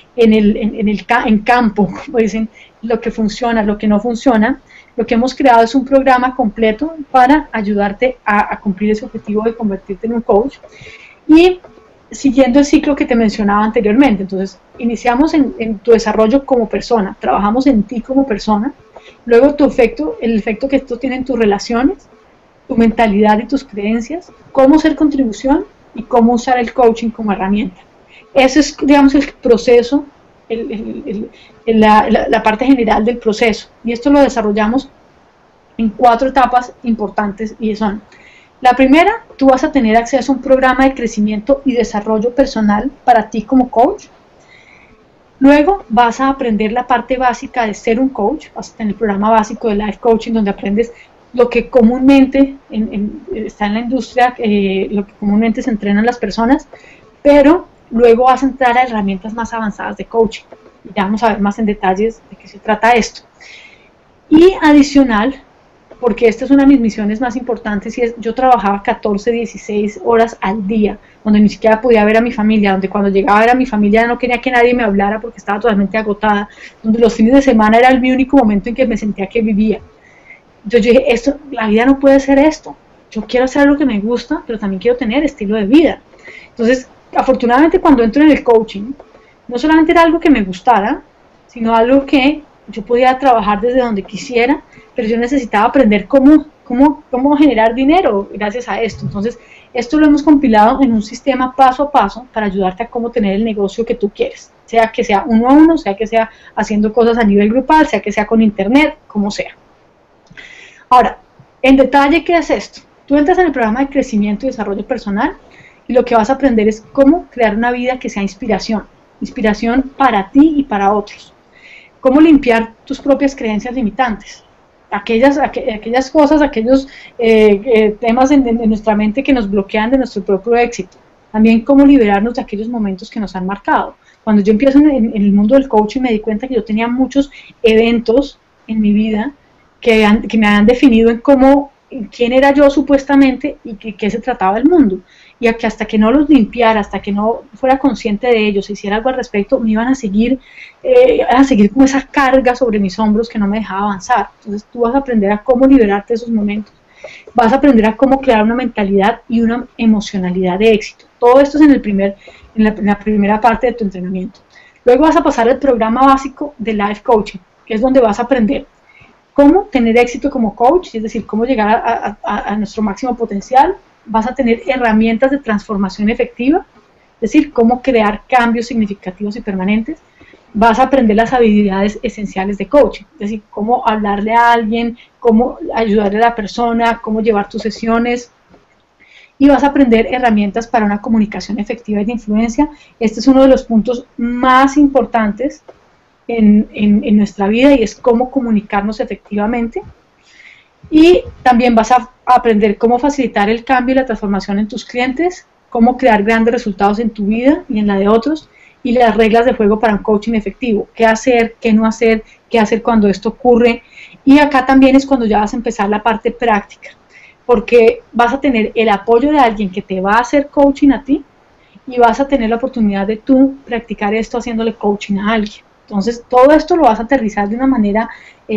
en campo, como dicen, lo que funciona, lo que no funciona, lo que hemos creado es un programa completo para ayudarte a cumplir ese objetivo de convertirte en un coach, y siguiendo el ciclo que te mencionaba anteriormente. Entonces, iniciamos en tu desarrollo como persona, trabajamos en ti como persona, luego el efecto que esto tiene en tus relaciones, tu mentalidad y tus creencias, cómo hacer contribución y cómo usar el coaching como herramienta. Ese es, digamos, el proceso la parte general del proceso. Y esto lo desarrollamos en 4 etapas importantes y son: la primera, tú vas a tener acceso a un programa de crecimiento y desarrollo personal para ti como coach. Luego vas a aprender la parte básica de ser un coach, vas a tener el programa básico de Life Coaching, donde aprendes lo que comúnmente está en la industria, lo que comúnmente se entrenan las personas, pero luego vas a entrar a herramientas más avanzadas de coaching. Ya vamos a ver más en detalles de qué se trata esto. Y adicional, porque esta es una de mis misiones más importantes, y es: yo trabajaba 14, 16 horas al día, donde ni siquiera podía ver a mi familia, donde cuando llegaba a ver a mi familia no quería que nadie me hablara porque estaba totalmente agotada, donde los fines de semana era mi único momento en que me sentía que vivía. Entonces yo dije, la vida no puede ser esto, yo quiero hacer lo que me gusta, pero también quiero tener estilo de vida. Entonces, afortunadamente, cuando entro en el coaching, no solamente era algo que me gustara, sino algo que yo podía trabajar desde donde quisiera, pero yo necesitaba aprender cómo generar dinero gracias a esto. Entonces, esto lo hemos compilado en un sistema paso a paso para ayudarte a cómo tener el negocio que tú quieres, sea que sea uno a uno, sea que sea haciendo cosas a nivel grupal, sea que sea con internet, como sea. Ahora, en detalle, ¿qué es esto? Tú entras en el programa de crecimiento y desarrollo personal y lo que vas a aprender es cómo crear una vida que sea inspiración para ti y para otros. Cómo limpiar tus propias creencias limitantes, aquellas cosas, aquellos temas en nuestra mente que nos bloquean de nuestro propio éxito. También cómo liberarnos de aquellos momentos que nos han marcado. Cuando yo empiezo en el mundo del coaching, me di cuenta que yo tenía muchos eventos en mi vida que me habían definido en quién era yo supuestamente y qué se trataba el mundo. Y que hasta que no los limpiara, hasta que no fuera consciente de ellos, hiciera algo al respecto, me iban a seguir con esa carga sobre mis hombros que no me dejaba avanzar. Entonces tú vas a aprender a cómo liberarte de esos momentos. Vas a aprender a cómo crear una mentalidad y una emocionalidad de éxito. Todo esto es en la primera parte de tu entrenamiento. Luego vas a pasar al programa básico de Life Coaching, que es donde vas a aprender cómo tener éxito como coach, es decir, cómo llegar a nuestro máximo potencial. Vas a tener herramientas de transformación efectiva, es decir, cómo crear cambios significativos y permanentes. Vas a aprender las habilidades esenciales de coaching, es decir, cómo hablarle a alguien, cómo ayudarle a la persona, cómo llevar tus sesiones. Y vas a aprender herramientas para una comunicación efectiva y de influencia. Este es uno de los puntos más importantes en nuestra vida, y es cómo comunicarnos efectivamente. Y también vas a aprender cómo facilitar el cambio y la transformación en tus clientes, cómo crear grandes resultados en tu vida y en la de otros, y las reglas de juego para un coaching efectivo, qué hacer, qué no hacer, qué hacer cuando esto ocurre. Y acá también es cuando ya vas a empezar la parte práctica, porque vas a tener el apoyo de alguien que te va a hacer coaching a ti, y vas a tener la oportunidad de tú practicar esto haciéndole coaching a alguien. Entonces todo esto lo vas a aterrizar de una manera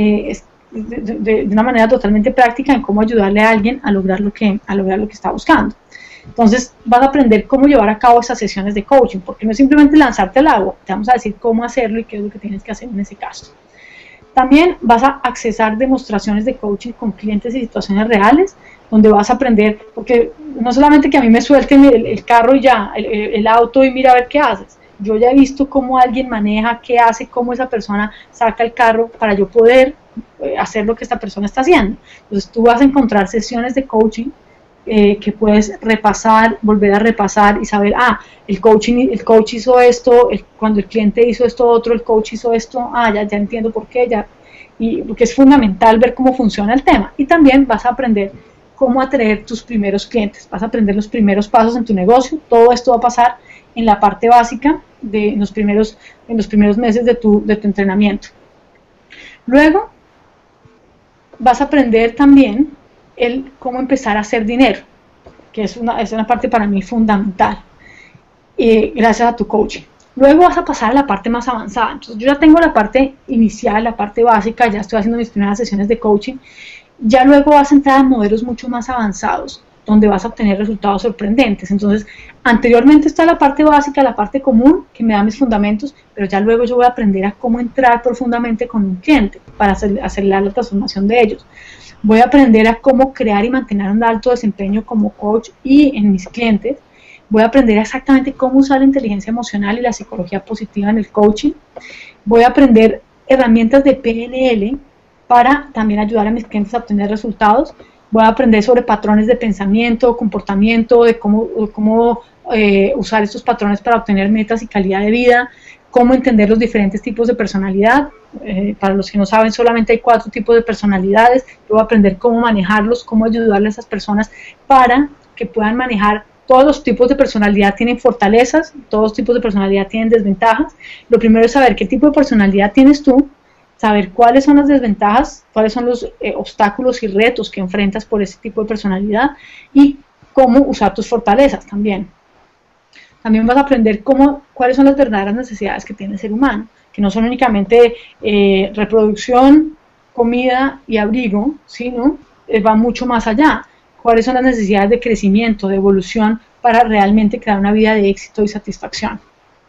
de una manera totalmente práctica en cómo ayudarle a alguien a lograr lo que está buscando. Entonces vas a aprender cómo llevar a cabo esas sesiones de coaching, porque no es simplemente lanzarte al agua, te vamos a decir cómo hacerlo y qué es lo que tienes que hacer en ese caso. También vas a accesar demostraciones de coaching con clientes y situaciones reales, donde vas a aprender, porque no solamente que a mí me suelten el carro y ya, el auto y mira a ver qué haces. Yo ya he visto cómo alguien maneja, qué hace, cómo esa persona saca el carro para yo poder hacer lo que esta persona está haciendo. Entonces tú vas a encontrar sesiones de coaching que puedes repasar, volver a repasar y saber, el coach hizo esto, cuando el cliente hizo esto otro, el coach hizo esto, ya entiendo por qué, y porque es fundamental ver cómo funciona el tema. Y también vas a aprender cómo atraer tus primeros clientes, vas a aprender los primeros pasos en tu negocio. Todo esto va a pasar en la parte básica en los primeros meses de tu entrenamiento. Luego vas a aprender también cómo empezar a hacer dinero, que es una parte para mí fundamental, gracias a tu coaching. Luego vas a pasar a la parte más avanzada. Entonces yo ya tengo la parte inicial, la parte básica, ya estoy haciendo mis primeras sesiones de coaching. Ya luego vas a entrar a modelos mucho más avanzados, donde vas a obtener resultados sorprendentes. Entonces, anteriormente está la parte básica, la parte común, que me da mis fundamentos, pero ya luego yo voy a aprender a cómo entrar profundamente con un cliente para acelerar la transformación de ellos. Voy a aprender a cómo crear y mantener un alto desempeño como coach y en mis clientes. voy a aprender exactamente cómo usar la inteligencia emocional y la psicología positiva en el coaching, voy a aprender herramientas de PNL para también ayudar a mis clientes a obtener resultados, voy a aprender sobre patrones de pensamiento, comportamiento, de cómo usar estos patrones para obtener metas y calidad de vida, cómo entender los diferentes tipos de personalidad. Para los que no saben, solamente hay 4 tipos de personalidades. Yo voy a aprender cómo manejarlos, cómo ayudarle a esas personas para que puedan manejar. Todos los tipos de personalidad tienen fortalezas, todos los tipos de personalidad tienen desventajas. Lo primero es saber qué tipo de personalidad tienes tú, saber cuáles son las desventajas, cuáles son los obstáculos y retos que enfrentas por ese tipo de personalidad y cómo usar tus fortalezas también. También vas a aprender cuáles son las verdaderas necesidades que tiene el ser humano, que no son únicamente reproducción, comida y abrigo, sino va mucho más allá. Cuáles son las necesidades de crecimiento, de evolución, para realmente crear una vida de éxito y satisfacción.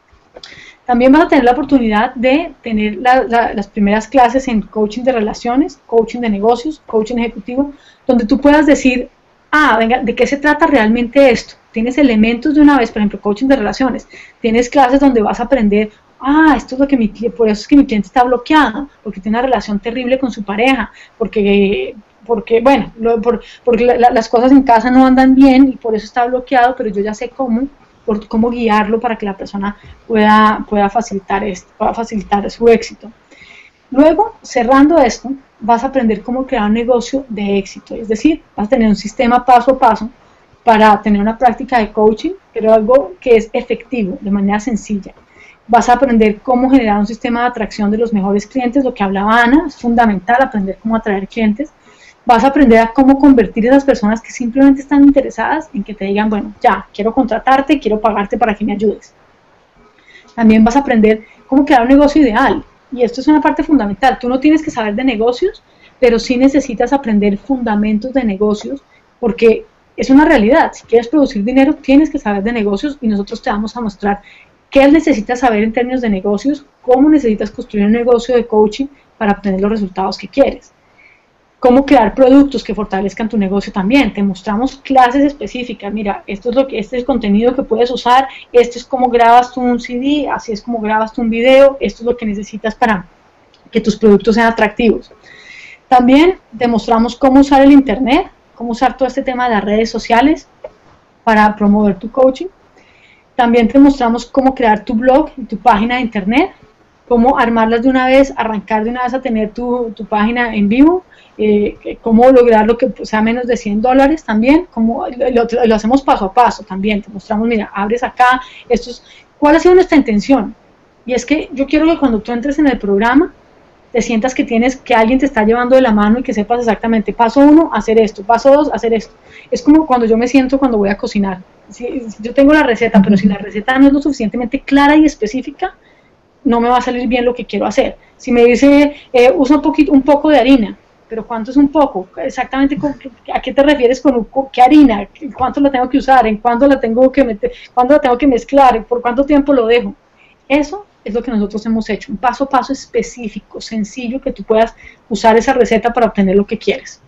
También vas a tener la oportunidad de tener las primeras clases en coaching de relaciones, coaching de negocios, coaching ejecutivo, donde tú puedas decir, venga, ¿de qué se trata realmente esto? Tienes elementos de una vez, por ejemplo, coaching de relaciones. Tienes clases donde vas a aprender, esto es lo que por eso es que mi cliente está bloqueado, porque tiene una relación terrible con su pareja, porque bueno, porque las cosas en casa no andan bien y por eso está bloqueado, pero yo ya sé cómo guiarlo para que la persona pueda facilitar su éxito. Luego, cerrando esto, vas a aprender cómo crear un negocio de éxito, es decir, vas a tener un sistema paso a paso para tener una práctica de coaching, pero algo que es efectivo, de manera sencilla. Vas a aprender cómo generar un sistema de atracción de los mejores clientes, lo que hablaba Ana, es fundamental aprender cómo atraer clientes. Vas a aprender a cómo convertir a esas personas que simplemente están interesadas en que te digan, bueno, ya, quiero contratarte, quiero pagarte para que me ayudes. También vas a aprender cómo crear un negocio ideal. Y esto es una parte fundamental. Tú no tienes que saber de negocios, pero sí necesitas aprender fundamentos de negocios, porque es una realidad. Si quieres producir dinero, tienes que saber de negocios y nosotros te vamos a mostrar qué necesitas saber en términos de negocios, cómo necesitas construir un negocio de coaching para obtener los resultados que quieres. Cómo crear productos que fortalezcan tu negocio también. Te mostramos clases específicas. Mira, este es el contenido que puedes usar, esto es cómo grabas tú un CD, así es como grabas tú un video, esto es lo que necesitas para que tus productos sean atractivos. También te mostramos cómo usar el internet, cómo usar todo este tema de las redes sociales para promover tu coaching. También te mostramos cómo crear tu blog y tu página de internet, cómo armarlas de una vez, arrancar de una vez a tener tu página en vivo, cómo lograrlo que sea menos de $100 también, cómo lo hacemos paso a paso también. Te mostramos, mira, abres acá, ¿cuál ha sido nuestra intención? Y es que yo quiero que cuando tú entres en el programa, te sientas que alguien te está llevando de la mano y que sepas exactamente, paso 1, hacer esto, paso 2, hacer esto. Es como cuando yo me siento cuando voy a cocinar. Si yo tengo la receta, pero si la receta no es lo suficientemente clara y específica, no me va a salir bien lo que quiero hacer. Si me dice, usa un poco de harina, pero ¿cuánto es un poco? Exactamente, ¿a qué te refieres con qué harina? ¿Cuánto la tengo que usar? ¿En cuándo la tengo que meter? ¿Cuándo la tengo que mezclar? ¿Por cuánto tiempo lo dejo? Eso es lo que nosotros hemos hecho, un paso a paso específico, sencillo, que tú puedas usar esa receta para obtener lo que quieres.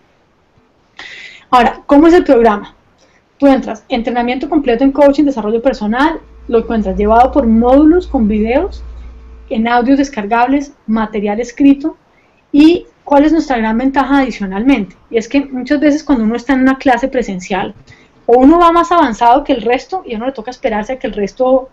Ahora, ¿cómo es el programa? Tú entras, entrenamiento completo en coaching, desarrollo personal, lo encuentras llevado por módulos con videos, en audios descargables, material escrito. Y ¿cuál es nuestra gran ventaja adicionalmente? Y es que muchas veces cuando uno está en una clase presencial, o uno va más avanzado que el resto y a uno le toca esperarse a que el resto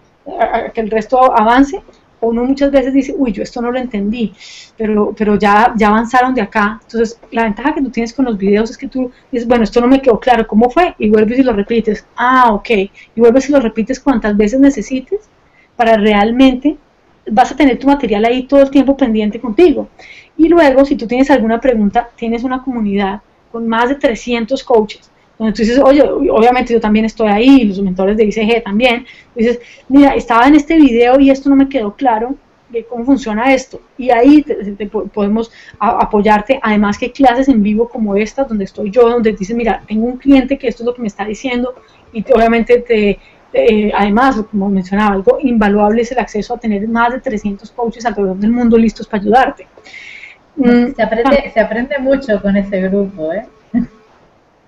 avance, o uno muchas veces dice, uy, yo esto no lo entendí, pero ya avanzaron de acá. Entonces, la ventaja que tú tienes con los videos es que tú dices, bueno, esto no me quedó claro, ¿cómo fue? Y vuelves y lo repites, ok, y vuelves y lo repites cuantas veces necesites para realmente vas a tener tu material ahí todo el tiempo pendiente contigo. Y luego, si tú tienes alguna pregunta, tienes una comunidad con más de 300 coaches, donde tú dices, oye, obviamente yo también estoy ahí, los mentores de ICG también, dices, mira, estaba en este video y esto no me quedó claro de cómo funciona esto, y ahí podemos apoyarte. Además que hay clases en vivo como esta, donde estoy yo, donde dices, mira, tengo un cliente que esto es lo que me está diciendo, y obviamente además, como mencionaba, algo invaluable es el acceso a tener más de 300 coaches alrededor del mundo listos para ayudarte. Se aprende mucho con ese grupo, ¿eh?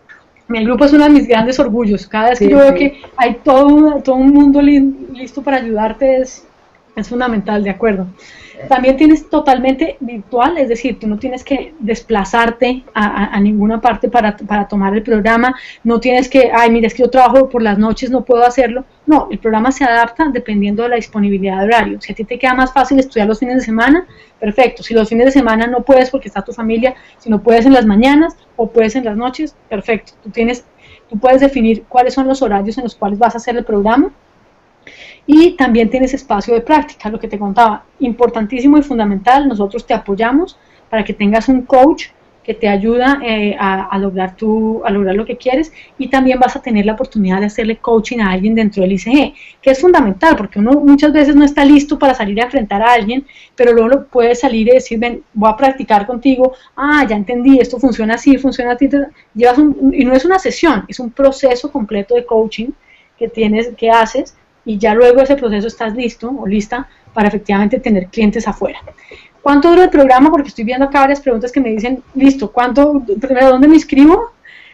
Mi grupo es uno de mis grandes orgullos. Cada vez que yo veo que hay todo un mundo listo para ayudarte, es fundamental, de acuerdo. También tienes totalmente virtual, es decir, tú no tienes que desplazarte a ninguna parte para tomar el programa, no tienes que, ay, mira, es que yo trabajo por las noches, no puedo hacerlo. No, el programa se adapta dependiendo de la disponibilidad de horario. Si a ti te queda más fácil estudiar los fines de semana, perfecto. Si los fines de semana no puedes porque está tu familia, si no puedes en las mañanas o puedes en las noches, perfecto. Tú puedes definir cuáles son los horarios en los cuales vas a hacer el programa. Y también tienes espacio de práctica, lo que te contaba, importantísimo y fundamental. Nosotros te apoyamos para que tengas un coach que te ayuda a lograr lo que quieres, y también vas a tener la oportunidad de hacerle coaching a alguien dentro del ICG, que es fundamental porque uno muchas veces no está listo para salir a enfrentar a alguien, pero luego puede salir y decir, ven, voy a practicar contigo, ya entendí, esto funciona así, y no es una sesión, es un proceso completo de coaching que haces, y ya luego de ese proceso estás listo o lista para efectivamente tener clientes afuera. ¿Cuánto dura el programa? Porque estoy viendo acá varias preguntas que me dicen, listo, primero, ¿dónde me inscribo?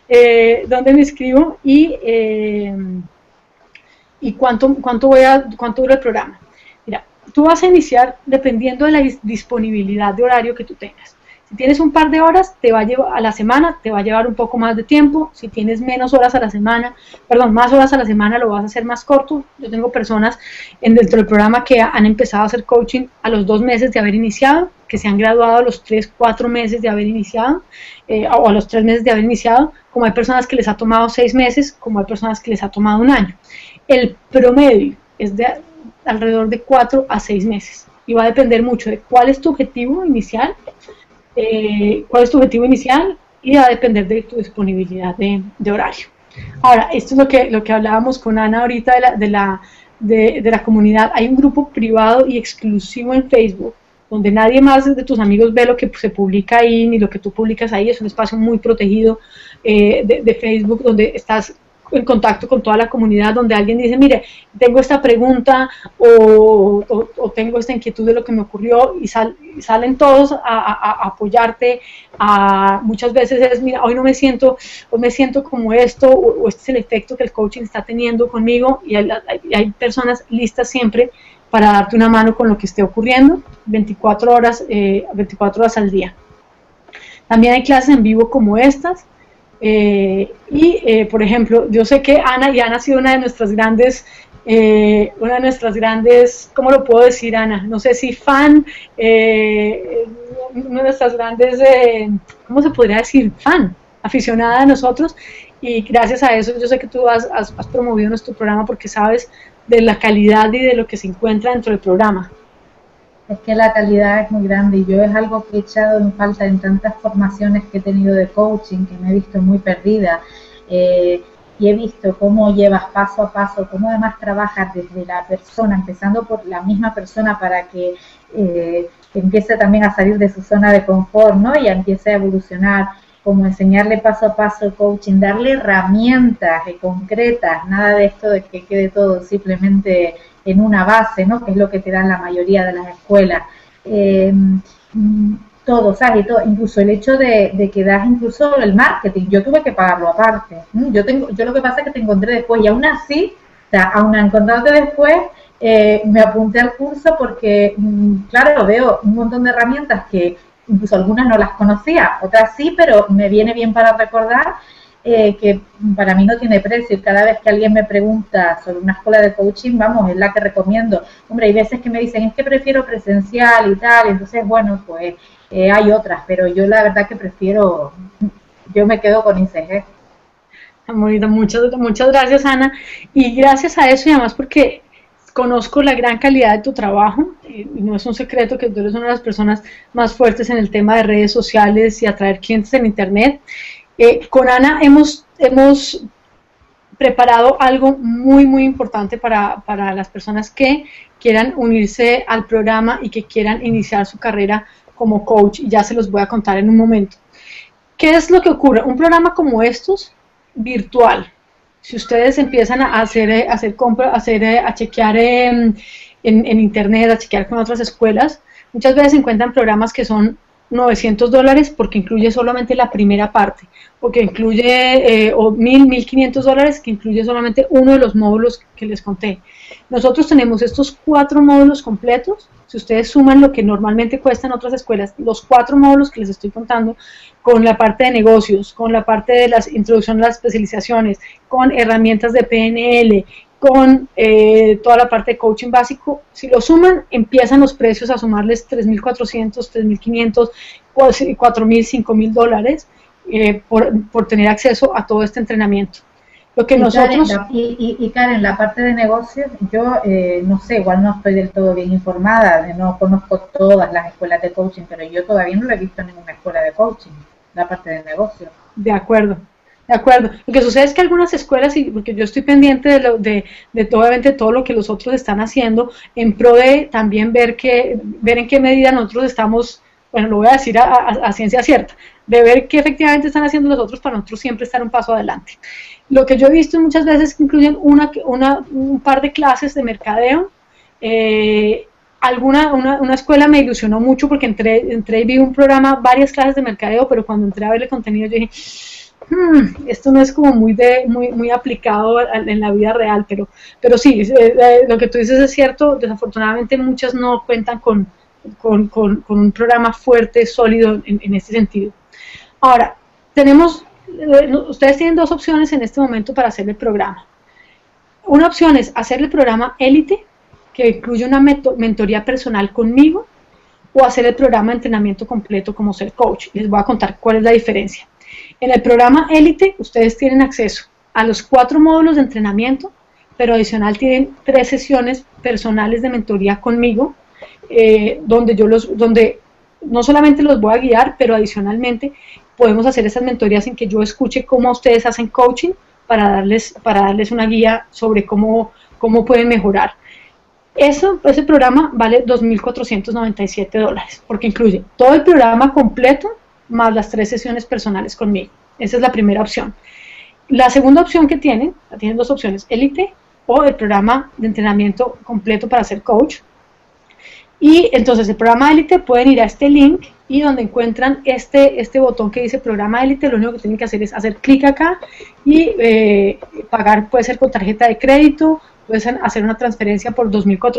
¿Y cuánto dura el programa? Mira, tú vas a iniciar dependiendo de la disponibilidad de horario que tú tengas. Si tienes un par de horas, a la semana te va a llevar un poco más de tiempo. Si tienes más horas a la semana, lo vas a hacer más corto. Yo tengo personas dentro del programa que han empezado a hacer coaching a los 2 meses de haber iniciado, que se han graduado a los 3, 4 meses de haber iniciado, o a los 3 meses de haber iniciado, como hay personas que les ha tomado 6 meses, como hay personas que les ha tomado 1 año. El promedio es de alrededor de 4 a 6 meses, y va a depender mucho de cuál es tu objetivo inicial, y va a depender de tu disponibilidad de horario. Ahora, esto es lo que hablábamos con Ana ahorita de la comunidad. Hay un grupo privado y exclusivo en Facebook, donde nadie más de tus amigos ve lo que se publica ahí, ni lo que tú publicas ahí. Es un espacio muy protegido de Facebook, donde estás en contacto con toda la comunidad, donde alguien dice, mire, tengo esta pregunta o tengo esta inquietud de lo que me ocurrió, y salen todos a apoyarte. Muchas veces es, mira, hoy me siento como esto, o este es el efecto que el coaching está teniendo conmigo, y hay personas listas siempre para darte una mano con lo que esté ocurriendo, 24 horas al día. También hay clases en vivo como estas. Por ejemplo, yo sé que Ana ha sido una de nuestras grandes, ¿cómo lo puedo decir, Ana? No sé si fan, una de nuestras grandes, ¿cómo se podría decir? Fan, aficionada a nosotros, y gracias a eso yo sé que tú has promovido nuestro programa porque sabes de la calidad y de lo que se encuentra dentro del programa. Es que la calidad es muy grande, y yo es algo que he echado en falta en tantas formaciones que he tenido de coaching, que me he visto muy perdida, y he visto cómo llevas paso a paso, cómo además trabajas desde la persona, empezando por la misma persona, para que empiece también a salir de su zona de confort, ¿no? Y empiece a evolucionar, como enseñarle paso a paso el coaching, darle herramientas concretas, nada de esto de que quede todo simplemente en una base, ¿no? Que es lo que te dan la mayoría de las escuelas. Todo, ¿sabes? Todo, incluso el hecho de que das incluso el marketing, yo tuve que pagarlo aparte. Yo lo que pasa es que te encontré después, y aún así, o sea, aún encontrarte después, me apunté al curso porque, claro, veo un montón de herramientas que incluso algunas no las conocía, otras sí, pero me viene bien para recordar, que para mí no tiene precio. Cada vez que alguien me pregunta sobre una escuela de coaching, vamos, es la que recomiendo. Hombre, hay veces que me dicen, es que prefiero presencial y tal, entonces, bueno, pues hay otras, pero yo la verdad que yo me quedo con ICG. Muchas gracias, Ana, y gracias a eso, y además porque conozco la gran calidad de tu trabajo, y no es un secreto que tú eres una de las personas más fuertes en el tema de redes sociales y atraer clientes en internet. Con Ana hemos preparado algo muy, muy importante para las personas que quieran unirse al programa y que quieran iniciar su carrera como coach, y ya se los voy a contar en un momento. ¿Qué es lo que ocurre? Un programa como estos, virtual, si ustedes empiezan a chequear en internet, a chequear con otras escuelas, muchas veces encuentran programas que son $900 porque incluye solamente la primera parte, o que incluye, o $1,500 que incluye solamente uno de los módulos que les conté. Nosotros tenemos estos 4 módulos completos. Si ustedes suman lo que normalmente cuesta en otras escuelas, los 4 módulos que les estoy contando, con la parte de negocios, con la parte de la introducción a las especializaciones, con herramientas de PNL, con toda la parte de coaching básico, si lo suman, empiezan los precios a sumarles $3,400, $3,500, $4,000, $5,000 por tener acceso a todo este entrenamiento. Lo que nosotros... Karen, la parte de negocios, yo no sé, igual no estoy del todo bien informada, no conozco todas las escuelas de coaching, pero yo todavía no lo he visto en ninguna escuela de coaching, la parte de negocios. De acuerdo. De acuerdo. Lo que sucede es que algunas escuelas, y porque yo estoy pendiente de obviamente todo lo que los otros están haciendo, en pro de también ver en qué medida nosotros estamos, bueno, lo voy a decir a ciencia cierta, de ver qué efectivamente están haciendo los otros para nosotros siempre estar un paso adelante. Lo que yo he visto muchas veces que incluyen un par de clases de mercadeo. Una escuela me ilusionó mucho porque entré y vi un programa, varias clases de mercadeo, pero cuando entré a ver el contenido yo dije, esto no es como muy aplicado en la vida real, pero sí, lo que tú dices es cierto. Desafortunadamente muchas no cuentan con un programa fuerte, sólido en este sentido. Ahora, ustedes tienen 2 opciones en este momento para hacer el programa. Una opción es hacer el programa Élite, que incluye una mentoría personal conmigo, o hacer el programa de entrenamiento completo como ser coach. Les voy a contar cuál es la diferencia. En el programa Élite, ustedes tienen acceso a los 4 módulos de entrenamiento, pero adicional tienen 3 sesiones personales de mentoría conmigo, donde no solamente los voy a guiar, pero adicionalmente podemos hacer esas mentorías en que yo escuche cómo ustedes hacen coaching para darles una guía sobre cómo pueden mejorar. Ese programa vale $2,497 porque incluye todo el programa completo más las 3 sesiones personales conmigo. Esa es la primera opción. La segunda opción que tienen 2 opciones, Élite o el programa de entrenamiento completo para ser coach. Y entonces el programa Élite, pueden ir a este link y donde encuentran este botón que dice programa Élite, lo único que tienen que hacer es hacer clic acá y pagar, puede ser con tarjeta de crédito, pueden hacer una transferencia por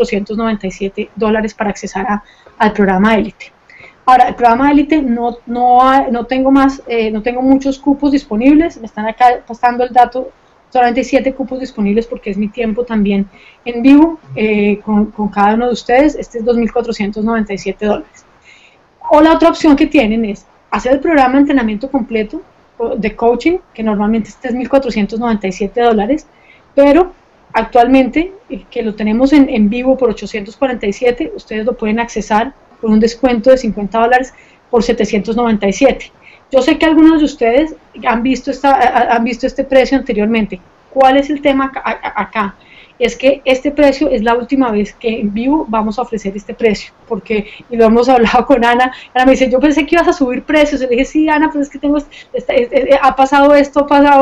$2,497 para accesar al programa Élite. Ahora, el programa Élite no tengo muchos cupos disponibles, me están acá pasando el dato, solamente hay 7 cupos disponibles porque es mi tiempo también en vivo con cada uno de ustedes. Este es $2,497. O la otra opción que tienen es hacer el programa de entrenamiento completo de coaching, que normalmente es $3,497, pero actualmente, que lo tenemos en vivo por $847, ustedes lo pueden accesar con un descuento de $50 por $797. Yo sé que algunos de ustedes han visto este precio anteriormente. ¿Cuál es el tema acá? Es que este precio es la última vez que en vivo vamos a ofrecer este precio, y lo hemos hablado con Ana. Ana me dice, yo pensé que ibas a subir precios. Le dije, sí, Ana, pues es que ha pasado esto,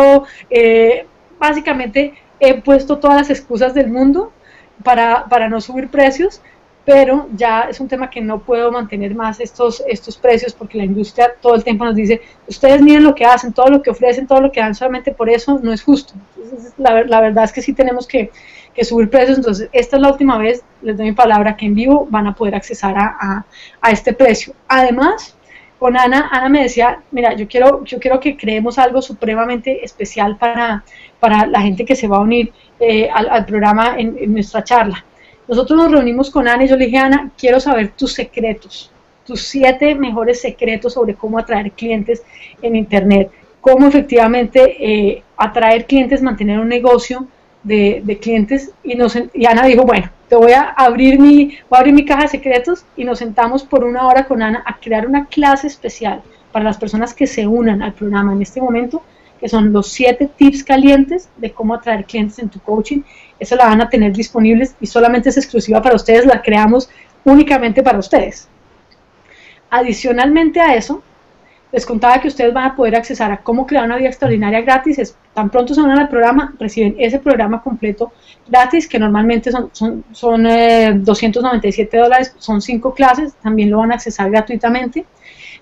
básicamente he puesto todas las excusas del mundo para no subir precios, pero ya es un tema que no puedo mantener más estos precios, porque la industria todo el tiempo nos dice, ustedes miren lo que hacen, todo lo que ofrecen, todo lo que dan, solamente por eso no es justo. Entonces, la verdad es que sí tenemos que subir precios. Entonces esta es la última vez, les doy mi palabra, que en vivo van a poder accesar a este precio. Además, con Ana me decía, mira, yo quiero que creemos algo supremamente especial para la gente que se va a unir al programa en nuestra charla. Nosotros nos reunimos con Ana y yo le dije, Ana, quiero saber tus secretos, tus 7 mejores secretos sobre cómo atraer clientes en Internet, cómo efectivamente atraer clientes, mantener un negocio de clientes. Y Ana dijo, bueno, voy a abrir mi caja de secretos, y nos sentamos por 1 hora con Ana a crear una clase especial para las personas que se unan al programa en este momento, que son los 7 tips calientes de cómo atraer clientes en tu coaching. Esa la van a tener disponibles y solamente es exclusiva para ustedes, la creamos únicamente para ustedes. Adicionalmente a eso, les contaba que ustedes van a poder accesar a cómo crear una vida extraordinaria gratis. Tan pronto se unan al programa, reciben ese programa completo gratis, que normalmente son $297, son 5 clases, también lo van a accesar gratuitamente.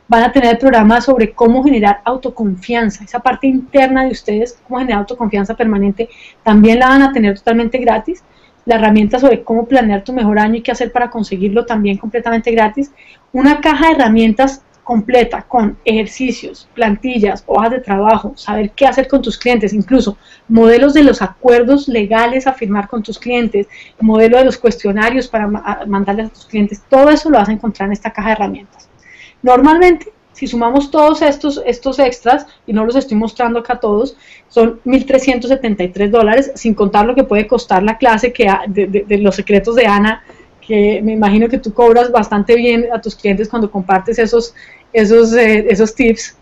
van a tener el programa sobre cómo generar autoconfianza, esa parte interna de ustedes, cómo generar autoconfianza permanente, también la van a tener totalmente gratis. La herramienta sobre cómo planear tu mejor año y qué hacer para conseguirlo, también completamente gratis. Una caja de herramientas completa con ejercicios, plantillas, hojas de trabajo, saber qué hacer con tus clientes, incluso modelos de los acuerdos legales a firmar con tus clientes, modelo de los cuestionarios para mandarles a tus clientes, todo eso lo vas a encontrar en esta caja de herramientas. Normalmente, si sumamos todos estos extras, y no los estoy mostrando acá todos, son $1,373, sin contar lo que puede costar la clase de los secretos de Ana, que me imagino que tú cobras bastante bien a tus clientes cuando compartes esos tips.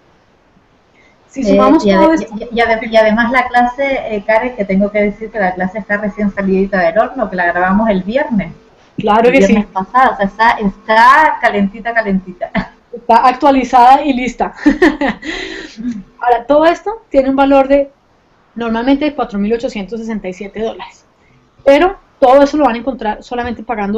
Si sumamos todo esto, y además la clase, Karen, que tengo que decir que la clase está recién salidita del horno, que la grabamos el viernes. Claro que sí. El viernes pasado, o sea, está calentita. Está actualizada y lista. Ahora, todo esto tiene un valor de normalmente $4,867, pero todo eso lo van a encontrar solamente pagando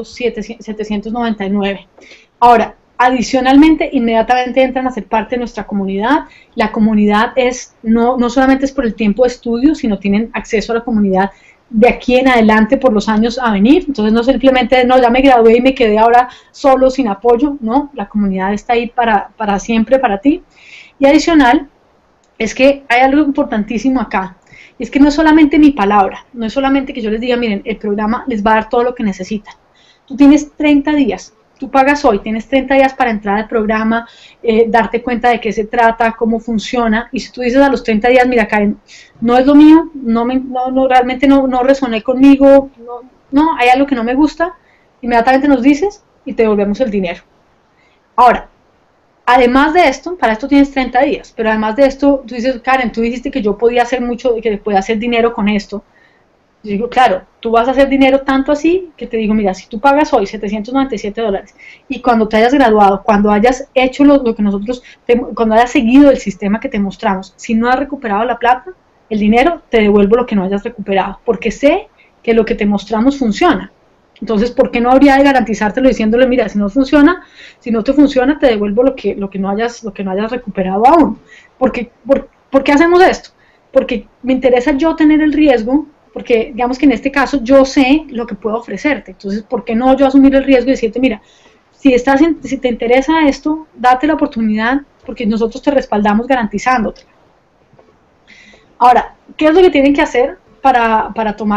$799. Ahora, adicionalmente, inmediatamente entran a ser parte de nuestra comunidad. La comunidad no solamente es por el tiempo de estudio, sino tienen acceso a la comunidad de aquí en adelante por los años a venir. Entonces no simplemente, no, ya me gradué y me quedé ahora solo, sin apoyo, no, la comunidad está ahí para siempre, para ti. Y adicional, es que hay algo importantísimo acá, y es que no es solamente mi palabra, no es solamente que yo les diga, miren, el programa les va a dar todo lo que necesitan. Tú tienes 30 días, tú pagas hoy, tienes 30 días para entrar al programa, darte cuenta de qué se trata, cómo funciona, y si tú dices a los 30 días, mira Karen, no es lo mío, realmente no resoné conmigo, no, hay algo que no me gusta, inmediatamente nos dices y te devolvemos el dinero. Ahora, además de esto, para esto tienes 30 días, pero además de esto, tú dices, Karen, tú dijiste que yo podía hacer mucho, que podía hacer dinero con esto. Yo digo, claro, tú vas a hacer dinero tanto así, que te digo, mira, si tú pagas hoy $797, y cuando te hayas graduado, cuando hayas hecho lo que nosotros, cuando hayas seguido el sistema que te mostramos, si no has recuperado la plata, el dinero, te devuelvo lo que no hayas recuperado, porque sé que lo que te mostramos funciona. Entonces, ¿por qué no habría de garantizártelo diciéndole, mira, si no funciona, si no te funciona, te devuelvo lo que no hayas recuperado aún? ¿Por qué hacemos esto? Porque me interesa yo tener el riesgo, porque digamos que en este caso yo sé lo que puedo ofrecerte. Entonces, ¿por qué no yo asumir el riesgo y decirte, mira, si te interesa esto, date la oportunidad, porque nosotros te respaldamos garantizándote. Ahora, ¿qué es lo que tienen que hacer para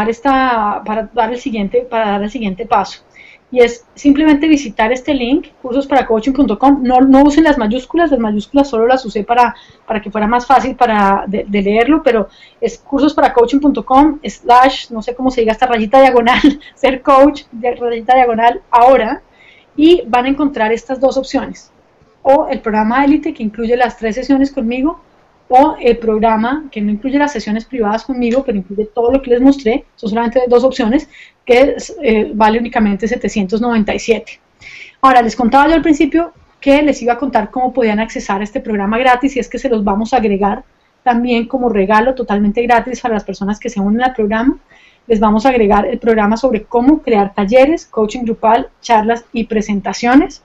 dar el siguiente paso? Y es simplemente visitar este link, cursosparacoaching.com. No usen las mayúsculas solo las usé para que fuera más fácil de leerlo, pero es cursosparacoaching.com / no sé cómo se diga esta rayita diagonal, ser coach, rayita diagonal ahora, y van a encontrar estas dos opciones, o el programa Élite, que incluye las 3 sesiones conmigo, o el programa que no incluye las sesiones privadas conmigo, pero incluye todo lo que les mostré. Son solamente 2 opciones, que vale únicamente $797. Ahora, les contaba yo al principio que les iba a contar cómo podían accesar a este programa gratis, y es que se los vamos a agregar también como regalo totalmente gratis para las personas que se unen al programa. Les vamos a agregar el programa sobre cómo crear talleres, coaching grupal, charlas y presentaciones.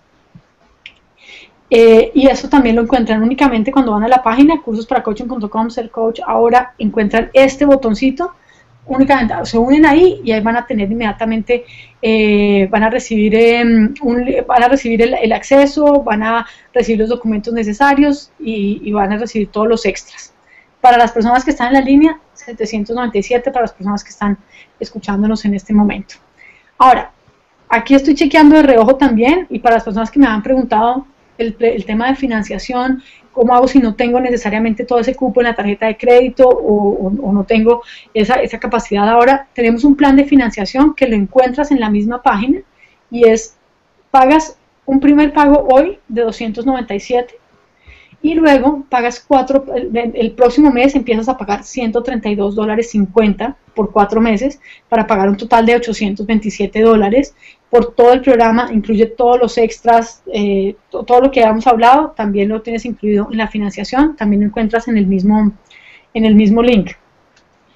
Y eso también lo encuentran únicamente cuando van a la página cursosparacoaching.com, ser coach ahora, encuentran este botoncito, únicamente se unen ahí y ahí van a tener inmediatamente, van a recibir el acceso, van a recibir los documentos necesarios y van a recibir todos los extras. Para las personas que están en la línea, 797, para las personas que están escuchándonos en este momento. Ahora, aquí estoy chequeando de reojo también, y para las personas que me han preguntado el tema de financiación, ¿cómo hago si no tengo necesariamente todo ese cupo en la tarjeta de crédito o no tengo esa capacidad ahora? Tenemos un plan de financiación que lo encuentras en la misma página, y pagas un primer pago hoy de 297, y luego pagas el próximo mes empiezas a pagar $132.50 por 4 meses, para pagar un total de $827 por todo el programa. Incluye todos los extras, todo lo que habíamos hablado, también lo tienes incluido en la financiación, también lo encuentras en el mismo link.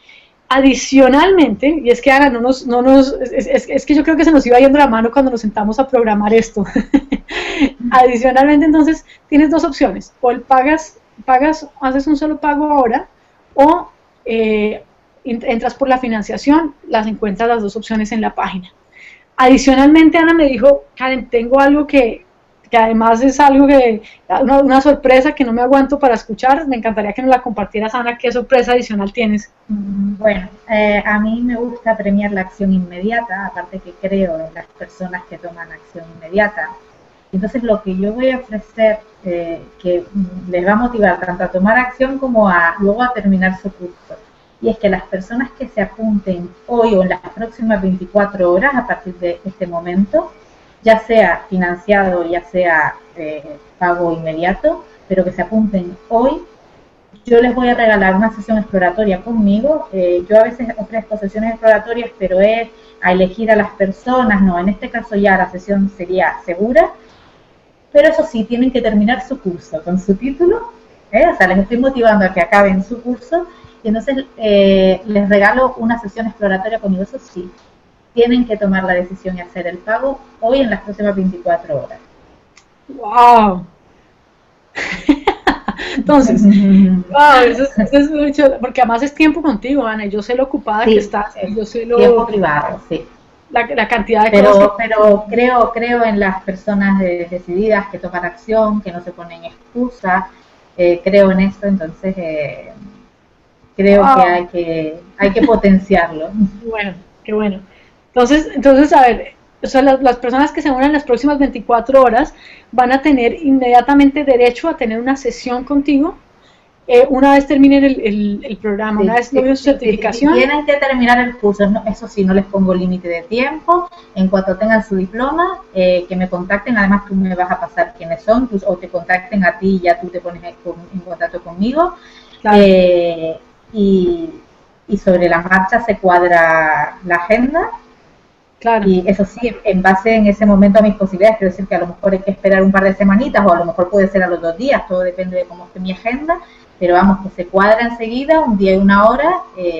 Adicionalmente, y es que Ana, es que yo creo que se nos iba yendo la mano cuando nos sentamos a programar esto. Adicionalmente, entonces, tienes dos opciones, o el pagas, haces un solo pago ahora, o entras por la financiación, las encuentras las dos opciones en la página. Adicionalmente, Ana me dijo, Karen, tengo algo que además es algo que, una sorpresa que no me aguanto para escuchar. Me encantaría que nos la compartieras, Ana. ¿Qué sorpresa adicional tienes? Bueno, a mí me gusta premiar la acción inmediata, aparte que creo en las personas que toman acción inmediata. Entonces lo que yo voy a ofrecer, que les va a motivar tanto a tomar acción como luego a terminar su curso, y es que las personas que se apunten hoy o en las próximas 24 horas a partir de este momento, ya sea financiado, ya sea pago inmediato, pero que se apunten hoy, yo les voy a regalar una sesión exploratoria conmigo. Yo a veces ofrezco sesiones exploratorias, pero es a elegir a las personas, no, en este caso ya la sesión sería segura, pero eso sí, tienen que terminar su curso con su título, o sea, les estoy motivando a que acaben su curso, y entonces les regalo una sesión exploratoria conmigo, eso sí. Tienen que tomar la decisión y hacer el pago hoy en las próximas 24 horas. ¡Wow! Entonces, wow, eso es mucho, porque además es tiempo contigo, Ana, y yo sé lo ocupada que estás, yo sé lo... Tiempo privado, sí. La cantidad de cosas pero creo en las personas decididas que toman acción, que no se ponen excusas, creo en eso, entonces creo que hay que potenciarlo. Bueno, qué bueno. Entonces, a ver, o sea, las personas que se unan en las próximas 24 horas van a tener inmediatamente derecho a tener una sesión contigo una vez terminen el programa, una vez logren su certificación. Tienen que terminar el curso, ¿no? Eso sí, no les pongo límite de tiempo. En cuanto tengan su diploma, que me contacten, además tú me vas a pasar quiénes son, o te contacten a ti y ya tú te pones en contacto conmigo. Claro. Y sobre la marcha se cuadra la agenda. Claro. Y eso sí, en base en ese momento a mis posibilidades, quiero decir que a lo mejor hay que esperar un par de semanitas o a lo mejor puede ser a los 2 días, todo depende de cómo esté mi agenda, pero vamos, que se cuadra enseguida, un día y una hora,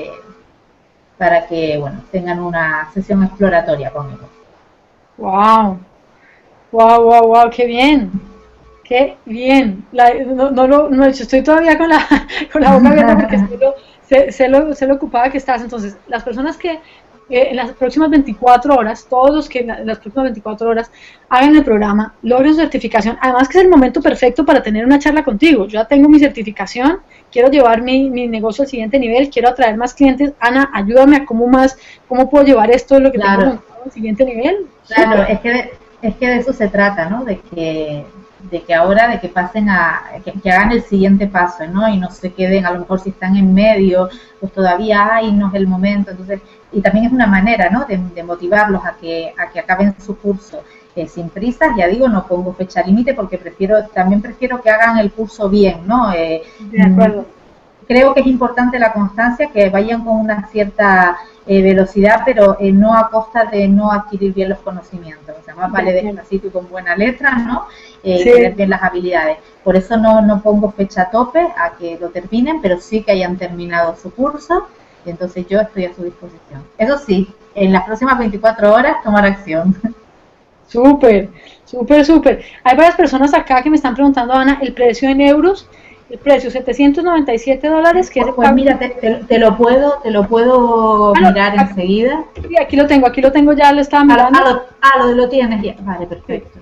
para que, bueno, tengan una sesión exploratoria conmigo. ¡Wow! ¡Wow, wow, wow! ¡Qué bien! ¡Qué bien! No, estoy todavía con la boca abierta porque sé lo ocupada que estás. Entonces, las personas que en las próximas 24 horas, todos los que en las próximas 24 horas hagan el programa, logren su certificación, además que es el momento perfecto para tener una charla contigo. Yo ya tengo mi certificación, quiero llevar mi negocio al siguiente nivel, quiero atraer más clientes. Ana, ayúdame a cómo puedo llevar esto, lo que tengo al siguiente nivel. Claro, es que de eso se trata, ¿no? De que ahora, de que pasen que hagan el siguiente paso, ¿no? Y no se queden, a lo mejor si están en medio, pues todavía no es el momento. Entonces, y también es una manera, ¿no? De motivarlos a que acaben su curso sin prisas. Ya digo, no pongo fecha límite porque también prefiero que hagan el curso bien, ¿no? De acuerdo. Creo que es importante la constancia, que vayan con una cierta velocidad, pero no a costa de no adquirir bien los conocimientos. O sea, más vale despacito y con buena letra, ¿no? Tener bien las habilidades. Por eso no pongo fecha tope a que lo terminen, pero sí que hayan terminado su curso, y entonces yo estoy a su disposición. Eso sí, en las próximas 24 horas tomar acción. Súper, súper, súper. Hay varias personas acá que me están preguntando, Ana, el precio en euros. El precio, $797, que pues mira, te lo puedo mirar enseguida. Sí, aquí lo tengo ya, lo estaba mirando. Lo tienes ya, vale, perfecto.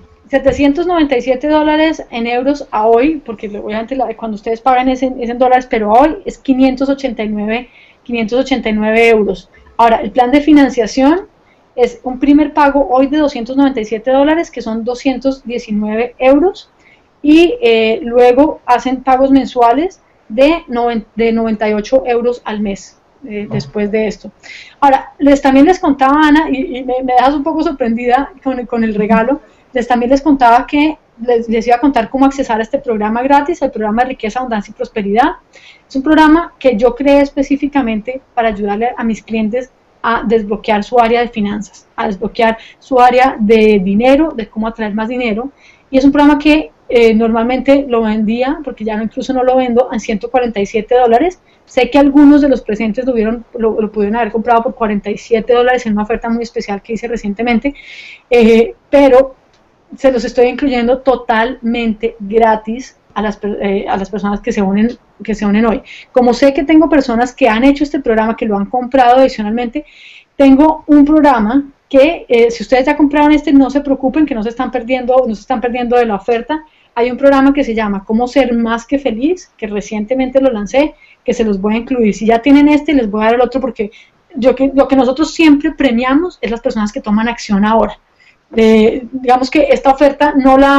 $797 en euros a hoy, porque obviamente cuando ustedes pagan es en dólares, pero a hoy es 589 euros. Ahora, el plan de financiación es un primer pago hoy de $297, que son 219 euros. Y luego hacen pagos mensuales de 98 euros al mes después de esto. Ahora, también les contaba, Ana, y me dejas un poco sorprendida con el regalo, también les contaba que les iba a contar cómo accesar a este programa gratis, el programa de Riqueza, Abundancia y Prosperidad. Es un programa que yo creé específicamente para ayudarle a mis clientes a desbloquear su área de finanzas, a desbloquear su área de dinero, de cómo atraer más dinero. Y es un programa que Normalmente lo vendía, porque ya incluso no lo vendo, en $147. Sé que algunos de los presentes lo pudieron haber comprado por $47 en una oferta muy especial que hice recientemente, pero se los estoy incluyendo totalmente gratis a las personas que se unen hoy. Como sé que tengo personas que han hecho este programa, que lo han comprado adicionalmente, tengo un programa que si ustedes ya compraron este, no se preocupen, que no se están perdiendo de la oferta. Hay un programa que se llama Cómo ser más que feliz, que recientemente lo lancé, que se los voy a incluir. Si ya tienen este, les voy a dar el otro, porque lo que nosotros siempre premiamos es las personas que toman acción ahora. Digamos que esta oferta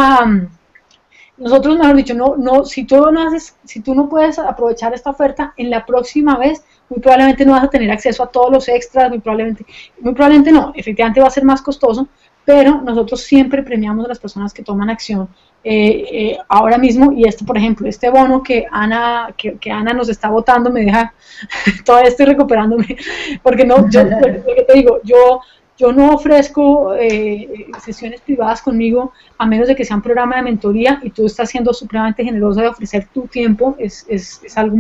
nosotros, mejor dicho, si tú no puedes aprovechar esta oferta, en la próxima vez muy probablemente no vas a tener acceso a todos los extras, muy probablemente no, efectivamente va a ser más costoso, pero nosotros siempre premiamos a las personas que toman acción ahora mismo. Y por ejemplo, este bono que Ana nos está votando me deja, todavía estoy recuperándome, porque lo que te digo, yo no ofrezco sesiones privadas conmigo a menos de que sea un programa de mentoría, y tú estás siendo supremamente generosa de ofrecer tu tiempo. Es algo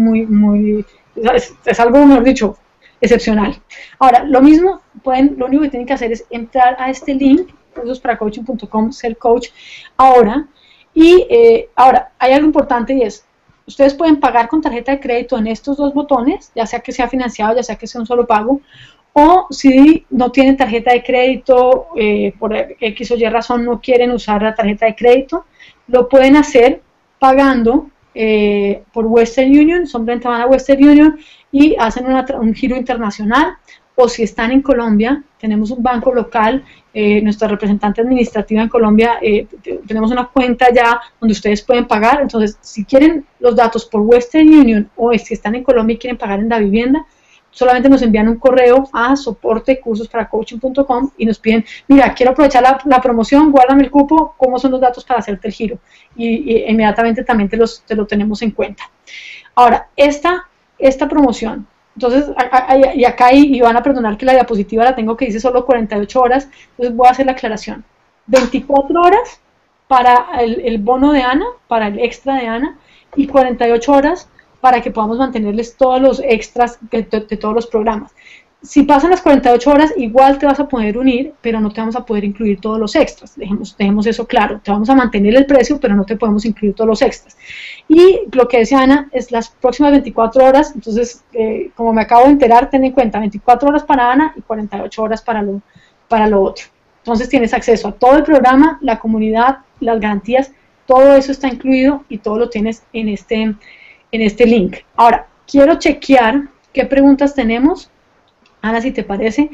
es algo, mejor dicho, excepcional. Ahora, lo único que tienen que hacer es entrar a este link, cursosParaCoaching.com, ser coach ahora. Y ahora, hay algo importante, y es, ustedes pueden pagar con tarjeta de crédito en estos dos botones, ya sea que sea financiado, ya sea que sea un solo pago, o si no tienen tarjeta de crédito, por X o Y razón no quieren usar la tarjeta de crédito, lo pueden hacer pagando por Western Union. Simplemente van a Western Union y hacen un giro internacional. O si están en Colombia, tenemos un banco local, nuestra representante administrativa en Colombia, tenemos una cuenta ya donde ustedes pueden pagar. Entonces, si quieren los datos por Western Union, o si están en Colombia y quieren pagar en la vivienda, solamente nos envían un correo a soporte@cursosparacoaching.com y nos piden, mira, quiero aprovechar la promoción, guárdame el cupo, ¿cómo son los datos para hacerte el giro? Y inmediatamente también te lo tenemos en cuenta. Ahora, esta promoción, entonces, y acá y van a perdonar que la diapositiva la tengo que dice solo 48 horas, entonces voy a hacer la aclaración. 24 horas para el bono de Ana, para el extra de Ana, y 48 horas para que podamos mantenerles todos los extras de todos los programas. Si pasan las 48 horas, igual te vas a poder unir, pero no te vamos a poder incluir todos los extras. Dejemos eso claro. Te vamos a mantener el precio, pero no te podemos incluir todos los extras. Y lo que decía Ana es las próximas 24 horas. Entonces, como me acabo de enterar, ten en cuenta 24 horas para Ana y 48 horas para lo otro. Entonces tienes acceso a todo el programa, la comunidad, las garantías, todo eso está incluido y todo lo tienes en este link. Ahora, quiero chequear qué preguntas tenemos. Ana, si te parece,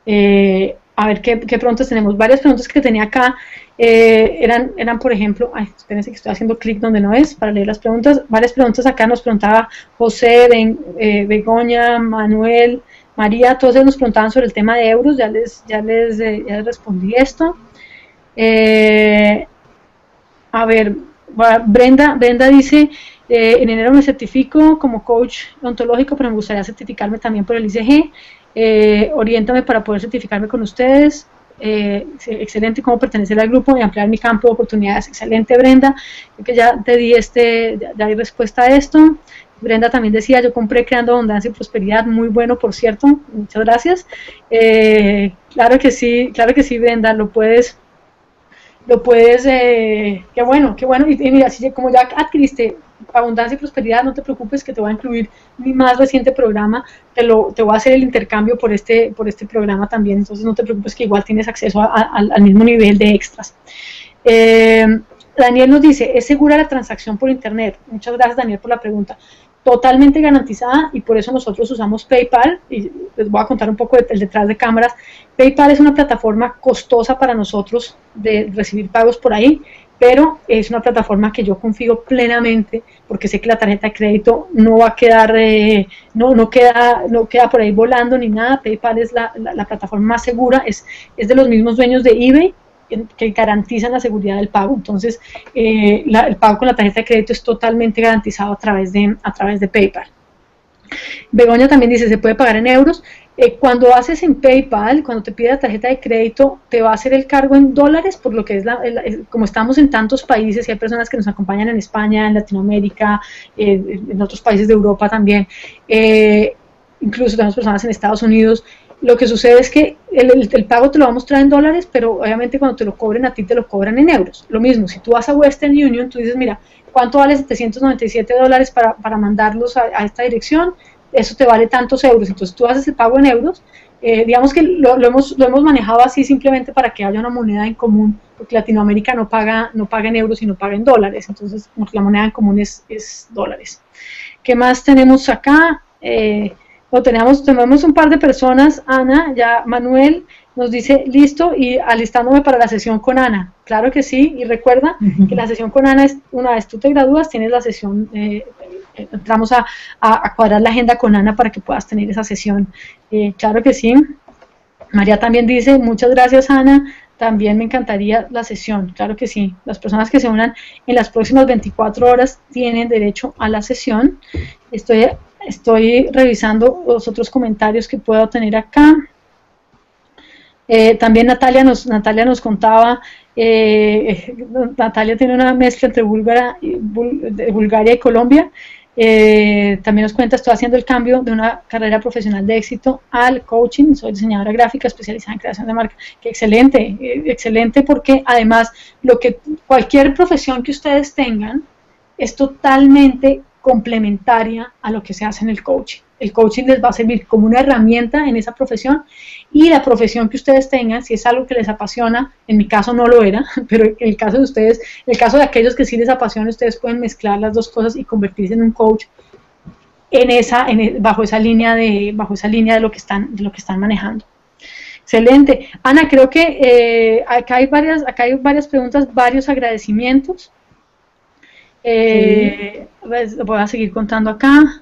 a ver qué preguntas tenemos. Varias preguntas que tenía acá eran, por ejemplo, espérense que estoy haciendo clic donde no es para leer las preguntas. Varias preguntas acá nos preguntaba José, Begoña, Manuel, María, todos ellos nos preguntaban sobre el tema de euros. Ya les respondí esto. A ver, Brenda dice, en enero me certifico como coach ontológico, pero me gustaría certificarme también por el ICG. Oriéntame para poder certificarme con ustedes. Excelente, cómo pertenecer al grupo y ampliar mi campo de oportunidades. Excelente, Brenda. Creo que ya te di ya di respuesta a esto. Brenda también decía, yo compré Creando Abundancia y Prosperidad, muy bueno, por cierto, muchas gracias. Claro que sí, Brenda, lo puedes, qué bueno, y mira, si como ya adquiriste Abundancia y Prosperidad, no te preocupes que te voy a incluir mi más reciente programa, te voy a hacer el intercambio por este programa también, entonces no te preocupes que igual tienes acceso al mismo nivel de extras. Daniel nos dice, ¿es segura la transacción por internet? Muchas gracias, Daniel, por la pregunta. Totalmente garantizada, y por eso nosotros usamos PayPal, y les voy a contar un poco el detrás de cámaras. PayPal es una plataforma costosa para nosotros de recibir pagos por ahí, pero es una plataforma que yo confío plenamente, porque sé que la tarjeta de crédito no va a quedar, no queda por ahí volando ni nada. PayPal es la plataforma más segura, es de los mismos dueños de eBay, que garantizan la seguridad del pago. Entonces, el pago con la tarjeta de crédito es totalmente garantizado a través de PayPal. Begoña también dice, se puede pagar en euros. Cuando haces en PayPal, cuando te pide la tarjeta de crédito, te va a hacer el cargo en dólares, por lo que es como estamos en tantos países y hay personas que nos acompañan en España, en Latinoamérica, en otros países de Europa también, incluso tenemos personas en Estados Unidos. Lo que sucede es que el pago te lo va a mostrar en dólares, pero obviamente cuando te lo cobren a ti, te lo cobran en euros. Lo mismo, si tú vas a Western Union, tú dices, mira, ¿cuánto vale $797 para mandarlos a esta dirección? Eso te vale tantos euros, entonces tú haces el pago en euros. Digamos que lo hemos manejado así simplemente para que haya una moneda en común, porque Latinoamérica no paga en euros, sino paga en dólares, entonces la moneda en común es dólares. ¿Qué más tenemos acá? Tenemos un par de personas. Ana, ya Manuel nos dice, listo, y alistándome para la sesión con Ana. Claro que sí, y recuerda que la sesión con Ana es, una vez tú te gradúas, tienes la sesión, entramos a cuadrar la agenda con Ana para que puedas tener esa sesión. Claro que sí. María también dice, muchas gracias Ana, también me encantaría la sesión. Claro que sí, las personas que se unan en las próximas 24 horas tienen derecho a la sesión. Estoy revisando los otros comentarios que puedo tener acá. También Natalia nos contaba, Natalia tiene una mezcla entre Bulgaria y Colombia. También nos cuenta, estoy haciendo el cambio de una carrera profesional de éxito al coaching, soy diseñadora gráfica especializada en creación de marca. Qué excelente, excelente, porque además cualquier profesión que ustedes tengan es totalmente complementaria a lo que se hace en el coaching. El coaching les va a servir como una herramienta en esa profesión, y la profesión que ustedes tengan, si es algo que les apasiona, en mi caso no lo era, pero en el caso de ustedes, en el caso de aquellos que sí les apasiona, ustedes pueden mezclar las dos cosas y convertirse en un coach bajo esa línea de lo que están manejando. Excelente. Ana, creo que acá hay varias preguntas, varios agradecimientos. Voy a seguir contando acá.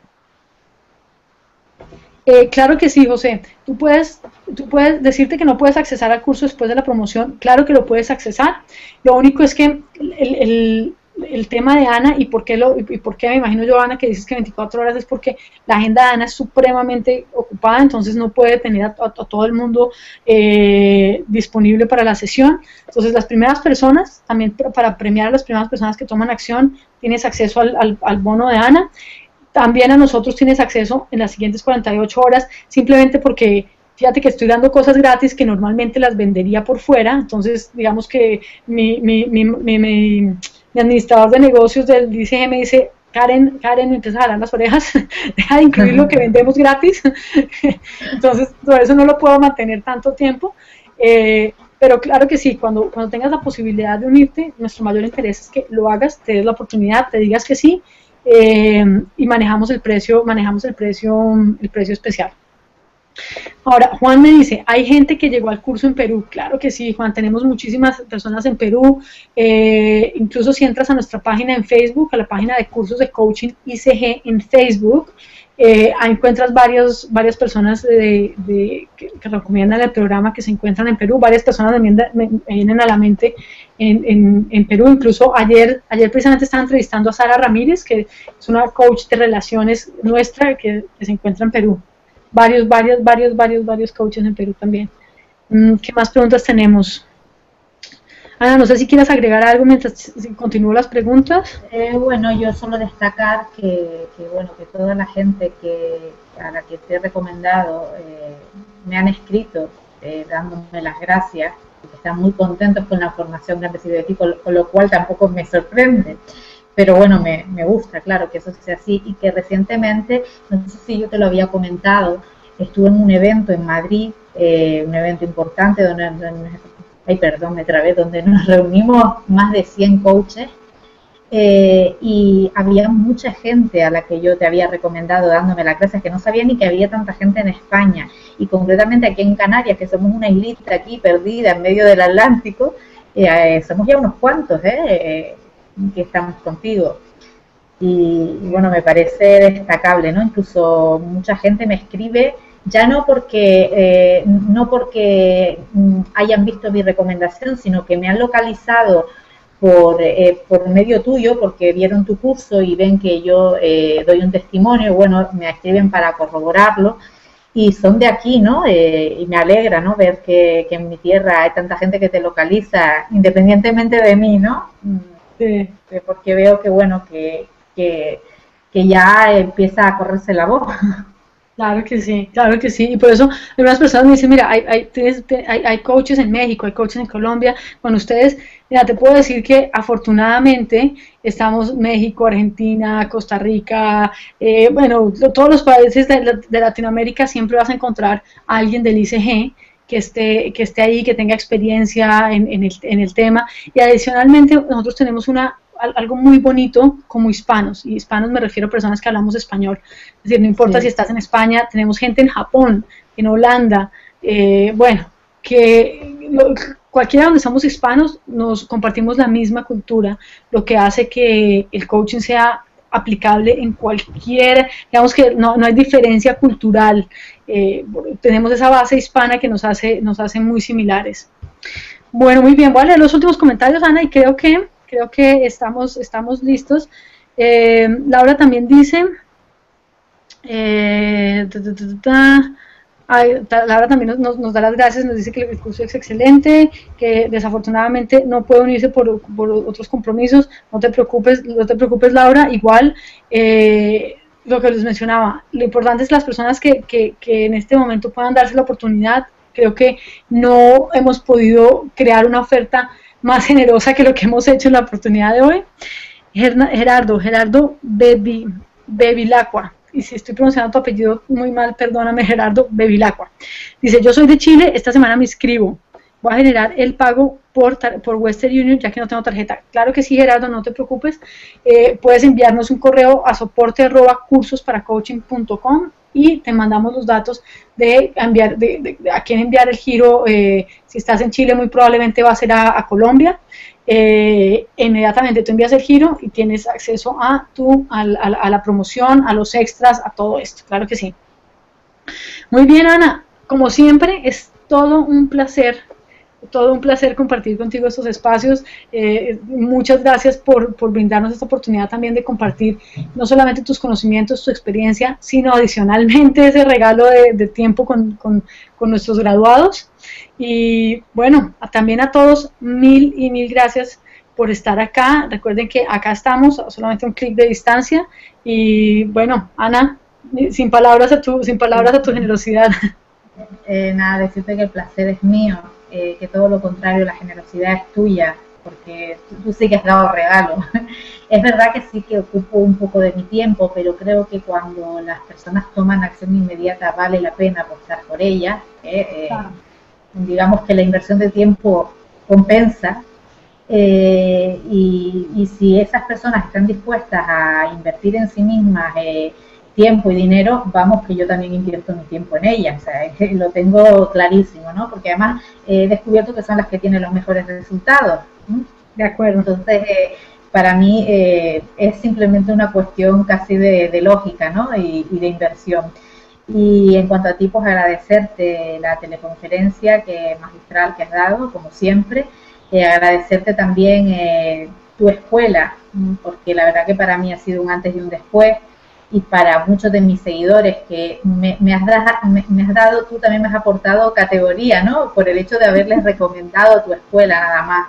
Claro que sí, José. Tú puedes decirte que no puedes accesar al curso después de la promoción. Claro que lo puedes accesar. Lo único es que el tema de Ana y por qué me imagino yo, Ana, que dices que 24 horas, es porque la agenda de Ana es supremamente ocupada, entonces no puede tener a todo el mundo disponible para la sesión. Entonces las primeras personas, también para premiar a las primeras personas que toman acción, tienes acceso al bono de Ana. También a nosotros tienes acceso en las siguientes 48 horas, simplemente porque fíjate que estoy dando cosas gratis que normalmente las vendería por fuera. Entonces digamos que mi administrador de negocios del DCG me dice, Karen, me empieza a jalar las orejas, deja de incluir lo que vendemos gratis. Entonces por eso no lo puedo mantener tanto tiempo. Pero claro que sí, cuando tengas la posibilidad de unirte, nuestro mayor interés es que lo hagas, te des la oportunidad, te digas que sí, y manejamos el precio especial. Ahora, Juan me dice, hay gente que llegó al curso en Perú. Claro que sí, Juan, tenemos muchísimas personas en Perú. Incluso si entras a nuestra página en Facebook, a la página de cursos de coaching ICG en Facebook, encuentras varias personas que recomiendan el programa que se encuentran en Perú. Varias personas me vienen a la mente en Perú. Incluso ayer precisamente estaba entrevistando a Sara Ramírez, que es una coach de relaciones nuestra que se encuentra en Perú. Varios coaches en Perú también. ¿Qué más preguntas tenemos? Ana, no sé si quieres agregar algo mientras continúo las preguntas. Bueno, yo solo destacar que toda la gente a la que te he recomendado me han escrito dándome las gracias, están muy contentos con la formación que han recibido de ti, con lo cual tampoco me sorprende. Pero bueno, me gusta, claro, que eso sea así, y que recientemente, no sé si yo te lo había comentado, estuve en un evento en Madrid, un evento importante donde nos reunimos más de 100 coaches, y había mucha gente a la que yo te había recomendado dándome las gracias, que no sabía ni que había tanta gente en España, y concretamente aquí en Canarias, que somos una islita aquí perdida en medio del Atlántico, somos ya unos cuantos, que estamos contigo, y bueno, me parece destacable, ¿no? Incluso mucha gente me escribe, ya no porque hayan visto mi recomendación, sino que me han localizado por medio tuyo, porque vieron tu curso y ven que yo doy un testimonio, bueno, me escriben para corroborarlo, y son de aquí, ¿no? Y me alegra, ¿no? Ver que en mi tierra hay tanta gente que te localiza, independientemente de mí, ¿no? Sí. Porque veo que, bueno, que ya empieza a correrse la voz. Claro que sí, claro que sí. Y por eso algunas personas me dicen, mira, hay coaches en México, hay coaches en Colombia. Bueno, ustedes, mira, te puedo decir que afortunadamente estamos México, Argentina, Costa Rica, bueno, todos los países de Latinoamérica siempre vas a encontrar a alguien del ICG que esté ahí, que tenga experiencia en el tema. Y adicionalmente nosotros tenemos algo muy bonito como hispanos, y hispanos me refiero a personas que hablamos español, es decir, no importa si estás en España, tenemos gente en Japón, en Holanda, bueno, cualquiera donde somos hispanos nos compartimos la misma cultura, lo que hace que el coaching sea aplicable en cualquier, digamos que no hay diferencia cultural, tenemos esa base hispana que nos hace muy similares. Bueno, muy bien, voy a leer los últimos comentarios, Ana, y creo que estamos listos. Laura también dice, Laura también nos da las gracias, nos dice que el curso es excelente, que desafortunadamente no puede unirse por otros compromisos. No te preocupes, Laura, igual lo que les mencionaba, lo importante es las personas que en este momento puedan darse la oportunidad. Creo que no hemos podido crear una oferta más generosa que lo que hemos hecho en la oportunidad de hoy. Gerardo Bevilacqua, y si estoy pronunciando tu apellido muy mal, perdóname, Gerardo Bevilacqua. Dice, yo soy de Chile, esta semana me inscribo, voy a generar el pago por Western Union ya que no tengo tarjeta. Claro que sí, Gerardo, no te preocupes, puedes enviarnos un correo a soporte@cursosparacoaching.com y te mandamos los datos de enviar, a quién enviar el giro. Si estás en Chile, muy probablemente va a ser a Colombia. Inmediatamente tú envías el giro y tienes acceso a la promoción, a los extras, a todo esto. Claro que sí. Muy bien, Ana, como siempre es todo un placer compartir contigo estos espacios. Muchas gracias por brindarnos esta oportunidad también de compartir no solamente tus conocimientos, tu experiencia, sino adicionalmente ese regalo de tiempo con nuestros graduados. Y bueno, también a todos mil y mil gracias por estar acá. Recuerden que acá estamos a solamente un clic de distancia. Y bueno, Ana, sin palabras a tu generosidad. Nada, decirte que el placer es mío, que todo lo contrario, la generosidad es tuya, porque tú sí que has dado regalo. Es verdad que sí que ocupo un poco de mi tiempo, pero creo que cuando las personas toman acción inmediata vale la pena apostar por ellas. Claro. Digamos que la inversión de tiempo compensa, y si esas personas están dispuestas a invertir en sí mismas tiempo y dinero, vamos, que yo también invierto mi tiempo en ellas, o sea, lo tengo clarísimo, ¿no? Porque además he descubierto que son las que tienen los mejores resultados. De acuerdo. Entonces, para mí es simplemente una cuestión casi de lógica, ¿no? Y de inversión. Y en cuanto a ti, pues agradecerte la teleconferencia magistral que has dado, como siempre, agradecerte también tu escuela, porque la verdad que para mí ha sido un antes y un después, y para muchos de mis seguidores que me has dado, tú también me has aportado categoría, ¿no? Por el hecho de haberles recomendado tu escuela nada más.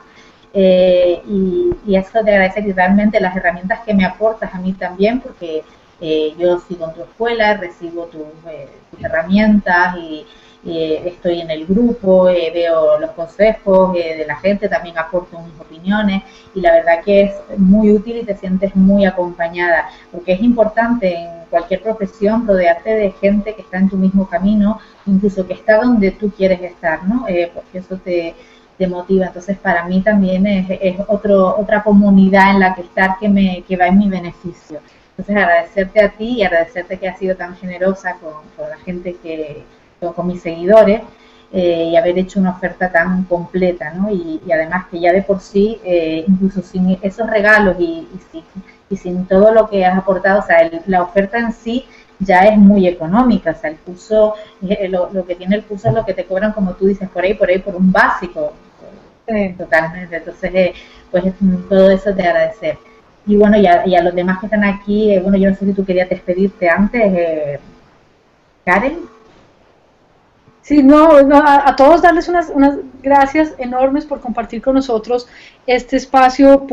Y eso te agradecer, y realmente las herramientas que me aportas a mí también, porque yo sigo en tu escuela, recibo tus herramientas y estoy en el grupo, veo los consejos de la gente, también aporto mis opiniones, y la verdad que es muy útil y te sientes muy acompañada, porque es importante en cualquier profesión rodearte de gente que está en tu mismo camino, incluso que está donde tú quieres estar, ¿no? Porque eso te motiva. Entonces para mí también es otra comunidad en la que estar que va en mi beneficio. Entonces agradecerte a ti y agradecerte que has sido tan generosa con la gente con mis seguidores, y haber hecho una oferta tan completa, ¿no? Y además que ya de por sí, incluso sin esos regalos y sin todo lo que has aportado, o sea, la oferta en sí ya es muy económica, o sea, el curso, lo que tiene el curso es lo que te cobran, como tú dices, por ahí por un básico, Sí. Totalmente. Entonces, pues todo eso es de agradecer. Y bueno, y a los demás que están aquí, bueno, yo no sé si tú querías despedirte antes, Karen. Sí, no, a todos darles unas gracias enormes por compartir con nosotros este espacio,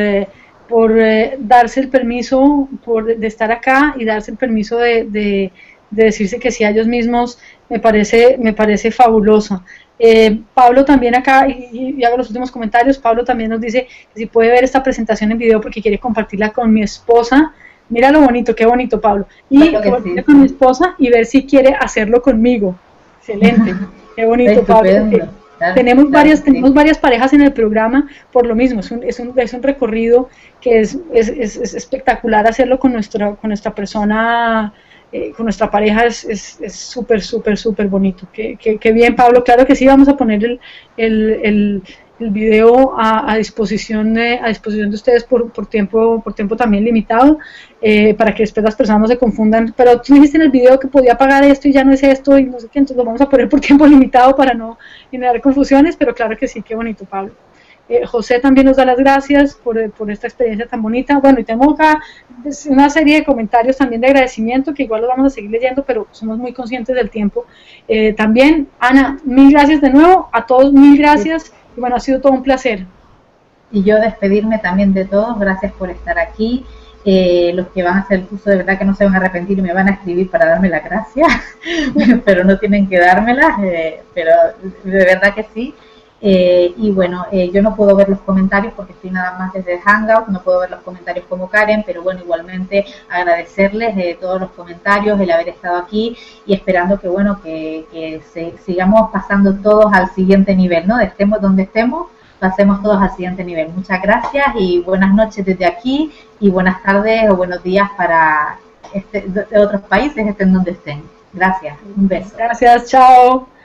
por darse el permiso de estar acá y darse el permiso de decirse que sí a ellos mismos, me parece fabuloso. Pablo también acá, y hago los últimos comentarios, Pablo también nos dice que si puede ver esta presentación en video porque quiere compartirla con mi esposa. Mira lo bonito, qué bonito, Pablo. Y Claro que compartirla sí, con mi sí. esposa y ver si quiere hacerlo conmigo. Excelente, qué bonito, Pablo. Estupendo. Claro, claro que Tenemos sí. varias parejas en el programa por lo mismo. Es un recorrido que es espectacular hacerlo con nuestra persona, con nuestra pareja. Es súper, súper, súper bonito. Qué bien, Pablo. Claro que sí, vamos a poner el video a disposición de ustedes por tiempo también limitado, para que después las personas no se confundan. Pero tú dijiste en el video que podía pagar esto y ya no es esto y no sé qué, entonces lo vamos a poner por tiempo limitado para no generar confusiones, pero claro que sí, qué bonito, Pablo. José también nos da las gracias por esta experiencia tan bonita. Bueno, y tengo acá una serie de comentarios también de agradecimiento que igual los vamos a seguir leyendo, pero somos muy conscientes del tiempo. También, Ana, mil gracias de nuevo, a todos mil Sí. gracias, y bueno, ha sido todo un placer. Y yo despedirme también de todos, gracias por estar aquí. Los que van a hacer el curso de verdad que no se van a arrepentir y me van a escribir para darme las gracias, pero no tienen que dármelas, pero de verdad que sí. Y bueno, yo no puedo ver los comentarios porque estoy nada más desde Hangout, no puedo ver los comentarios como Karen, pero bueno, igualmente agradecerles todos los comentarios, el haber estado aquí y esperando que bueno, sigamos pasando todos al siguiente nivel, ¿no? Estemos donde estemos, pasemos todos al siguiente nivel. Muchas gracias y buenas noches desde aquí y buenas tardes o buenos días para de otros países, estén donde estén. Gracias, un beso. Gracias, chao.